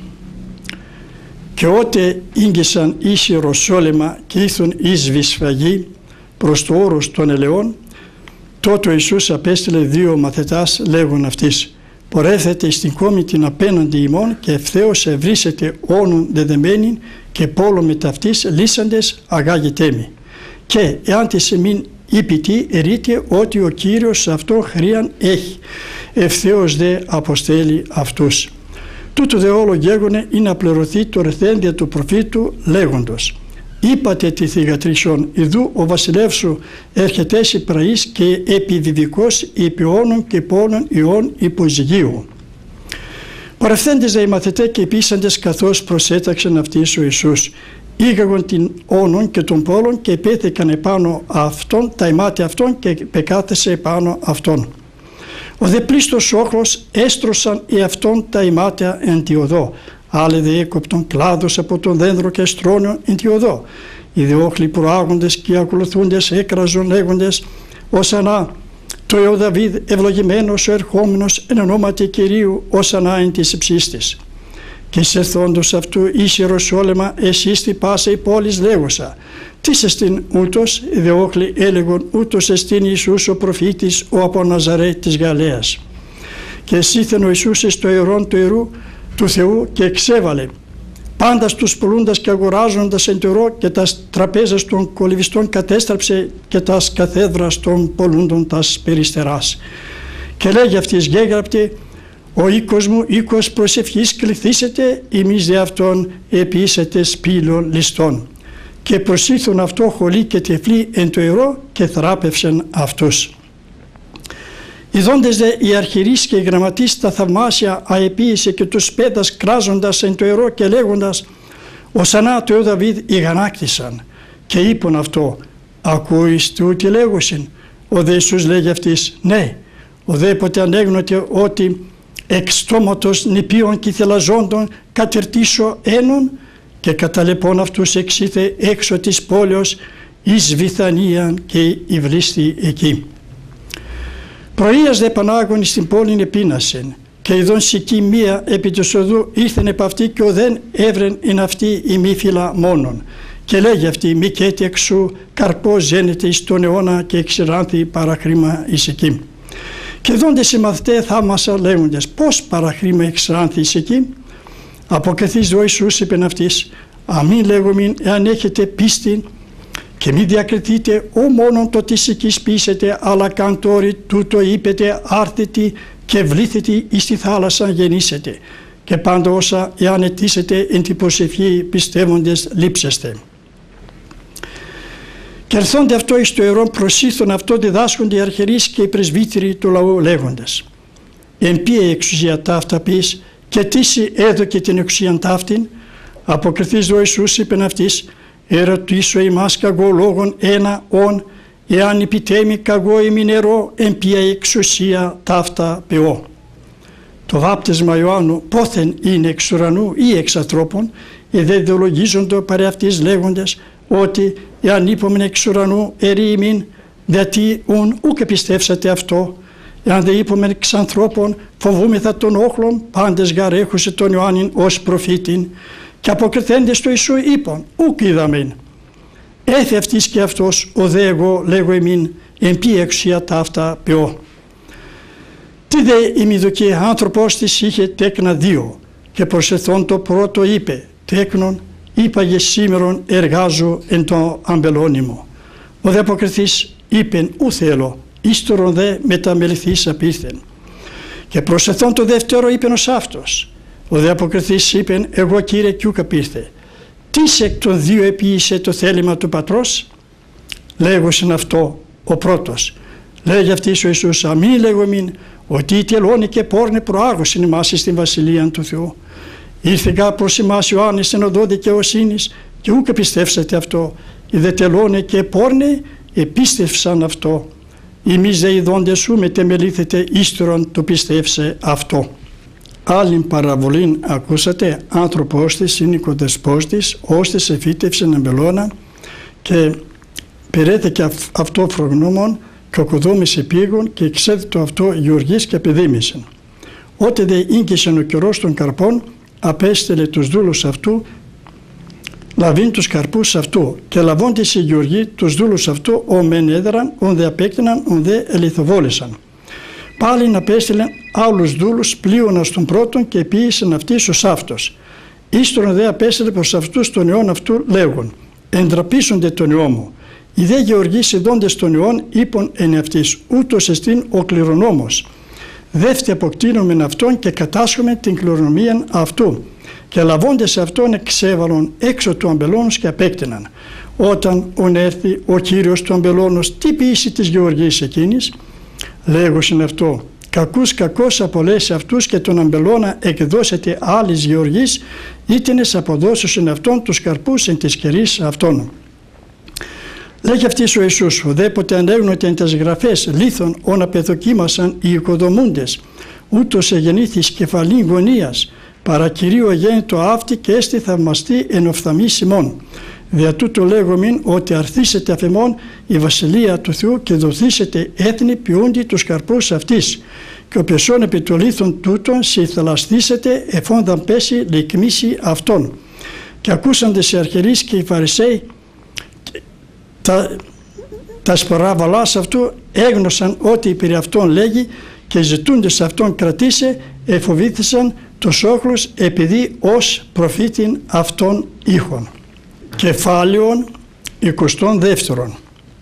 Και ότε ήγγισαν εις Ιεροσόλυμα και ήθουν εις Βυσφαγή προς το όρος των ελαιών, τότε ο Ιησούς απέστειλε δύο μαθητάς λέγον αυτής, πορεύθετε εις την κόμη την απέναντι ημών και ευθέως ευρύσετε όνουν δεδεμένην και πόλο με ταυτής λύσαντες αγάγετε μη. Και εάν της εμήν είπητη ερείτε ότι ο Κύριος αυτό χρίαν έχει, ευθέως δε αποστέλει αυτούς. Τούτο δε όλο γέγονε είναι να πληρωθεί το ρεθέντια του προφήτου λέγοντος, είπατε τη θυγατρίσιον, ιδού ο βασιλεύς σου έρχεται εις πραής και επιβιβικός υπηώνων και πόλων ιών υποζυγίου. Παρευθέντες δε οι μαθητέ και επίσαντες καθώς προσέταξαν αυτής ο Ιησούς, ήγαγον την όνων και των πόλων και επέθηκαν επάνω αυτών τα ημάτια αυτών και πεκάθεσε επάνω αυτών. Ο δε πλήστος όχλος έστρωσαν εαυτόν τα ημάτια εν τη οδό, άλλοι δε έκοπτον κλάδος από τον δένδρο και στρώνιον εν τη οδό. Οι δε όχλοι προάγοντες και ακολουθούντες έκραζον λέγοντες, όσανα το Υιό Δαβίδ ευλογημένος ο ερχόμενος εν ονόματι Κυρίου, όσανα εν της υψίστης. Και εισερθόντος αυτού εις Ιεροσόλυμα εσύστη πάσα η πόλης λέγουσα, τις εστίν ούτως, οι δε όχλοι έλεγον ούτως εστίν Ιησούς ο προφήτης ο από Ναζαρέ της Γαλαίας. Και εσύθεν ο Ιησούς εις το ιερόν του ιερού του Θεού και εξέβαλε πάντα στους πουλούντας και αγοράζοντας εν το ιερό και τας τραπέζας των κολυβιστών κατέστραψε και τας καθέδρας των πουλούντων τας περιστεράς. Και λέγει αυτής γέγραπτε, ο οίκος μου οίκος προσευχής κληθήσετε, ημείς δε αυτόν επιήσετε σπήλων ληστών. Και προσήθουν αυτό χολή και τεφλή εν το ιερό και θράπευσεν αυτούς. Ιδώντες δε οι αρχιερείς και οι γραμματείς τα θαυμάσια αεπίησε και τους πέτας κράζοντας εν το ιερό και λέγοντας, οσανά το Υιό Δαβίδ ηγανάκτησαν. Και είπαν αυτό, ακούεις του τι λέγουσιν? Ο δε Ιησούς λέγει αυτής, ναι. Ο δε ποτέ ανέγνωτε ότι εξ στόματος νηπίων και θελαζόντων κατερτήσω ένων και καταλεπών αυτούς εξήθε έξω της πόλεως εις Βηθανίαν και υβλίστη εκεί. Πρωίας δε Πανάγων στην πόλην επίνασεν και ειδών σική μία επί του οδού ήρθεν επ' αυτή και ο δεν έβρεν εν αυτή η μη φύλλα μόνον. Και λέγει αυτή μη κέτη εξού καρπός ζένεται εις τον αιώνα και εξηράνθη παραχρήμα εις εκεί. Και δόντες οι μαθητέ θαύμασα λέγοντες πώς παραχρήμα εξηράνθη εις εκεί. Αποκριθείς ο Ιησούς είπεν αυτής, αμήν λέγομην εάν έχετε πίστη και μη διακριθείτε ο μόνον το της οικής πείσετε, αλλά καν τόρι τούτο είπετε άρθητη και βλήθητη εις τη θάλασσα γεννήσετε και πάντα όσα εάν αιτήσετε εν την προσευχή πιστεύοντες λείψεστε. Και ερθόνται αυτό εις το ιερόν προσήθων αυτό διδάσκονται οι αρχιερείς και οι πρεσβύτεροι του λαού λέγοντες, εν ποια η εξουσία ταύτα πεις και τίσι έδωκε την εξουσίαν ταύτην. Αποκριθείς ο Ιησούς είπεν αυτής, ερωτήσω ημάς καγώ λόγον ένα ον, εάν επιτέμει καγώ ημινερό, εν ποια η εξουσία ταύτα πεώ. Το βάπτισμα Ιωάννου πόθεν είναι εξ ουρανού ή εξ ανθρώπων, εδέ ιδεολογίζοντο παρέ αυτής λέγοντες, ότι εάν είπομεν εξ ουρανού ερεί ημίν, γιατί ουν ούκ πιστεύσατε αυτό. Εάν δε είπομεν εξ ανθρώπων, φοβούμεθα των όχλων, πάντες γαρ έχουσε τον Ιωάννην ως προφήτην. Και αποκριθέντες του Ιησού είπαν, ούκ είδαμεν. Έθε αυτής και αυτός, ο δε εγώ λέγω εμήν, εν ποια εξουσία ταύτα πεώ. Τι δε ημιδοκή άνθρωπος της είχε τέκνα δύο, και προσεθών το πρώτο είπε, τέκνον, είπαγε σήμερον εργάζω εν το αμπελώνυμο. Ο δε αποκριθής είπεν, ου θέλω, ύστερον δε μεταμεληθής απίθεν. Και προσεθών το δεύτερο είπεν ως αυτός. Ο δε αποκριθής είπεν, εγώ Κύριε κι ούκα πήρθε. Τις εκ των δύο επίησε το θέλημα του πατρός? Λέγωσιν αυτό ο πρώτος. Λέγει αυτής ο Ιησούς, αμήν λέγομην, ότι οι τελώνοι και πόρνοι προάγωσιν ημάς στην Βασιλεία του Θεού. Ήρθηκα προς ημάς Ιωάννης εν οδό δικαιοσύνης και ούκα πιστεύσατε αυτό. Οι δε τελώνοι και πόρνοι επίστευσαν αυτό. Εμείς δε ειδώντες σου μετεμελήθετε ύστερον το πιστεύσε αυτό. Άλλην παραβολήν ακούσατε, άνθρωπος της είναι οικοδεσπός της, ώστες εφύτευσεν εμπελώνα και περέτε και αυτό φρογνώμων και οκοδόμησε πήγον και εξέδιτο αυτό γεωργής και επιδήμησεν. Ότε δε ίγκυσεν ο καιρός των καρπών, απέστελε τους δούλους αυτού λαβήν τους καρπούς αυτού και λαβώντες οι γεωργοί τους δούλους αυτού ο μεν έδραν, ον δε απέκτηναν, ον δε ελιθοβόλησαν. Πάλιν απέστειλεν άλλους δούλους πλείονας των πρώτων και ποιήσεν αυτής ως αυτός. Ύστερον δε απέστειλε προς αυτούς τον ιόν αυτού λέγον, εντραπήσονται τον ιό μου. Οι δε γεωργοί ειδώντες τον ιόν είπον εν αυτής, ούτως εστίν ο κληρονόμος. Δεύτε αποκτήνομεν αυτόν και κατάσχομεν την κληρονομία αυτού. Και λαβώντες αυτόν εξέβαλον έξω του αμπελώνος και απέκτηναν. Όταν ον έρθει ο Κύριος του αμπελώνος, τι ποιήσει της γεωργής εκείνης, λέγωσιν αυτό, κακούς κακός απολέσει αυτούς και τον αμπελώνα εκδώσετε άλλης γεωργής, ήτινες αποδώσουσιν αυτόν τους καρπούς εν της καιρής αυτών. Λέγει αυτής ο Ιησούς, ουδέποτε ανέγνωτε εν τας γραφές λίθον όν απεδοκίμασαν οι οικοδομούντες, ούτως εγεννήθης κεφαλήν γωνίας, παρά Κυρίω γέννητο αύτη και έστι θαυμαστή εν οφθαμής ημών. Δια τούτο λέγομην ότι αρθήσετε αφεμών η βασιλεία του Θεού και δοθήσετε έθνη ποιούντι τους καρπούς αυτής. Και ο πεσόν επί το λίθον τούτον συθαλασθήσετε εφόνταν πέσει λικμίσει αυτών. Και ακούσαντες οι αρχιερείς και οι Φαρισαίοι τα, τα σποράβαλάς αυτού έγνωσαν ότι περί αυτόν λέγει και ζητούντες αυτόν κρατήσε εφοβήθησαν τους όχλους επειδή ως προφήτην αυτών ήχων. Κεφάλαιον εικοστών δεύτερον.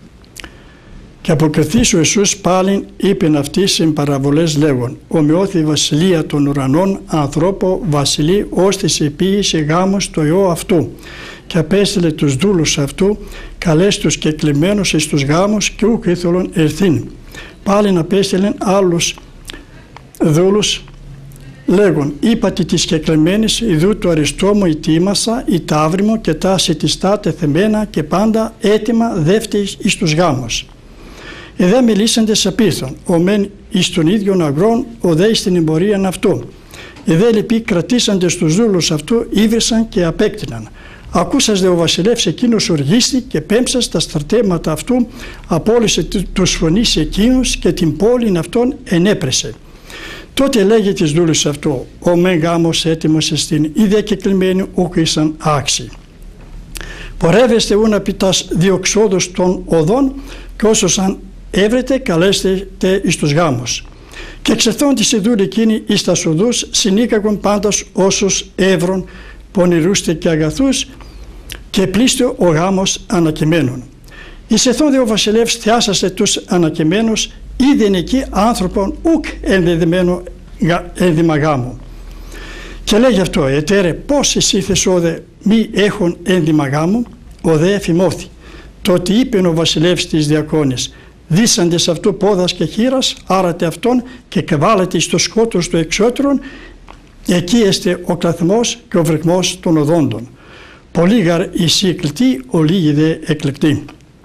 Και αποκριθείς ο Ιησούς πάλιν είπεν αυτής εν παραβολές λέγον, ομοιώθη η βασιλεία των ουρανών ανθρώπο βασιλεί ώστις επίησε γάμος το ιό αυτού. Και απέστειλε τους δούλους αυτού καλές τους και κλεμμένους εις τους γάμους και ούκ ήθελον ερθήν. Πάλιν απέστειλεν άλλους δούλους λέγον, είπατε της κεκλεμένης ιδού του αριστόμου η τίμασα, η ταύριμο και τάση της τάτε θεμένα και πάντα έτοιμα δεύτε εις τους γάμους. Εδέ μιλήσαντες απίθων, ο μεν εις τον ίδιον αγρόν, ο δε εις την εμπορίαν αυτού. Εδέ λοιποί κρατήσαντες τους δούλους αυτού, ήβρισαν και απέκτηναν. Ακούσας δε ο βασιλεύς εκείνος οργίστη και πέμψας τα στρατεύματα αυτού, απόλυσε τους φωνείς εκείνους και την πόλην αυτών ενέπρεσε. Τότε λέγει της δούλης αυτού, ο μεν γάμος έτοιμος εστίν, ή δε κεκλημένοι ούκ ήσαν άξιοι. Πορεύεστε ούν απ' τας διοξόδους των οδών και όσος αν έβρετε καλέστε εις τους γάμους. Και εξεθόντης η δούλη εκείνη εις τας οδούς συνήκαγον πάντας όσους έβρον πονηρούστε και αγαθούς και πλήστε ο γάμος ανακειμένων. Εισεθόν δε ο βασιλεύς θιάσασε τους ανακειμένους, είδεν εκεί άνθρωπον ουκ ενδεδεμένο ένδυμα γάμου. Και λέγει αυτό, ετέρε πώς εσύ θεσόδε μη έχουν ένδυμα γάμου, ο δε εφημώθη. Τότε είπε ο βασιλεύς της διακόνης, δίσαντες αυτού πόδας και χείρας, άρατε αυτόν και κεβάλατε στο σκότος του εξώτερων, εκεί έστε ο κλαθμός και ο βρεγμός των οδόντων. Πολύ γαρ εισή εκλεκτή, ο λίγοι δε εκλεκτή.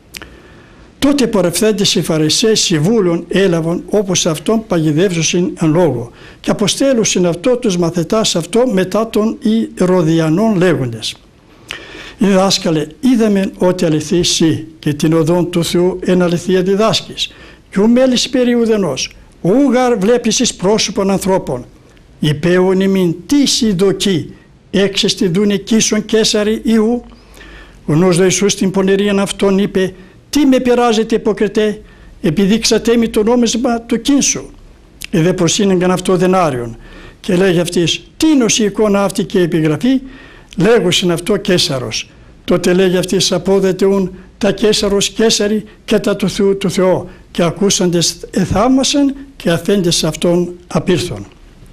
Τότε πορευθέντες οι Φαρισαίοι συμβούλων έλαβαν όπως αυτόν παγιδεύσουσιν εν λόγω και αποστέλουσιν αυτό τους μαθητάς αυτό μετά των Ηρωδιανών λέγοντες. Διδάσκαλε, είδαμε ότι αληθείς εσύ και την οδόν του Θεού εν αληθεία διδάσκεις και ου μέλης περί ουδενός, ου γαρ βλέπεις εις πρόσωπον ανθρώπων. Υπέον ημίν τι συνδοκεί, έξεστη δουν εκείσον Κέσαρη Ιού. Ο νους δε Ιησούς την πονηρίαν αυτόν είπε, τι με πειράζετε υποκριτέ, επιδείξατε μη το νόμισμα του κίνσου. Εδε προσύνεγαν αυτό δενάριον. Και λέγει αυτής, τι είναι η εικόνα αυτή και η επιγραφή, λέγουσιν αυτό Κέσαρος. Τότε λέγει αυτής, απόδετε ούν τα Κέσαρος Κέσαρη και τα του Θεού του Θεό. Και ακούσαντες εθαύμασαν και αφέντες αυτόν απήρθον.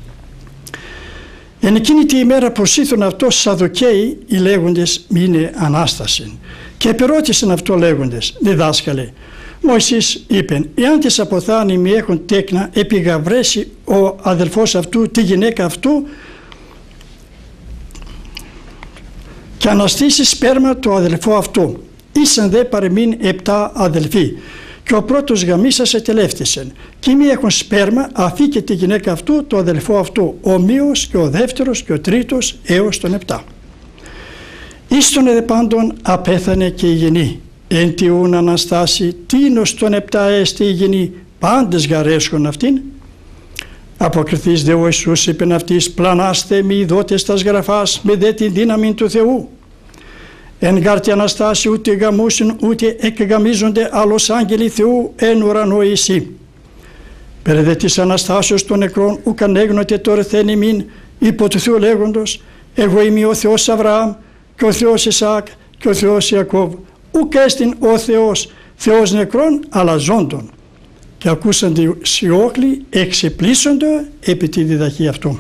Εν εκείνη τη ημέρα προσήθων αυτό Σαδοκαίοι οι λέγοντες μείνε Ανάσταση. Και επερώτησαν αυτό λέγοντες, διδάσκαλε, Μωυσής είπεν, εάν της αποθάνει μη έχουν τέκνα, επιγαβρέσει ο αδελφός αυτού τη γυναίκα αυτού και αναστήσει σπέρμα το αδελφό αυτού. ήσαν δε παρεμήν επτά αδελφοί. Και ο πρώτος γαμίσας ετελεύτησεν. Και μη έχουν σπέρμα, αφήκε τη γυναίκα αυτού, το αδελφό αυτού, ομοίως και ο δεύτερος και ο τρίτος έως τον επτά. Εις τον δε πάντων απέθανε και η γενή. Εν τιούν Αναστάση, τίνος τον επτά έστη η γενή, πάντες γαρέσχον αυτήν. Αποκριθείς δε ο Ιησούς είπεν αυτής, πλανάστε μη δότες τας γραφάς, με δε την δύναμη του Θεού. Εν γάρτη Αναστάση ούτε γαμούσιν ούτε εκγαμίζονται άλλος άγγελοι Θεού εν ουρανό εσύ. Περ δε της Αναστάσεως των νεκρών ουκ ανέγνωτε τώρα θεν ημίν υπό του Θεού λέγοντος, εγώ είμαι ο Θεός Αβραάμ και ο Θεός Ισαάκ και ο Θεός Ιακώβ. Ουκ έστιν ο Θεός, Θεός νεκρών αλλά ζώντων. Και ακούσανται οι όχλοι εξεπλήσονται επί τη διδαχή αυτού.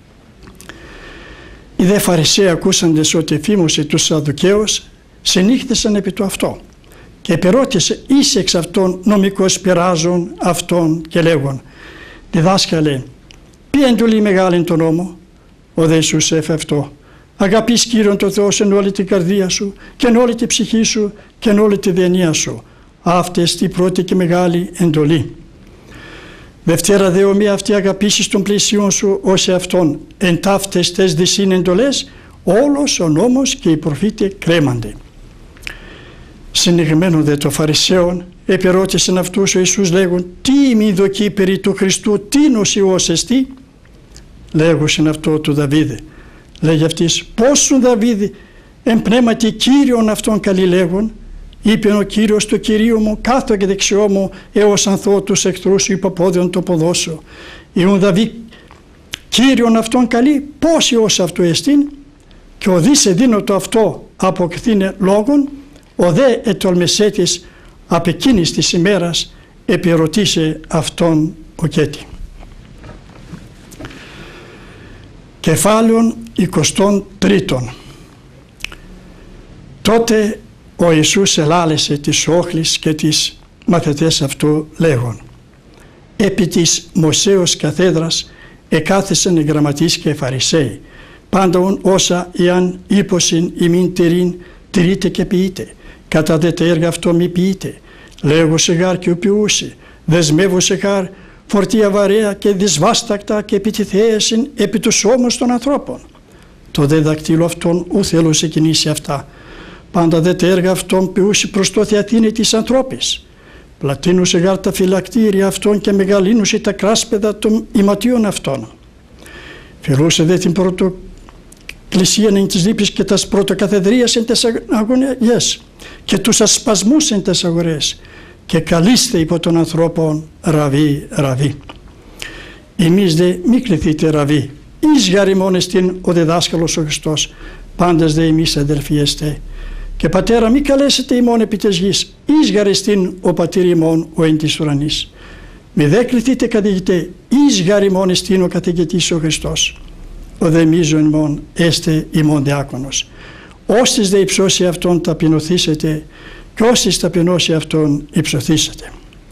Οι δε Φαρισαίοι ακούσαντες ότι εφήμωσε τους Σαδδουκαίους συνήχθησαν επί του αυτό και επερώτησε εις εξ αυτών νομικός πειράζων αυτών και λέγον, διδάσκαλε, ποια εντολή μεγάλη τον νόμο? Ο δε Ιησούς έφε αυτό, αγαπείς Κύριον τον Θεό εν όλη την καρδία σου και εν όλη την ψυχή σου και εν όλη τη διανοία σου. Αυτές τη πρώτη και μεγάλη εντολή. Δευτέρα δε ομοία αυτή αγαπήσεις των πλησίων σου ως εαυτόν, εν ταύτες τες δυσίν εντολές, όλος ο νόμος και οι προφήτε κρέμανται. Συνηγμένον δε των Φαρισαίων, επερώτησεν αυτούς ο Ιησούς λέγον, τι μη δοκεί περί του Χριστού, τίνος Υιός εστί? Λέγουσιν αυτό του Δαβίδε. Λέγει αυτής, πόσουν Δαβίδη, εν πνεύματι Κύριον αυτόν καλή λέγον, είπε ο Κύριος του Κυρίου μου, κάθω και δεξιό μου, έως ανθώ τους εχθρούς σου υποπόδιον το ποδώσω. Ιουν Δαβί Κύριον αυτόν καλή, πώς Υιός αυτού εστίν? Και ο δίσε δίνω το αυτό αποκριθήνε λόγον, ο δε ετολμεσέτης απ' εκείνης της ημέρας επιερωτήσε αυτόν ο Κέτη. Κεφάλαιον εικοστών τρίτον. Τότε ο Ιησούς ελάλεσε τις όχλης και τις μαθητές αυτού λέγον, επί της Μωσέως καθέδρας εκάθισαν οι γραμματείς και οι Φαρισαίοι, πάντων όσα εάν ύποσιν ημίν τηρήν τηρείτε και ποιείτε, κατά δε τα έργα αυτό μη ποιείτε, λέγουσε γάρ και οποιούσε, δεσμεύουσε γάρ φορτία βαρέα και δυσβάστακτα και επιτιθέεσιν επί τους ώμους των ανθρώπων. Το δε δακτύλο αυτόν ου θέλω σε κινήσει αυτά, πάντα δε τα έργα αυτών ποιούσε προς το θεατήνη της ανθρώπης. Πλατίνουσε γάρ τα φυλακτήρια αυτών και μεγαλύνουσε τα κράσπεδα των ηματίων αυτών. Φιλούσε δε την πρωτοκλησίαν εν της λύπης και τας πρωτοκαθεδρίας εν τες αγωνιές και τους ασπασμούς εν τες αγορές και καλείστε υπό των ανθρώπων ραβή ραβή. Εμείς δε μη κληθείτε ραβή, εις γάρ ημών εστίν ο διδάσκαλος ο Χριστός, πάντες δε εμείς αδελφοί εστε. Και πατέρα μη καλέσετε ημών επί τες γης, εις γάρ εστίν ο πατήρ ημών ο εν της ουρανής. Μη δε κληθείτε καθηγητέ, εις γάρ ημών εστίν ο καθηγητής ο Χριστός. Ο δε μίζων ημών έστε ημών διάκονος. Όστις δε υψώσει αυτόν ταπεινωθήσετε και όστις ταπεινώσει αυτόν υψωθήσετε.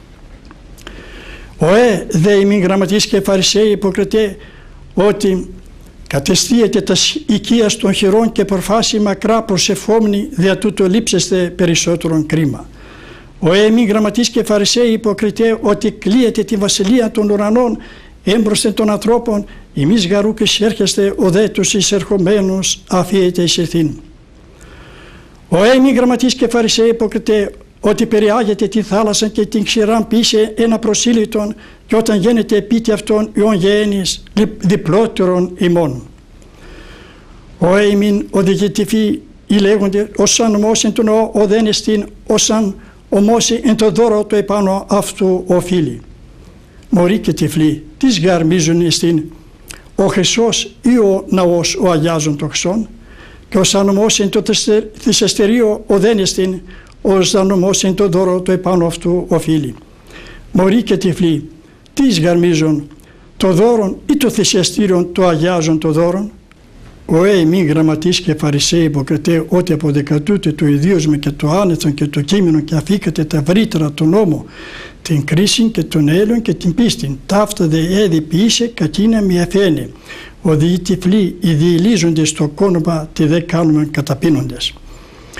Ο ε δε ημίν γραμματείς και Φαρισαίοι υποκριτέ ότι κατεστίεται τα οικίας των χειρών και προφάσει μακρά προσευχόμενοι δια τούτο λείψεστε περισσότερον κρίμα. Ο ε ημίν γραμματείς και Φαρισαίοι υποκριτέ ότι κλείεται τη βασιλεία των ουρανών έμπροσθεν των ανθρώπων, εμείς γαρού και σέρχεστε ο δε τους εισερχομένους αφίετε εισερθήν. Ο ε ημίν γραμματείς και Φαρισαίοι υποκριτέ ότι περιάγεται τη θάλασσα και την ξηράν πίσε ένα προσήλυτον και όταν γίνεται επίτη αυτών ιών γέννης διπλότερον ημών. Ο ε ημίν οδηγητή φύ ή λέγονται όσαν ομόσιν τον ο οδέν εστίν όσαν ομόσι εν το δώρο το επάνω αυτού οφείλει. Μωρή και τυφλή, τις γαρμίζουν εστίν ο χρυσός ή ο ναός ο αγιάζων των χρυσών και όσαν ομόσιν το θυσιαστηρίο οδέν εστίν ως νομόσιν το δώρο το επάνω αυτού οφείλει. Μωρή και τυφλή, τις γαρμίζουν το δώρον ή το θυσιαστήριον το αγιάζουν το δώρον. Ο ε ημίν γραμματείς και Φαρισαίοι υποκριτέ ότι αποδεκατούτε το ιδίωσμα και το άνεθον και το κείμενο και αφήκατε τα ευρύτερα τον νόμο, την κρίση και τον έλεον και την πίστην. Ταύτα δε έδι ποιήσε κακίνα μη αφαίνε. Ο διοι τυφλοί οι διηλίζοντες στο κόνομα τη δε κάνουμε καταπίνοντες.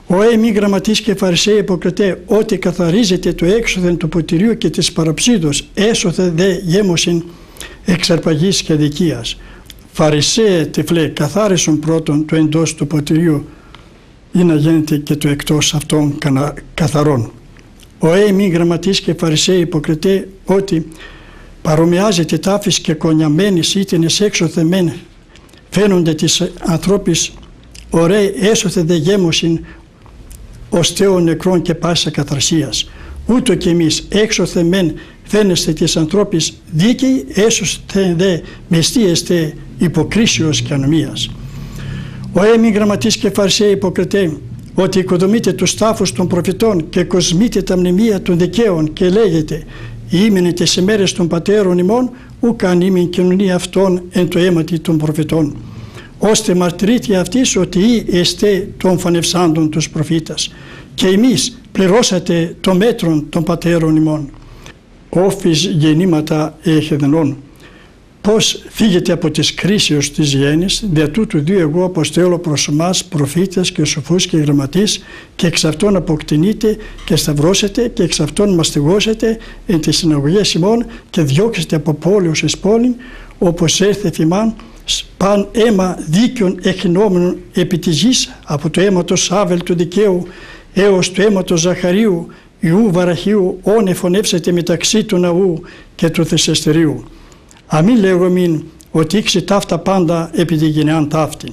Ωε μη γραμματείς και Φαρισαίοι υποκριτέ, ότι καθαρίζεται το έξωθεν του ποτηρίου και της παραψίδος, έσωθε δε γέμωσιν εξαρπαγής και αδικίας. Φαρισαίε τυφλέ, καθάρισον πρώτον το εντός του ποτηρίου, ή να γίνεται και το εκτός αυτών καθαρών. Ωε μη γραμματείς και Φαρισαίοι υποκριτέ, ότι παρομοιάζεται τάφης και κονιαμένης ήτινες έξωθε μεν, φαίνονται τις ανθρώπης ωραίοι, έσωθε δε γέμωσιν ως Θεό νεκρών και πάσης καθαρσίας. Ούτω και εμείς έξωθε μεν φαίνεστε της ανθρώπης δίκαιοι, έσωθε δε μεστίεστε υποκρίσεως και ανομίας. Ωε μη γραμματείς και Φαρισαίοι υποκριτέ, ότι οικοδομείτε τους τάφους των προφητών και κοσμείτε τα μνημεία των δικαίων και λέγετε «Ήμενε τις ημέρες των πατέρων ημών, ουκ αν ήμεν κοινωνία αυτών εν το αίματι των προφητών». Ώστε μαρτυρείτε αυτής ότι ή εστέ των φανευσάντων τους προφήτας και εμείς πληρώσατε το μέτρον των πατέρων ημών. Όφης γεννήματα έχεδενών. Πώς φύγετε από τις κρίσεως της γέννης, δια τούτου δύο εγώ αποστέλω προς εμάς προφήτες και σοφούς και γραμματείς, και εξ αυτών αποκτηνείτε και σταυρώσετε και εξ αυτών μαστιγώσετε εν τις συναγωγές ημών και διώξετε από πόλεως εις πόλην, όπως έρθε φημάν παν αίμα δίκαιων εχεινόμενων επί της γης, από το αίματος Άβελ του δικαίου έως το αίματος Ζαχαρίου Ιού Βαραχίου, όν εφωνεύσετε μεταξύ του ναού και του θεσσεστερίου. Αμή λέγω μην ότι ήξε ταύτα πάντα επί τη γενεάν ταύτη.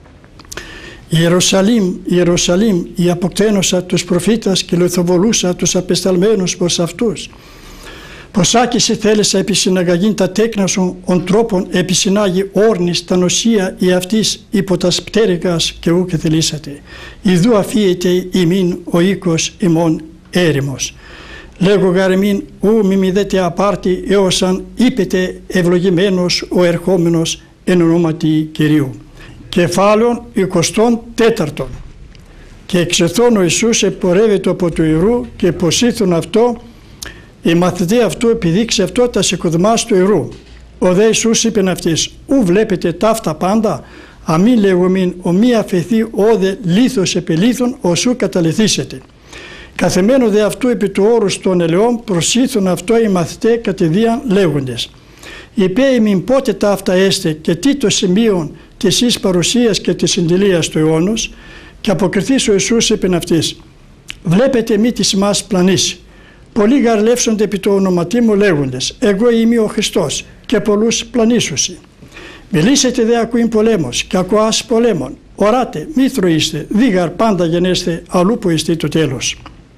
Ιερουσαλήμ, Ιερουσαλήμ, η αποκτένωσα τους προφήτας και λοθοβολούσα τους απεσταλμένους προς αυτούς. Πως άκησε θέλεσα επισυναγαγήν τα τέκνα σου, ον τρόπον επισυνάγει όρνης τα νοσία η αυτής υπό τας πτέρυγας και ου και θελήσατε. Ιδού αφίεται ημίν ο οίκος ημών έρημος. Λέγω γαρεμίν ου μη μηδέτε απάρτη έως αν είπετε ευλογημένος ο ερχόμενος εν ονόματι Κυρίου. Κεφάλαιον εικοστών τέταρτον. Και εξεθών ο Ιησούς επορεύεται από του ιερού και προσήθουν αυτό οι μαθητές αυτού επιδείξει αυτό τα οικοδομάς του ιερού. Ο δε Ιησούς είπεν αυτής, ου βλέπετε ταύτα πάντα, αμή λέγομην ο μη αφαιθεί όδε λίθος επελίθων οσού καταληθήσετε. Καθεμένο δε αυτού επί του όρους των ελαιών προσήθουν αυτό οι μαθητές κατηδίαν λέγοντες. Είπε ημιν πότε ταύτα έστε και τι το σημείον της εις παρουσίας και της συντηλίας του αιώνος, και αποκριθείς ο Ιησούς είπεν αυτής, βλέπετε μη της μας πλανήσει. Πολλοί γαρλεύσονται επί το ονοματί μου λέγοντες, εγώ είμαι ο Χριστός, και πολλούς πλανήσουσι. Μιλήσετε δε ακούειν πολέμος και ακούας πολέμων. Οράτε, μη θροείστε, δίγαρ πάντα γενέστε, αλλού που εστί το τέλος.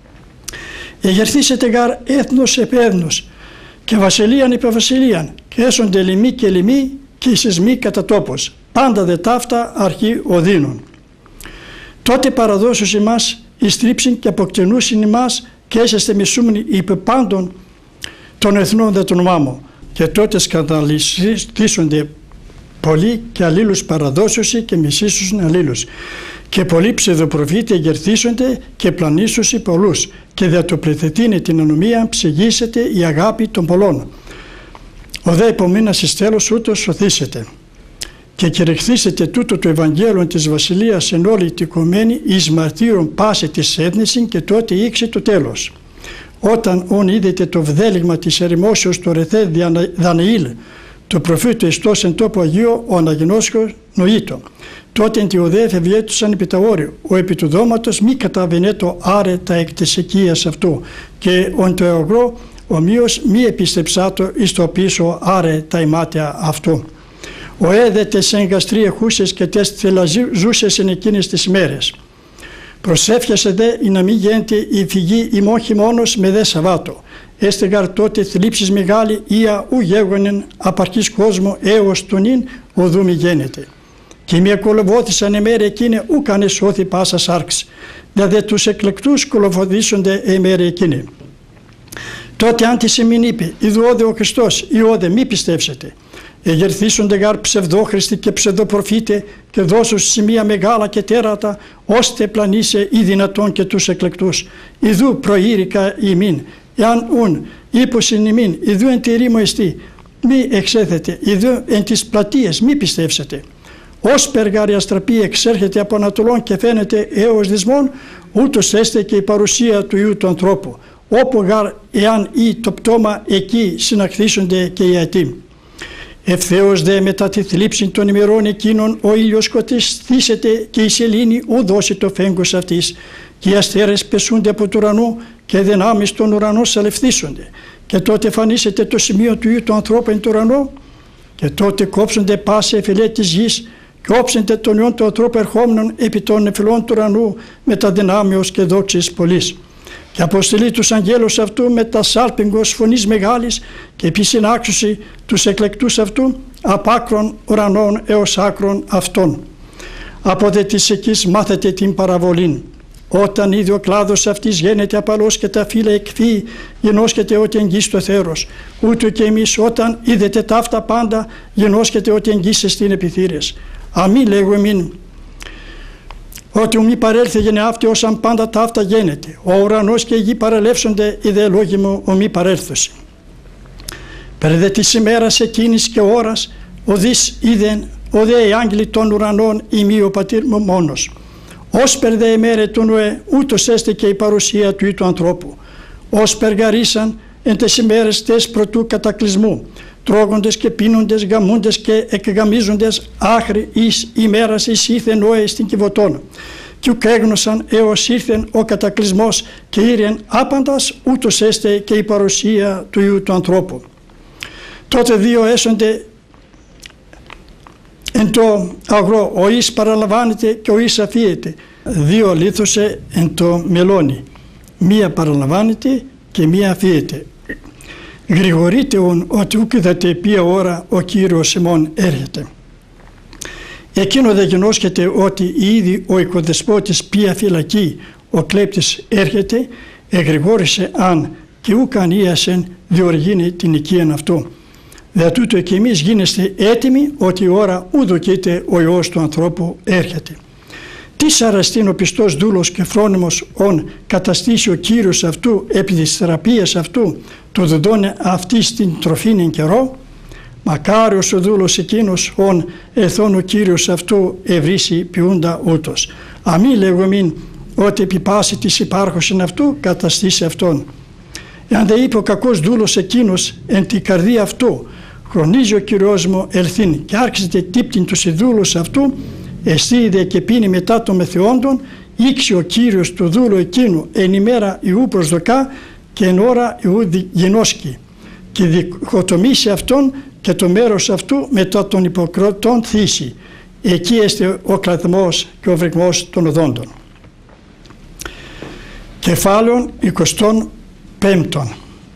Εγερθήσετε γαρ έθνος επ' έθνος και βασιλείαν επ' βασιλείαν, και έσονται λοιμοί και λοιμοί και οι σεισμοί κατά τόπος. Πάντα δε ταύτα αρχή οδύνων. Τότε παραδώσους ημάς εις τρίψιν και αποκτενούσιν ημάς και έσαστε μισούμενοι υπ' πάντων των εθνών δε τον όνομά μου. Και τότε σκανδαλιστήσονται πολλοί και αλλήλους παραδώσουσι και μισήσουσιν αλλήλους. Και πολλοί ψευδοπροφήτε εγερθήσονται και πλανήσουσι πολλούς. Και δια το πληθετήνε την ανομία ψυγίσετε η αγάπη των πολλών. Ο δε υπομείνας εις τέλος ούτως σωθήσετε. Και κηρυχθήσετε τούτο το Ευαγγέλιο της Βασιλείας εν όλη τη κομμένη εις μαρτύρων πάση της έθνησιν, και τότε ήξε το τέλος. Όταν όν είδετε το βδέλιγμα της ερημόσεως το ρεθέ Δαναήλ, το προφήτου εστός εν τόπο Αγίο, ο αναγενώσιος νοήτο. Τότε εν τη οδέ φευγέτουσαν επί τα όριο, ο επί του δώματος μη καταβενέτο άρε τα εκ της οικίας αυτού, και ον το εγρό ομοίως μη επίστεψάτο εις το πίσω άρε τα ημάτια αυτού. Ο έδετες εν γαστροί εχούσες και τες θελαζούσες εν εκείνες τις ημέρες. Προσεύχεσαι δε ή να μην γίνεται η φυγή ημών χειμώνος με δε Σαββάτο. Έστε γαρ τότε θλίψεις μεγάλη ία ου γέγονεν απαρχής κόσμο έως τον ίν οδού μη γένεται. Και μη κολοβόθησαν εμέρε εκείνη ου κάνε σώθη πάσα σάρξ. Δηλαδή τους εκλεκτούς κολοβοθήσονται εμέρε εκείνη. Τότε αν της εμήν είπε, ιδού όδε ο Χριστός, ή όδε μη πιστεύσετε. Εγερθήσονται γαρ ψευδόχριστοι και ψευδοπροφήτε και δώσουν σημεία μεγάλα και τέρατα, ώστε πλανήσε ή δυνατόν και τους εκλεκτούς. Ιδού προήρικα ημίν, εάν ουν ύποσιν ημίν, ιδού εν τη ρήμο εστί, μη εξέθετε, ιδού εν τις πλατείες μη πιστεύσετε. Ως περγάρι αστραπή εξέρχεται από Ανατολών και φαίνεται έως δυσμών, ούτως έστε και η παρουσία του Υιού του ανθρώπου. Όπου γαρ εάν ή το πτώμα, εκεί συναχθήσονται και οι αετοί. Ευθέως δε μετά τη θλίψη των ημερών εκείνων ο ήλιος σκοτιστήσεται και η σελήνη ου δώσει το φέγγος αυτής, και οι αστέρες πεσούνται από του ουρανού και οι δυνάμεις των ουρανών σαλευθήσονται. Και τότε εμφανίσεται το σημείο του Υιού του ανθρώπου εν το ουρανό, και τότε κόψονται πάσα εφηλέ της γης και όψενται τον Υιόν του ανθρώπου ερχόμενον επί των εφηλών του ουρανού με τα δυνάμεως και δόξης πολλής. Και αποστελεί τους αγγέλους αυτού με τα σάλπιγγος φωνής μεγάλης και επί συνάξωση τους εκλεκτούς αυτού απ' άκρων ουρανών έως άκρων αυτών. Από δε της εκείς μάθετε την παραβολήν. Όταν είδε ο κλάδος αυτής γένεται απαλός και τα φύλλα εκφύει, γενόσκεται ότι εγγύς το θέρος. Ούτω και εμείς όταν είδετε ταύτα πάντα, γενόσκεται ότι εγγύς εστίν επιθύρες. Αμή λέγω εμήν, ότι ου μη παρέλθει γενεαύτη όσαν πάντα ταύτα γένεται. Ο ουρανός και η γη παρελεύσονται, η δε λόγοι μου ο μη παρέλθωση. Περ δε της ημέρας εκείνης και ώρας, ο δις είδεν, ο δε οι άγγελοι των ουρανών, ημί ο πατήρ μου μόνος. Ως περ δε ημέρε του Νοέ, ούτως έστε και η παρουσία του Υιού του ανθρώπου. Ως περγαρίσαν εν τες ημέρες τες πρωτού κατακλυσμού, τρώγοντες και πίνοντες, γαμούντες και εκγαμίζοντες άχρη εις ημέρας εις ήρθεν Νόε στην Κιβωτών. Κι ουκ έγνωσαν έως ήρθεν ο κατακλυσμός και ήρεν άπαντας, ούτως έστε και η παρουσία του Υιού του ανθρώπου. Τότε δύο έσονται εν το αγρό, ο εις παραλαμβάνεται και ο εις αφίεται. Δύο λίθωσε εν το μελώνει, μία παραλαμβάνεται και μία αφίεται. Γρηγορείτε ον ότι ούκ είδατε ποια ώρα ο Κύριος ημών έρχεται. Εκείνο δε γενόσκεται ότι ήδη ο οικοδεσπότης ποια φυλακή ο κλέπτης έρχεται, εγρηγόρησε αν και ούκ ανίασεν διοργήνει την οικίαν αυτού. Δε τούτο και εμείς γίνεστε έτοιμοι ότι η ώρα ου δοκείται ο Υιός του ανθρώπου έρχεται. Τι αραστήν ο πιστός δούλος και φρόνιμος ον καταστήσει ο Κύριος αυτού επί της θεραπείας αυτού το δεδώνε αυτή στην τροφήν εν καιρό. Μακάριος ο δούλος εκείνος ον εθών ο Κύριος αυτού ευρύσει ποιούντα ούτως. Αμή λέγω μην ότι επί πάση της υπάρχωσιν αυτού καταστήσει αυτόν. Εάν δε είπε ο κακός δούλος εκείνος εν την καρδία αυτού, χρονίζει ο Κύριος μου ελθύν και άρχισε τύπτην τους ειδούλους αυτού, εστίδε και πίνει μετά των μεθεόντων, ήξει ο Κύριος του δούλου εκείνου εν ημέρα Ιού προσδοκά και εν ώρα Ιού γενόσκει και διχοτομήσει αυτόν και το μέρος αυτού μετά των υποκροτών θύσει. Εκεί έστε ο κλαδμός και ο βρεγμός των οδόντων. Κεφάλαιον εικοστών πέμπτον.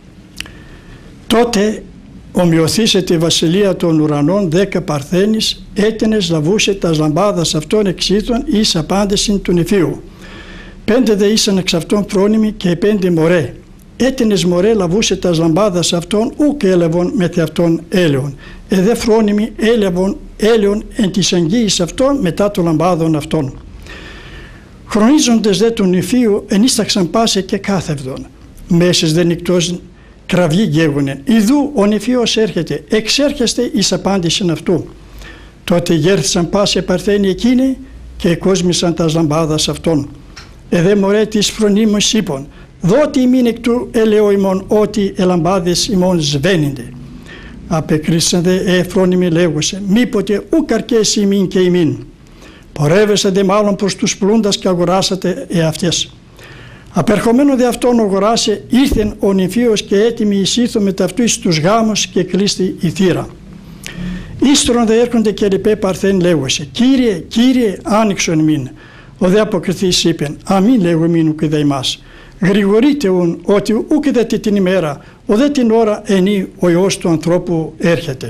Τότε ομοιωθήσεται η βασιλεία των ουρανών δέκα παρθένης, έτενες λαβούσε τας λαμπάδας αυτών εξήθων εις απάντησιν του νηφίου. Πέντε δε ήσαν εξ αυτών φρόνιμοι και πέντε μωρέ. Έτενες μωρέ λαβούσε τας λαμπάδας αυτών ουκ έλαβον με τε αυτών έλεον. Εδέ φρόνιμοι έλαβον έλεον εν της αγγίης αυτών μετά των λαμπάδων αυτών. Χρονίζοντες δε του νηφίου ενίσταξαν πάσε και κάθευδον. Μέσες δε νυκτός κραυγή γέγονεν. Ιδού ο νηφίος έρχεται, εξέρχεστε εις απάντησιν αυτού. Τότε γέρθησαν πάσε παρθένοι εκείνοι και εκόσμησαν τας λαμπάδας αυτών. Εδέ μωρέ της φρονίμως είπων, δότι ημίν εκ του ελαιό ημών ότι ελαμπάδες ημών σβαίνονται. Απεκρίσαν δε ε φρόνιμοι λέγωσε, μήποτε ουκ αρκέσει ημίν και ημίν. Πορεύεσατε μάλλον προς τους πλούντας και αγοράσατε εαυτές. Απερχομένου δε αυτόν αγοράσε, ήρθεν ο νηφίος και έτοιμοι εισήλθον με ταυτού εις τους γάμους και κλείστη η θύρα. Ύστερον δε έρχονται και λοιπέ παρθέν λέγωσε, Κύριε, Κύριε, άνοιξον μην. Ο δε αποκριθής είπεν, αμήν λέγω μην ουκ είδα ημάς. Γρηγορείτε ουν ότι ουκ είδατε την ημέρα, ο δε την ώρα ενή ο Υιός του ανθρώπου έρχεται.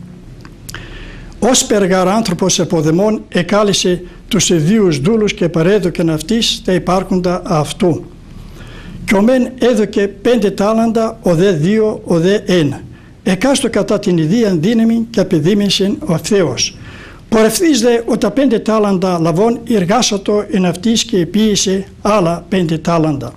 Ως περγαρ άνθρωπος εποδεμών εκάλεσε τους ιδίους δούλους και παρέδωκεν αυτής τα υπάρχοντα αυτού. Κι ο μεν έδωκε πέντε τάλαντα, ο δε δύο, ο δε ένα. Εκάστο κατά την ιδίαν δύναμη και απεδίμησεν ο Θεός. Πορευθείς δε ο τα πέντε τάλαντα λαβών εργάσατο εν αυτής και επίησε άλλα πέντε τάλαντα.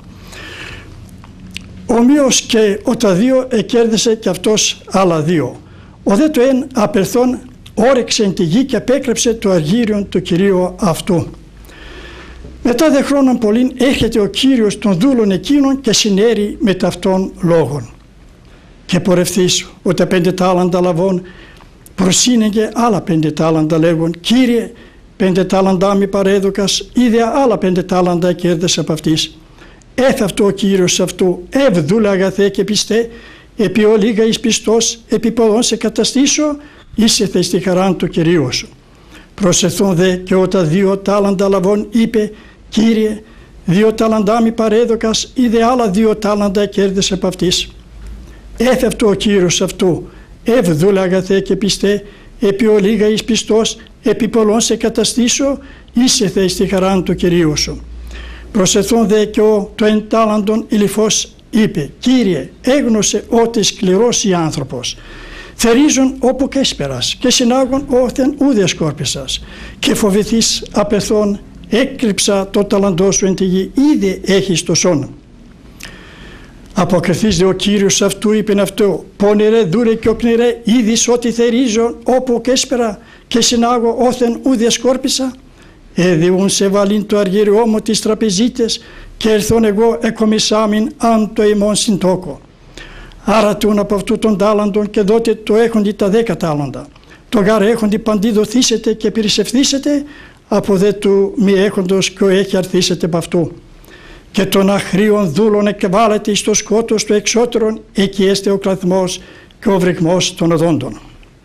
Ομοίως και ο τα δύο εκέρδισε κι αυτός άλλα δύο. Ο δε το εν απερθών όρεξε εν τη γη και απέκρεψε το αργύριον του Κυρίου αυτού. Μετά δε χρόνων πολλήν έρχεται ο Κύριος των δούλων εκείνων και συνέρει με ταυτόν λόγων. Και πορευθείς ο τα πέντε τάλαντα λαβών προσύνεγε άλλα πέντε τάλαντα λέγον, Κύριε, πέντε τάλαντά μη παρέδωκας, είδε άλλα πέντε τάλαντα κέρδες από αυτής. Έθ' αυτό ο Κύριος αυτού, ευδούλε αγαθέ και πιστέ, επί ο λίγα εις πιστός, επί πολλών σε καταστήσω, είσαι θε στη χαράν του Κυρίου σου. Προσεθούν δε και όταν δύο τάλαντα λαβών είπε, Κύριε, δύο τάλαντά μη παρέδωκας, είδε άλλα δύο τάλαντα κέρδες από αυτής. Έθ' αυτό ο Κύριος αυτού, ευδούλε αγαθέ και πιστέ, επί ο λίγα εις πιστός, επί πολλών σε καταστήσω, είσαι θε στη χαράν του Κυρίου σου. Προσεθούν δε και ο το εν τάλαντον ηλιφός είπε, Κύριε, έγνωσε ότι σκληρός η άνθρωπος. Θερίζουν όπου και έσπερας και συνάγουν όθεν ούδε σκόρπισας. Και φοβηθείς απεθών, έκρυψα το ταλαντό σου εν τη γη, είδε έχεις το σόν. Αποκριθείς δε ο Κύριος αυτού είπεν αυτό, πόνηρε δούρε και οκνηρέ, είδης ότι θερίζουν όπου και έσπερα και συνάγω όθεν ούδε σκόρπισα. Έδιουν σε βαλήν το αργύριό μου τις τραπεζίτες και έρθον εγώ εκομισάμιν αν το ημών συντόκο. Άρα τούν από αυτού των τάλαντων και δότε το έχοντι τα δέκα τάλαντα. Το γάρ έχοντι παντί δοθήσετε και περισσευθήσετε, από δε του μη έχοντος και ο έχει αρθήσετε από αυτού. Και των αχρίων δούλων εκβάλλεται εις το σκότος του εξώτερων, εκεί έστε ο κλαθμός και ο βρυγμός των οδόντων.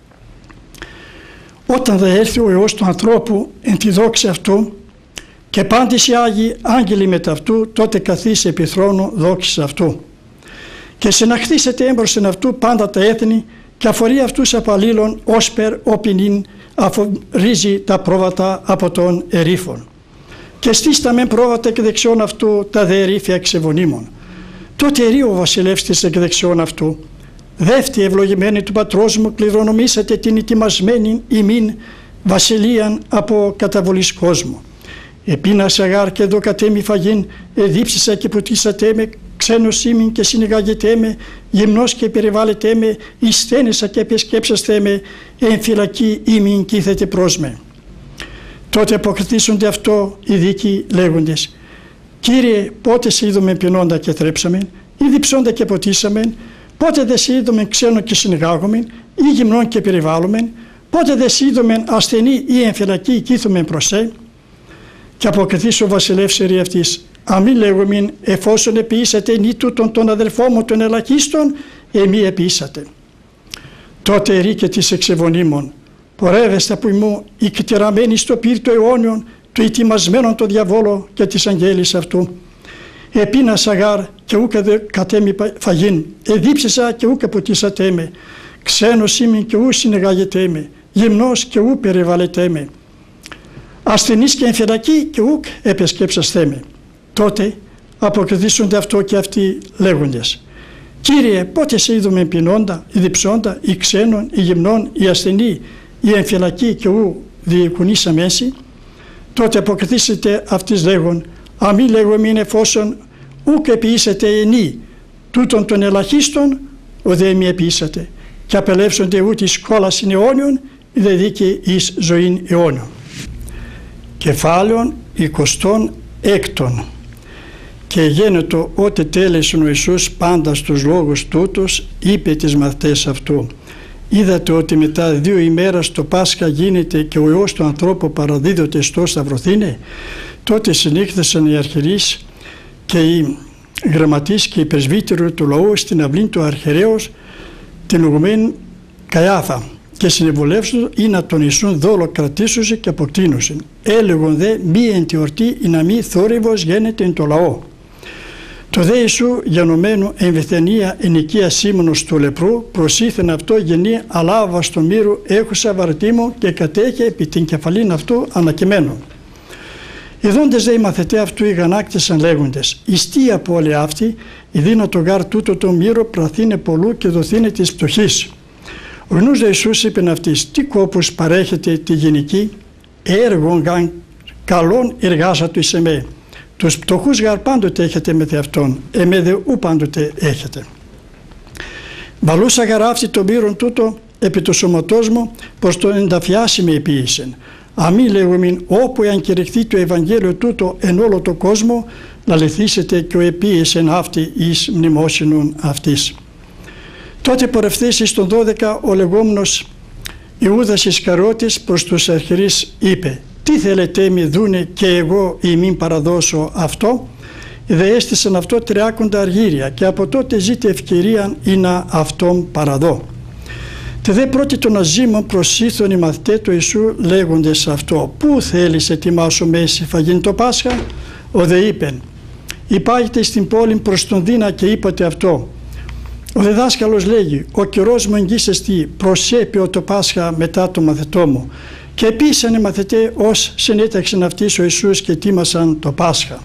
Όταν θα έρθει ο Υιός του ανθρώπου εν τη δόξη αυτού και πάντες οι Άγιοι άγγελοι μετά αυτού, τότε καθίσει επί θρόνου δόξης αυτού. Και συναχθήσετε έμπροσθεν αυτού πάντα τα έθνη και αφορεί αυτούς από αλλήλων όσπερ όπινιν αφορίζει τα πρόβατα από τον ερήφων. Και στήστα μεν πρόβατα εκ δεξιών αυτού τα δε ερήφια εξεβονίμων. Τότε ερεί ο βασιλεύς της εκ δεξιών αυτού. Δεύτη ευλογημένη του πατρός μου κληρονομήσατε την ετοιμασμένη ημίν βασιλείαν από καταβολής κόσμου. Επίνασα γάρ και εδώ κατέμι φαγήν, εδίψισα και πουτίσατε με, ξένος ήμιν και συνηγάγετε με, γυμνός και περιβάλλετε με, εισθένησα και επισκέψαστε με, εν φυλακή ήμιν κήθετε προς με. Τότε αποκριθήσονται αυτό οι δίκοι λέγοντες, Κύριε, πότε σε είδομεν πεινώντα και θρέψαμεν, ή διψώντα και ποτίσαμεν, πότε δε σε είδομεν ξένο και συνηγάγομεν, ή γυμνών και περιβάλλομεν, πότε δε σε είδομεν ασθενή ή εν φυλακή κήθομεν προς σε. Και αποκριθείς ο βασιλεύς ερεί αυτής, αμή λέγομεν εφόσον επίησατε νη τούτον τον αδελφό μου των ελαχίστων, εμεί επίησατε. Τότε ερεί και της εξεβονίμων, πορεύεστε που ημού η κτηραμένη στο πύρτο αιώνιον, του ετοιμασμένων το διαβόλο και της αγγέλης αυτού. Επίνασα γάρ και ούκα δε κατέμι φαγήν, εδίψισα και ούκα ποτίσατε με, ξένος ήμιν και ού συνεγάγετε με, γυμνός και ού περιβάλλετε με, ασθενής και εν φυλακή και ούκ επεσκέψαστε με. Τότε αποκριθήσονται αυτό και αυτοί λέγοντες, Κύριε, πότε σε είδομεν πεινώντα, ή διψώντα, ή ξένον, ή γυμνών, ή ασθενή, ή εν φυλακή και ού διεκουνήσαμε έσυ. Τότε αποκριθήσετε αυτής λέγον, αμή λέγομεν εφόσον ούκ επιήσετε ενή, τούτον των ελαχίστων, ο δε μη επιήσατε, και απελεύσονται ού της κόλασιν αιώνιον, δε δίκη εις ζωήν αιώνιον. Κεφάλαιον εικοστών έκτον. Και γένετο ότε τέλεσον ο Ιησούς πάντα στους λόγους τούτους, είπε τις μαθητές αυτού, είδατε ότι μετά δύο ημέρας το Πάσχα γίνεται και ο Υιός του ανθρώπου παραδίδεται στο σταυρωθήνε. Τότε συνήχθησαν οι αρχιερείς και οι γραμματείς και οι πρεσβύτεροι του λαού στην αυλήν του αρχιερέως την ηγουμένη Καϊάφα και συνεβουλεύσουν ή να τον Ιησούν δόλο κρατήσουσι και αποκτήνουσιν. Έλεγον δε μη εν τη ορτή ή να μη θόρυβος γένεται εν το λαό. Το δε Ιησού γενομένου εν Βηθενία εν οικία Σίμωνος του λεπρού προσήθεν αυτό γεννή αλάβα στο μύρου έχουσα βαρτίμου και κατέχε επί την κεφαλήν αυτού ανακειμένου. Ιδώντες δε οι μαθητέ αυτού οι γανάκτησαν λέγοντες, εις τι απώλεια αυτή, ειδήνα το γάρ τούτο το μύρο πραθήνε πολλού και δοθήνε της πτωχής. Ο γνούς δε Ιησούς είπεν αυτής, τι κόπους παρέχετε τη γενική, έργον γαν καλών εργάζατο εις εμέ. Τους πτωχούς γαρ πάντοτε έχετε με θε αυτόν, εμέ δε ου πάντοτε έχετε. Βαλούσα γαρ αυτή το μύρον τούτο, επί το σώματός μου, προς το ενταφιάσει με επίησεν. Αμή λέγομεν, όπου εάν κηρυχθεί το Ευαγγέλιο τούτο εν όλο το κόσμο, να λυθήσετε και ο επίησεν αυτή εις μνημόσυνον αυτής. Τότε πορευθείς στον δώδεκα ο λεγόμενος Ιούδας Ισκαριώτης προς τους αρχιερείς είπε, τι θέλετε μη δούνε και εγώ ή μην παραδώσω αυτό. Δε έστησαν αυτό τριάκοντα αργύρια και από τότε ζήτε ευκαιρία ή να αυτόν παραδώ. Τε δε πρώτη των αζήμων προσήθων οι μαθητέ του Ιησού λέγοντες αυτό, πού θέλεις ετοιμάσω μέση φαγήν το Πάσχα. Ο δε είπεν, υπάγετε στην πόλη προς τον Δίνα και είπατε αυτό. Ο διδάσκαλος λέγει, ο καιρός μου εγγύσεστη προσέπιο το Πάσχα μετά το μαθητό μου. Και επίσης οι μαθητέ ως συνέταξαν αυτής ο Ιησούς και ετοίμασαν το Πάσχα.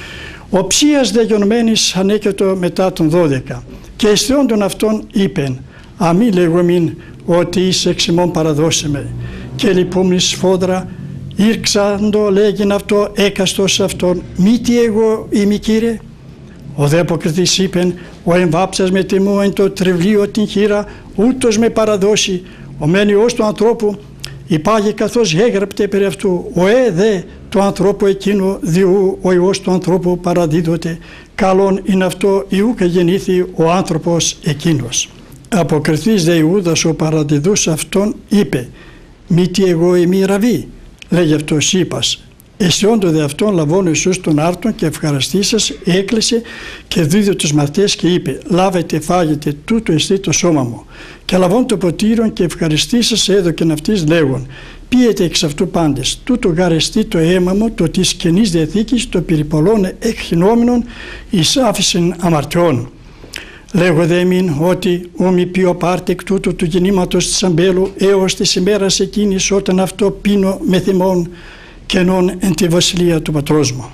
Ο ψίας δε γενομένης ανέκαιτο μετά τον δώδεκα και αισθιόντων αυτών είπεν, αμή λέγομεν ότι εις εξημών παραδώσιμε. Και λυπούμνη σφόδρα ήρξαντο λέγειν αυτό έκαστος αυτόν, μη τι εγώ είμαι Κύριε. Ο δε αποκριθής είπεν, ο εμβάψας με τιμού εν το τριβλίο την χείρα, ούτως με παραδώσει, ο μεν Υιός του ανθρώπου, υπάγει καθώς έγραπτε περί αυτού, ο ε δε του ανθρώπου εκείνου, διού ο Υιός του ανθρώπου παραδίδωται, καλόν είναι αυτό Ιού και γεννήθη ο άνθρωπος εκείνος. Αποκριθής δε Ιούδας ο παραδιδούς αυτόν είπε, μη τι εγώ είμαι ραβή, λέγει αυτός είπας. Αισιόντο δε αυτόν λαβών ο Ιησούς τον άρτον και ευχαριστήσας έκλεισε και δίδει τους μαθητές και είπε, λάβετε φάγετε τούτο εστί το σώμα μου. Και λαβών το ποτήριον και ευχαριστήσας έδωκεν αυτής λέγον, πίετε εξ αυτού πάντες, τούτο γαρεστεί το αίμα μου, το της Καινής Διαθήκης, το περιπολών εκχυνόμενον εις άφησιν αμαρτιών. Λέγω δε εμήν ότι όμοι πιο πάρτε εκ τούτου του γεννήματος της αμπέλου έως της ημέρας εκείνης όταν αυτό πίνω με θυμών κενών εν τη βασιλεία του πατρός μου.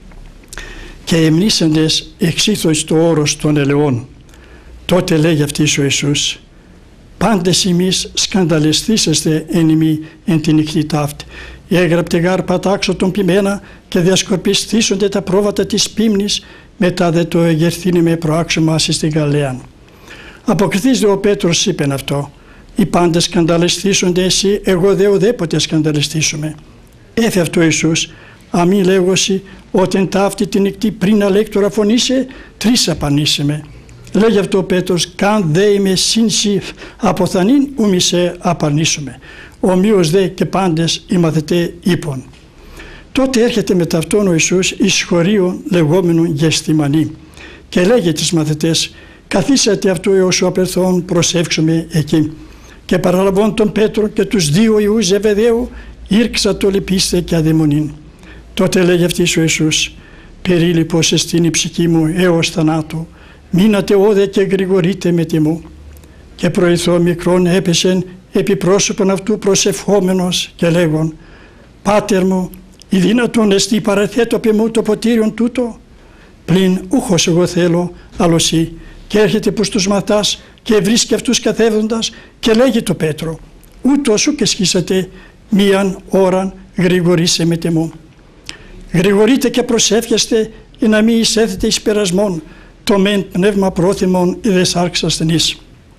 Και εμνήσαντες εξήθως το όρος των ελαιών. Τότε λέγει αυτής ο Ιησούς, πάντες εμείς σκανδαλιστήσεστε εν ημί εν την νυχτή ταύτη. Έγραπτε γάρ πατάξω τον ποιμένα και διασκορπιστήσονται τα πρόβατα της πίμνης, μετά δε το εγερθήνε με προάξωμα στην Γαλαίαν. Αποκριθείς δε ο Πέτρος είπεν αυτό, οι πάντες σκανδαλιστήσονται εσύ, εγώ δε ουδέποτε σκανδαλιστήσουμε. Έφε αυτό ο Ιησούς, αμή λέγωση, όταν ταύτη την νυχτή πριν αλέκτορα φωνήσε, τρεις απανήσεμε. Λέγει αυτό ο Πέτρος, καν δε είμαι σύνση αποθανήν ούμι σε απανήσουμε. Ομοίως δε και πάντες οι μαθητέ είπων. Τότε έρχεται μετά αυτόν ο Ιησούς εις χωρίον λεγόμενον Γεστημανή και λέγει τις μαθητές, καθίσατε αυτού έως ο απερθών προσεύξουμε εκεί. Και παραλαβών τον Πέτρο και τους δύο Ιούς Ζεβεδαίου ήρξα το λυπήστε και αδαιμονήν. Τότε λέγει αυτής ο Ιησούς, περίλυπος εστίν η ψυχή μου έως θανάτου, μείνατε όδε και γρηγορείτε με τιμού. Και προηθώ μικρόν έπεσεν επί πρόσωπον αυτού προσευχόμενος και λέγον, Πάτερ μου, η δύνατον εστί παραθέτω επί μου το ποτήριον τούτο, πλην ούχος εγώ θέλω, αλλοσί. Και έρχεται προς τους μαθητάς και βρίσκει αυτούς καθέβοντας και λέγει το Πέτρο, ούτως σου και σχίσατε μίαν ώραν γρηγορήσε με τιμού. Γρηγορείτε και προσεύχεστε για να μην εισέθετε εις περασμόν, το μεν πνεύμα πρόθυμον ιδες άρξ ασθενής.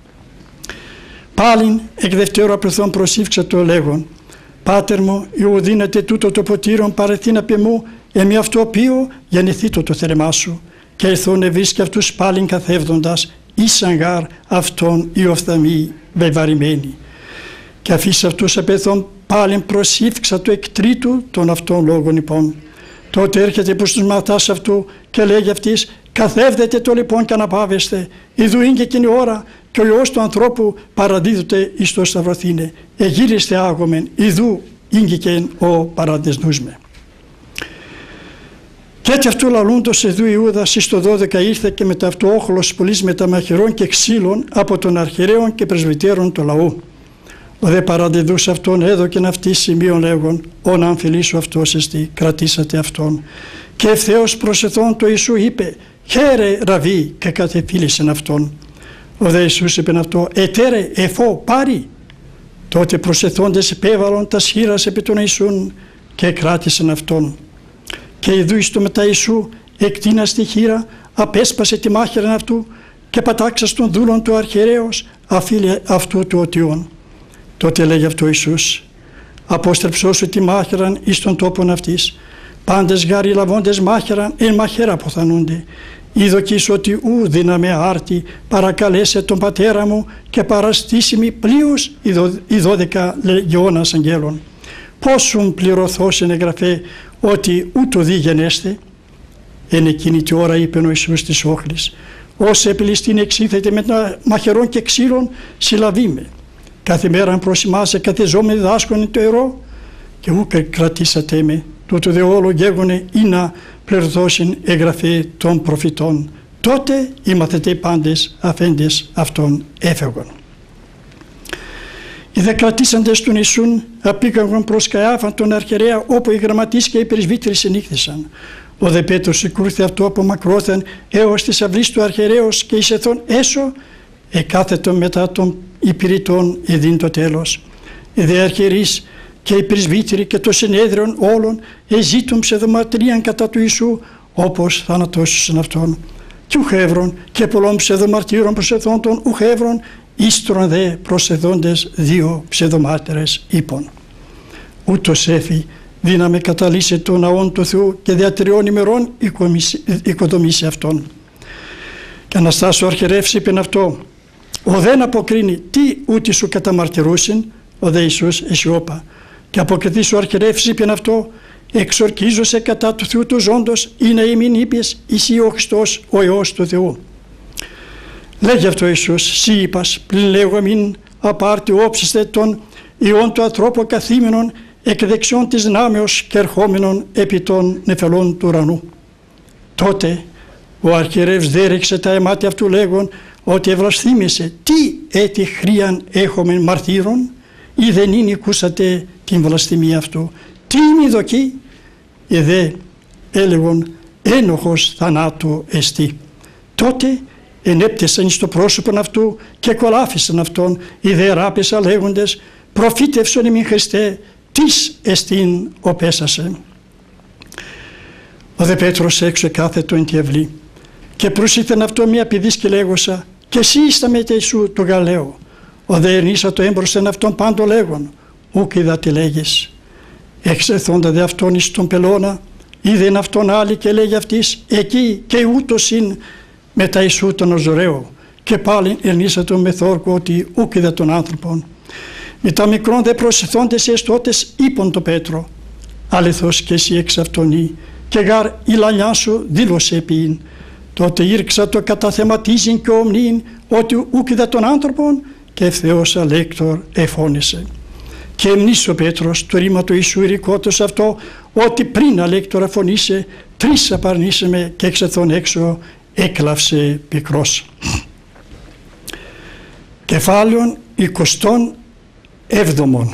Πάλιν εκ δευτέρου απρεθών προσήφξα το λέγον, Πάτερ μου, Ιού δίνετε τούτο το ποτήρον παρεθήν απ' εμού, εμεί αυτό οποίο γεννηθήτω το θέρεμά σου. Και ήρθον ευρίσκει αυτούς πάλιν καθεύδοντας, ήσαν γάρ αυτόν οι οφθαλμοί βεβαρημένοι. Και αφήσει αυτούς απ' πάλιν προσήφξα το εκ τρίτου των αυτών λόγων λοιπόν. Τότε έρχεται προς τους μαθητάς αυτού και λέγει αυτής, καθεύδετε το λοιπόν και αναπαύεστε, ιδού είναι και εκείνη ώρα και ο Υιός του ανθρώπου παραδίδεται εις το σταυρωθήνε. Εγύριστε άγομεν, ιδού είναι και ο παραδεσνούς με. Και έτσι αυτού λαλούντος εδού Ιούδας εις το δώδεκα ήρθε και μετά αυτού όχλος πολλής μεταμαχαιρών και ξύλων από των αρχιερέων και πρεσβυτέρων του λαού. Ο δε παραδεδούς αυτόν έδωκεν αυτή σημείων λέγον, όν αμφιλήσω αυτός εστι, κρατήσατε αυτόν. Και ευθέως προσεθών το Ιησού είπε, χαίρε ραβί, και κατεφίλησεν αυτόν. Ο δε Ιησούς είπεν αυτό, ετέρε εφώ πάρει. Τότε προσεθώντες επέβαλον τα σχήρας επί τον Ιησούν και κράτησαν αυτόν. Και ειδού εις το μετά Ιησού εκτείνας τη χείρα, απέσπασε τη μάχαιραν αυτού και πατάξας των δούλων του αρχιερέως αφήλε αυτού του οτιών. Τότε λέγει αυτό ο Ιησούς: «Απόστρεψό σου τη μάχαιραν εις τον τόπον αυτής. Πάντες γάρι λαβώντες μάχαιραν εν μαχαίρα αποθανούνται. Είδοκεις ότι ου δύναμε άρτη παρακαλέσε τον πατέρα μου και παραστήσιμη πλείους οι δώδεκα λεγιώνας αγγέλων. Πόσουν πληρωθώσεν εγγραφέ ότι ούτω δι γενέστε». Εν εκείνη τη ώρα είπε ο Ιησούς της όχλης: «Όσε επιλιστήν εξήθετε με μαχαιρών και ξύλων συλλαβεί με. Κάθε μέρα προς εμάς εκατεζόμαι διδάσκονε το ιερό και ούκ κρατήσατε με. Τούτο δε όλο γέγονε ή να πληρωθώσιν εγγραφέ των προφητών. Τότε οι μαθητέ πάντες αφέντες αυτών έφευγον». Οι δε κρατήσαντες τον Ιησούν απήγαγον προς Καϊάφαν τον αρχιερέα, όπου οι γραμματείς και οι πρεσβύτεροι συνήχθησαν. Ο δε Πέτρος εκρούθη αυτό από μακρόθεν έως της αυλής του αρχιερέως και εις εθών έσω εκάθετον μετά των υπηρετών ειδήν το τέλος. Οι δε αρχιερείς και οι πρεσβύτεροι και το συνέδριον όλων εζήτουν ψευδομαρτυρίαν κατά του Ιησού, όπως θανατώσουσαν αυτόν. Και ουχεύρων και πολλών ψευδομαρτύρων προσεθόντων ουχεύρων, ύστρον δε προσεδόντες δύο ψευδομάρτυρες είπων. Ούτως έφη δύναμε καταλύσει τον ναόν του Θεού και δια τριών ημερών οικοδομήσει αυτόν. Και Αναστάς ο αρχιερεύς είπεν αυτό: «Ο δεν αποκρίνει τι ούτι σου καταμαρτυρούσιν». Ο δε Ιησούς εσιώπα. Και αποκριθής ο αρχιερεύς είπεν αυτό: «Εξορκίζωσε κατά του Θεού του ζώντος ή να ημίν είπες εσύ ο Χριστός ο Υιός του Θεού». Λέγει αυτό ο Ιησούς: «Σύ είπας πλην λέγω μην απάρτη όψιστε των ιών του ανθρώπου καθήμενων εκ δεξιών της δυνάμεως και ερχόμενων επί των νεφελών του ουρανού». Τότε ο αρχιερεύς δέριξε τα αιμάτια αυτού λέγον ότι ευλασθήμησε: «Τι έτη χρίαν έχομεν μαρτύρων, ή δεν είναι ακούσατε την βλασθημία αυτού. Τι είναι δοκή?» Οι δε έλεγον: «Ένοχος θανάτου εστί». Τότε ενέπτεσαν στο πρόσωπον αυτού και κολάφισαν αυτόν. Οι δε ράπησα λέγοντες: «Προφήτευσον ημίν Χριστέ, τις εστίν ο πέσασε». Ο δε Πέτρος έξω εκάθετο εν τη αυλή και προσήθεν αυτό μία πηδής και λέγωσα: «Και εσύ ήστα με Ιησού του Γαλαίου». Ο δε ερνήσα το έμπροσθεν αυτόν πάντο λέγον: «Ούκ είδα τι λέγεις». Εξελθόντα δε αυτόν εις τον πελώνα, είδεν αυτόν άλλη και λέγει αυτής: «Εκεί και ούτως ειν μετά Ιησού τον Οζωραίο». Και πάλι ερνήσα τον με θόρκο ότι ούκ είδα τον άνθρωπον. Με τα μικρόν δε προσεθόντες εστώτες είπον το Πέτρο: «Αληθώς και εσύ εξ αυτονή, και γάρ η λαλιά σου δήλωσε επίην». Τότε ήρξα το καταθεματίζειν και ομνίν ότι ούκ είδα τον άνθρωπον, και ευθέως αλέκτορ εφώνησε. Και εμνήσει ο Πέτρος το ρήμα του Ιησού ηρικότος αυτό, ότι πριν αλέκτορ εφωνήσε, τρεις απαρνήσε με και εξεθών έξω έκλαυσε πικρός. Κεφάλαιον εικοστών έβδομον.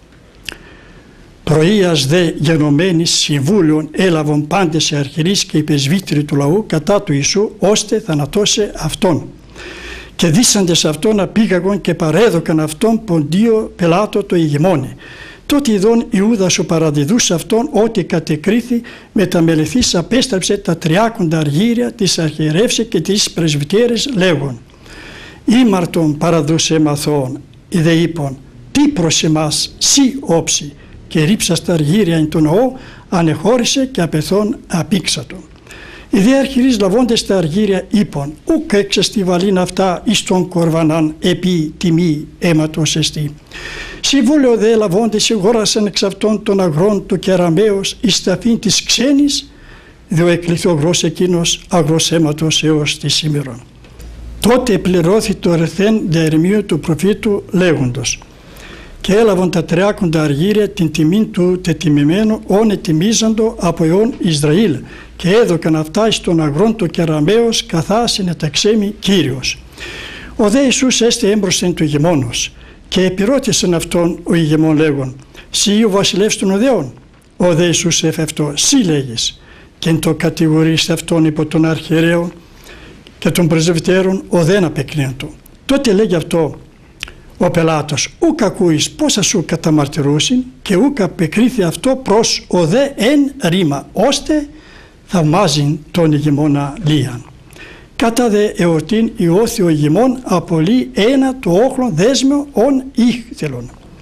Πρωίας δε γενομένης συμβούλων έλαβον πάντες οι αρχιερείς και οι πρεσβύτεροι του λαού κατά του Ιησού, ώστε θανατώσε αυτόν. Και δίσαντες αυτόν απήγαγον και παρέδωκαν αυτόν Ποντίο Πελάτο το ηγεμόνε. Τότε ειδών Ιούδας ο παραδιδούς αυτόν ότι κατεκρίθη μεταμελεθείς απέστρεψε τα τριάκοντα αργύρια της αρχιερεύσε και της πρεσβυτέρες λέγον: «Ήμαρτον παραδούσε μαθών». Ιδε είπον: «Τι προς εμάς σύ όψη», και ρίψας τα αργύρια εν τον ναό ανεχώρησε και απεθών απήξατον. Οι δε αρχιερείς λαβώντες τα αργύρια είπον: «Ούκ εξεστιβαλήν αυτά εις τον κορβανάν επί τιμή αίματος εστί». Συμβούλιο δε λαβώντες εγόρασαν εξ αυτών των αγρών του κεραμέως εις ταφήν της ξένης, δε ο εκληθογρός εκείνος αγρός αίματος έως τη σήμερον. Τότε πληρώθη το ρεθέν διαρμείου του προφήτου λέγοντος: «Και έλαβαν τα τριάκοντα αργύρια την τιμήν του τετιμημένου όν ετιμίζαντο από αιών Ισραήλ, και έδωκαν αυτά εις τον αγρόν του κεραμέως καθά συνεταξέμι Κύριος». Ο δε Ιησούς έστε έμπροσθεν του ηγεμόνος και επιρώτησαν αυτόν ο ηγεμόν λέγον: «Σύ ο βασιλεύς των Οδέων?» Ο δε Ιησούς εφευτό: «Σύ λέγεις». Και εν το κατηγορείς αυτόν υπό τον αρχιερέων και των πρεσβυτέρων, ο δεν απεκνίαντο. Τότε λέγει αυτό ο Πελάτος: «Ούκ ακούεις πόσα σου καταμαρτυρούσιν, και ούκ απεκρίθη αυτό προς ο δε εν ρήμα, ώστε θαυμάζειν τον ηγεμόνα λίαν». Κατά δε εορτήν ιώθη ο ηγεμόν απολύει ένα το όχλον δέσμιο ον ήχθελον.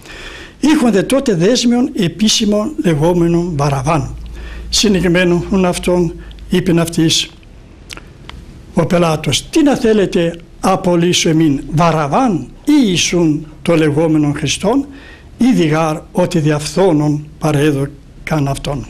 Είχονται τότε δέσμιον επίσημων λεγόμενων Βαραβάν. Συνηγμένων αυτόν είπεν αυτής ο Πελάτος, τι να θέλετε απολύσω εμήν, Βαραβάν ή Ιησούν το λεγόμενον Χριστόν, ήδη γάρ ότι διαφθόνων παρέδωκαν αυτόν.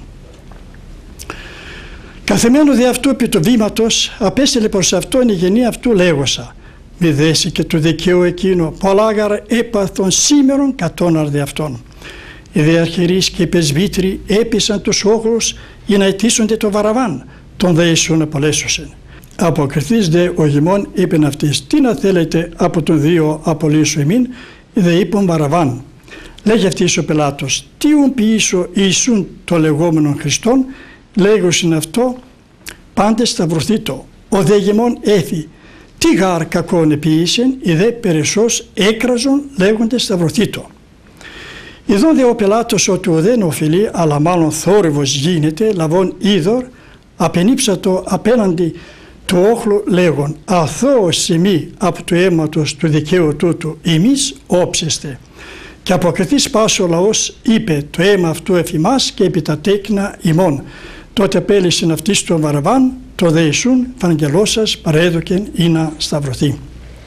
Καθεμένο δι' αυτού επί του βήματος απέστειλε προς αυτόν η γενή αυτού λέγωσα, μη δέσει και του δικαίου εκείνο, πολλά γαρ έπαθον σήμερον κατώναρ δι' αυτόν. Οι δε αρχιερείς και οι πεσβήτροι έπεισαν τους όχλους για να αιτήσονται το Βαραβάν, τον δε Ιησούν απολέσουσεν. Αποκριθείς δε ο γημών είπεν αυτής, τι να θέλετε από τον δύο απολύσω εμήν, δε είπον Βαραβάν. Λέγει αυτής ο Πελάτος, τι ουν ποιήσω Ιησούν το λεγόμενον Χριστόν, λέγωσιν αυτό, πάντες σταυρωθήτω. Ο δε γεμών έθι, τι γάρ κακόν επίησεν, οι δε περαισώς έκραζον λέγοντες σταυρωθήτω. Ειδών δε ο Πελάτος ότι ο δεν οφειλεί, αλλά μάλλον θόρυβος γίνεται, λαβών είδωρ, απενίψατο απέναντι του όχλου λέγον, αθώος ημί από του αίματος του δικαίου τούτου, ημείς όψεστε. Και αποκριθείς πάσο ο λαός είπε, το αίμα αυτού εφημάς και επί τα τέκνα ημών. Τότε απέλυσεν αυτής τον Βαραβάν, το δε Ιησούν, φαναγγελώσας παρέδοκεν ή να σταυρωθεί.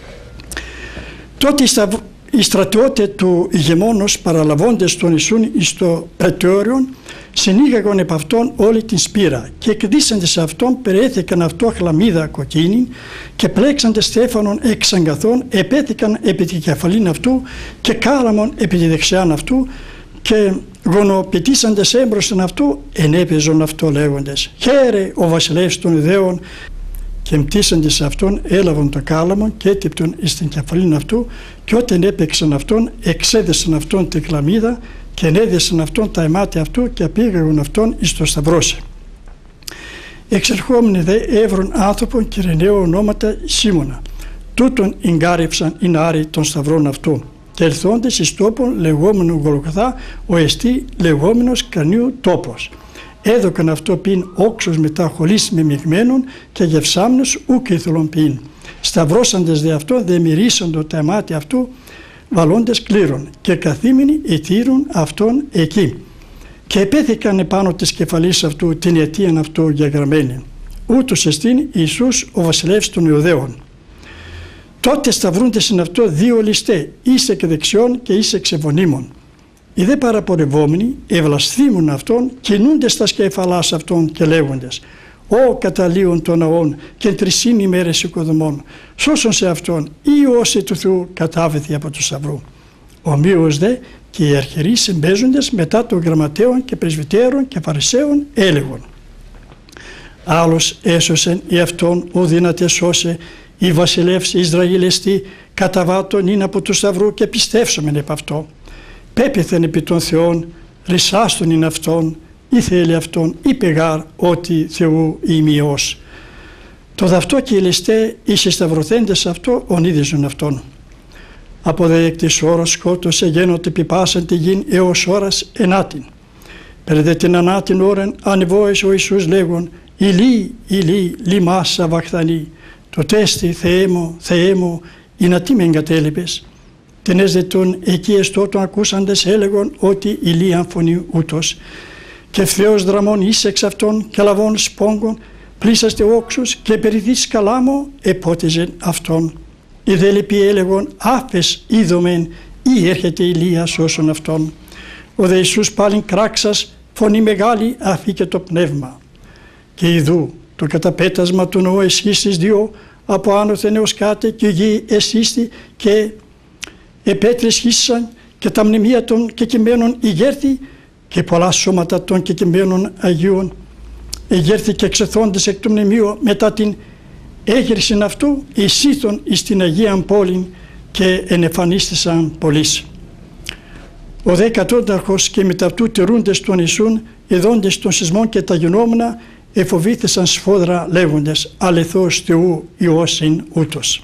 Τότε οι στρατιώτες του ηγεμόνος παραλαβώντες τον Ιησούν εις το πρατήριον, συνήγαγον επ' αυτόν όλη την σπήρα και εκδίσαντες σε αυτόν περιέθηκαν αυτό χλαμίδα κοκκίνη και πλέξαντες στέφανον εξ αγκαθών, επέθηκαν επί τη κεφαλήν αυτού και κάλαμον επί τη δεξιάν αυτού και γονοπητήσαντες έμπροσθεν αυτού ενέπαιζον αυτό λέγοντες, χαίρε ο βασιλεύς των Ιδαίων, και μτήσαντες σε αυτόν έλαβαν το κάλαμον και έτυπτον εις την κεφαλήν αυτού και όταν έπαιξαν αυτόν εξέδεσαν αυτόν την κλαμίδα και ενέδεσαν αυτόν τα αιμάτια αυτού και απήγαγον αυτόν εις το σταυρώσει. Εξερχόμενοι δε έβρον άνθρωπον Κυρεναίου ονόματα Σίμωνα. Τούτον εγκάρευσαν οι νάροι των σταυρών αυτού και ελθόντες εις τόπον λεγόμενο Γολγοθά, ο εστί λεγόμενος Κρανίου τόπος. Έδωκαν αυτό πίν όξος μετά χολής με μειγμένων και γευσάμνους ούκ ήθελον πίν. Σταυρώσαντες δε αυτό δε μυρίσαντο τα αιμάτια αυτού βαλώντες κλήρων και καθήμενοι ετήρουν αυτόν εκεί. Και επέθηκαν επάνω της κεφαλής αυτού την αιτίαν αυτού γεγραμμένη. Ούτως εστίν Ιησούς ο βασιλεύς των Ιουδαίων. Τότε σταυρούνται συν αυτό δύο ληστέ, ίσε και δεξιών και ίσε ξεβονίμων. Οι δε παραπορευόμενοι ευλασθήμουν αυτόν, κινούνται στα σκεφαλάς αυτών και λέγοντες, «Ω καταλύων των ναών και τρισήν ημέρες οικοδομών, σώσον σε αυτόν ή όσοι του Θεού κατάβεθη από του σταυρού». Ομοίως δε και οι αρχιερείς συμπέζοντες μετά των γραμματέων και πρεσβυτέρων και φαρισαίων έλεγον, «Άλλος έσωσεν ή αυτόν ο δύναται σώσε, η βασιλεύς Ισραήλ εστί, καταβάτων είναι από του σταυρού και πιστεύσομεν επ' αυτό. Πέπηθεν επί των Θεών, ρισάστον είναι αυτόν, ή θέλει αυτόν, ή πεγάρ ότι Θεού ημιός». Το δαυτό και οι ληστέ εις οι σταυρωθέντες αυτό ονείδιζον αυτόν. Από δε εκ της ώρας σκότωσε γένονται πιπάσαν τη γην έως ώρας ενάτην. Περ δε την ανάτην ώραν ανεβόης ο Ιησούς λέγον, «Ηλί, ηλί, λιμάς σαβαχθανή». Το τέστη, Θεέ μου, Θεέ μου, ή να τι με εγκατέλειπες. Τενές δε τον εκεί εστώτων ακούσαντες έλεγον ότι ηλίαν φωνή ούτως. Και ευθέως δραμών εις εξ αυτών και λαβών σπόγκων πλήσαστε όξους και περιθείς καλάμο επότιζεν αυτόν. Οι δε λοιποί έλεγον άφες είδομεν ή έρχεται Ηλίας όσον αυτόν. Ο δε Ιησούς πάλιν κράξας φωνή μεγάλη αφήκε το πνεύμα. Και ιδού το καταπέτασμα του ναού εσχίστης δύο από άνωθεν έως κάτε και η γη εσχίστη και επέτρες χύσαν και τα μνημεία των κεκειμένων ηγέρθη και πολλά σώματα των κεκειμένων Αγίων ηγέρθη και εξεθόντες εκ του μνημείου μετά την έγερσιν αυτού εισήθων εις την Αγίαν πόλην και ενεφανίστησαν πολλοίς. Ο δε κατόνταρχος και μετά αυτού τηρούντες των Ιησούν ειδώντες των σεισμών και τα γινόμενα εφοβήθησαν σφόδρα λέγοντες «Αληθώς Θεού Υιός ειν ούτως».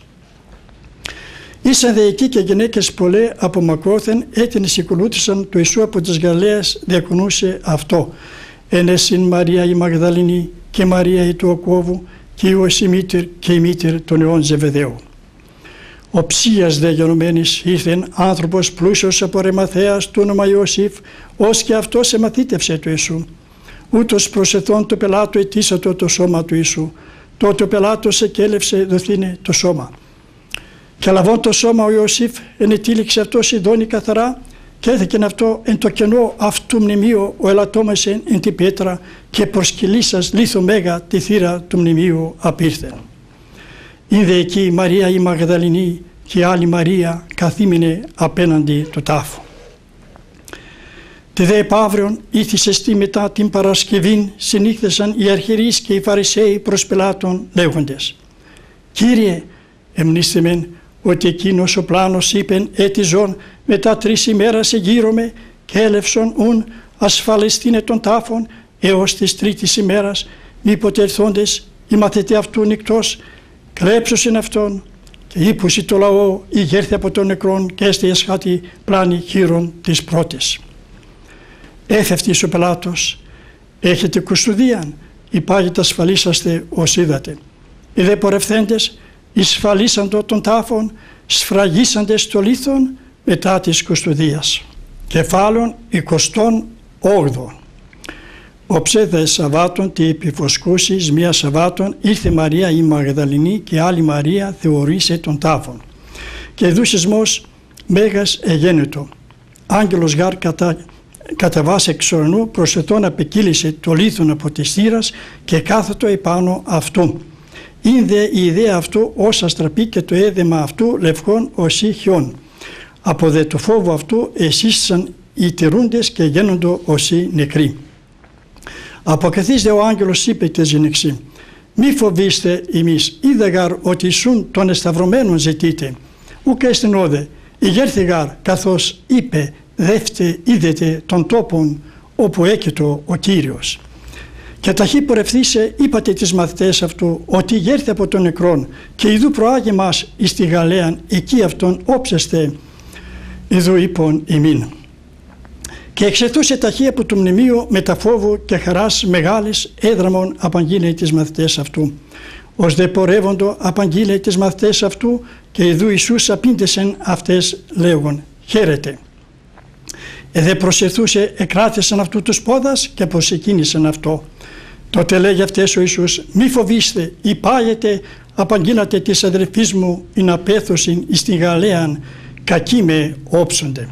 Ήσαν δε εκεί και γυναίκες πολλέ από μακρόθεν έτινες οικολούθησαν του Ιησού από της Γαλαίας διακονούσε αυτό. Ενέσυν Μαρία η Μαγδαληνή και Μαρία η του Οκόβου και η Ιωσή μήτηρ και η μήτηρ των Ιών Ζεβεδαίου. Οψίας δε γενομένης ήρθεν άνθρωπος πλούσιος από Ρεμαθέας του όνομα Ιωσήφ, ως και αυτός εμαθήτευσε του Ιησού. Ούτως προσεθών το πελάτο ετήσατο το σώμα του Ιησού. Τότε ο πελάτος εκέλευσε δοθήνε το σώμα. Και λαβών το σώμα ο Ιωσήφ ενετήληξε αυτό ειδώνει καθαρά και έθεκεν αυτό εν το κενό αυτού μνημείο ο ελαττόμασεν εν τη πέτρα και προσκυλήσας λίθο μέγα τη θύρα του μνημείου απήρθεν. Είδε εκεί η Μαρία η Μαγδαληνή και η άλλη Μαρία καθήμενε απέναντι του τάφου. Τη δε επαύριον ήθισε στη μετά την Παρασκευήν συνήθεσαν οι αρχιερείς και οι Φαρισαίοι προς Πιλάτων λέγοντες «Κύριε, εμνήσθημεν ότι εκείνος ο πλάνος είπεν έτιζον μετά τρεις ημέρας εγείρομαι και έλευσον ουν ασφαλιστήνε των τάφων έως της τρίτης ημέρας μήποτε ερθόντες οι μαθητέ αυτού νυκτός κλέψουσιν αυτόν και ύπουσι το λαό ηγέρθη από τον νεκρόν και έστε εσχάτη πλάνη χείρον της πρώτης. Έφευτης ο πελάτος, έχετε κουστουδίαν, υπάγεται ασφαλίσαστε ως είδατε. Οι δε πορευθέντες εισφαλίσαντο των τάφων, σφραγίσαντε στο λίθον μετά της κουστουδίας. Κεφάλων εικοστών όγδοων. Όψε δε Σαββάτων τη επιφωσκούσης μία Σαββάτων ήρθε Μαρία η Μαγδαληνή και άλλη Μαρία θεωρήσε των τάφων. Και δούσισμός μέγας εγένετο. Άγγελος γάρ κατά, κατεβάσε εξ ουρανού προσετών απεκύλησε το λίθον από της θύρας και κάθετο επάνω αυτού. Ήνδε η ιδέα αυτού ως αστραπή και το έδεμα αυτού λευκόν ως χιόν. Από δε το φόβο αυτού εσύσαν οι τηρούντες και γένοντο ως νεκροί. Αποκαθείς δε ο άγγελος είπε και ζηνεξή «Μη φοβήστε ημείς, είδε γάρ ότι σουν των εσταυρωμένων ζητείτε, ουκ έστιν όδε, ηγέρθη γάρ καθώς είπε δεύτε είδετε των τόπων όπου έκαιτο ο Κύριος». Και ταχύ πορευθήσε είπατε τις μαθητές αυτού ότι ηγέρθη από τον νεκρόν και ειδού προάγει μας εις τη Γαλαίαν εκεί αυτόν όψεστε ειδού είπων ημίν. Και εξεθούσε ταχύ από το μνημείο με τα φόβου και χαράς μεγάλης έδραμον απαγγείλε τις μαθητές αυτού. Ως δε πορεύοντο απαγγείλε τις μαθητές αυτού και ειδού Ιησούς απήντεσεν αυτές λέγον «Χαίρετε». Εδε προσεθούσε εκράτησαν αυτού τους πόδας και προσεκίνησαν αυτό. Τότε λέγει αυτές ο Ιησούς «Μη φοβήστε, υπάγετε, απαγγείλατε της αδερφής μου ειν απέθωσιν εις την Γαλαίαν, κακοί με όψονται».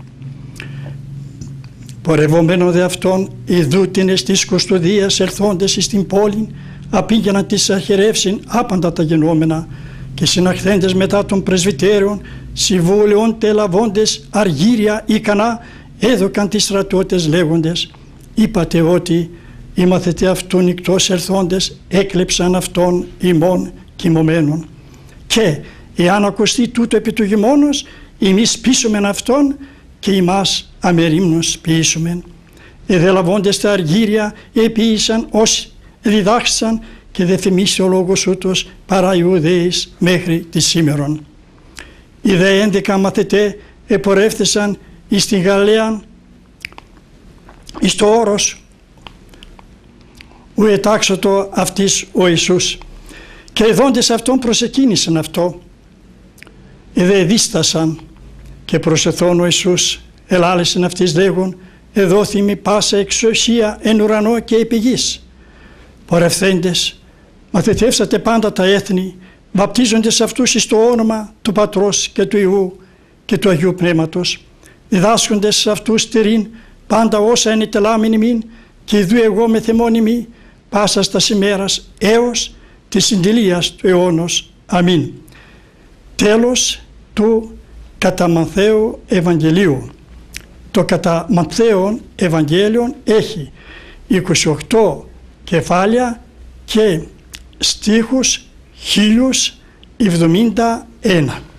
Πορευόμενο δε αυτόν, ειδού την εστής κοστοδίας ερθόντες εις την πόλη, απήγαιναν τις αρχιερεύσιν άπαντα τα γενόμενα και συναχθέντες μετά των πρεσβυτέριων, συμβούλαιων τελαβώντες αργύρια ικανά, έδωκαν τις στρατώτες λέγοντες «Είπατε ότι οι μαθητέ αυτού νυκτός ερθόντες έκλεψαν αυτόν ημών κοιμωμένων και εάν ακουστεί τούτο επί του γημόνος, εμείς πείσομεν αυτόν και ημάς αμερίμνος ποιήσομεν». Εδελαβώντες τα αργύρια επίησαν όσοι διδάξαν και δε θυμίσει ο λόγος ούτως παρά Ιουδαίης μέχρι τη σήμερον. Οι δε έντεκα μαθητέ επορεύθησαν εις την Γαλαίαν εις το όρος ου ετάξωτο αυτής ο Ιησούς. Και ειδώντες αυτόν προσεκίνησαν αυτό, εδε δίστασαν και προσεθών ο Ιησούς ελάλησεν αυτής λέγον «Εδόθη μη πάσα εξουσία εν ουρανό και επί γης». Πορευθέντες μαθητεύσατε πάντα τα έθνη, βαπτίζοντες αυτούς εις το όνομα του Πατρός και του Υιού και του Αγίου Πνεύματος, διδάσκοντες σε αυτούς τηρήν πάντα όσα είναι τελάμιν ημίν και ειδού εγώ με θεμόν ημί πάσας τας ημέρας έως της συντηλίας του αιώνος. Αμήν. Τέλος του κατά Μαθαίου Ευαγγελίου. Το κατά Μαθαίον Ευαγγέλιον έχει είκοσι οκτώ κεφάλαια και στίχους χίλιους εβδομήντα ένα.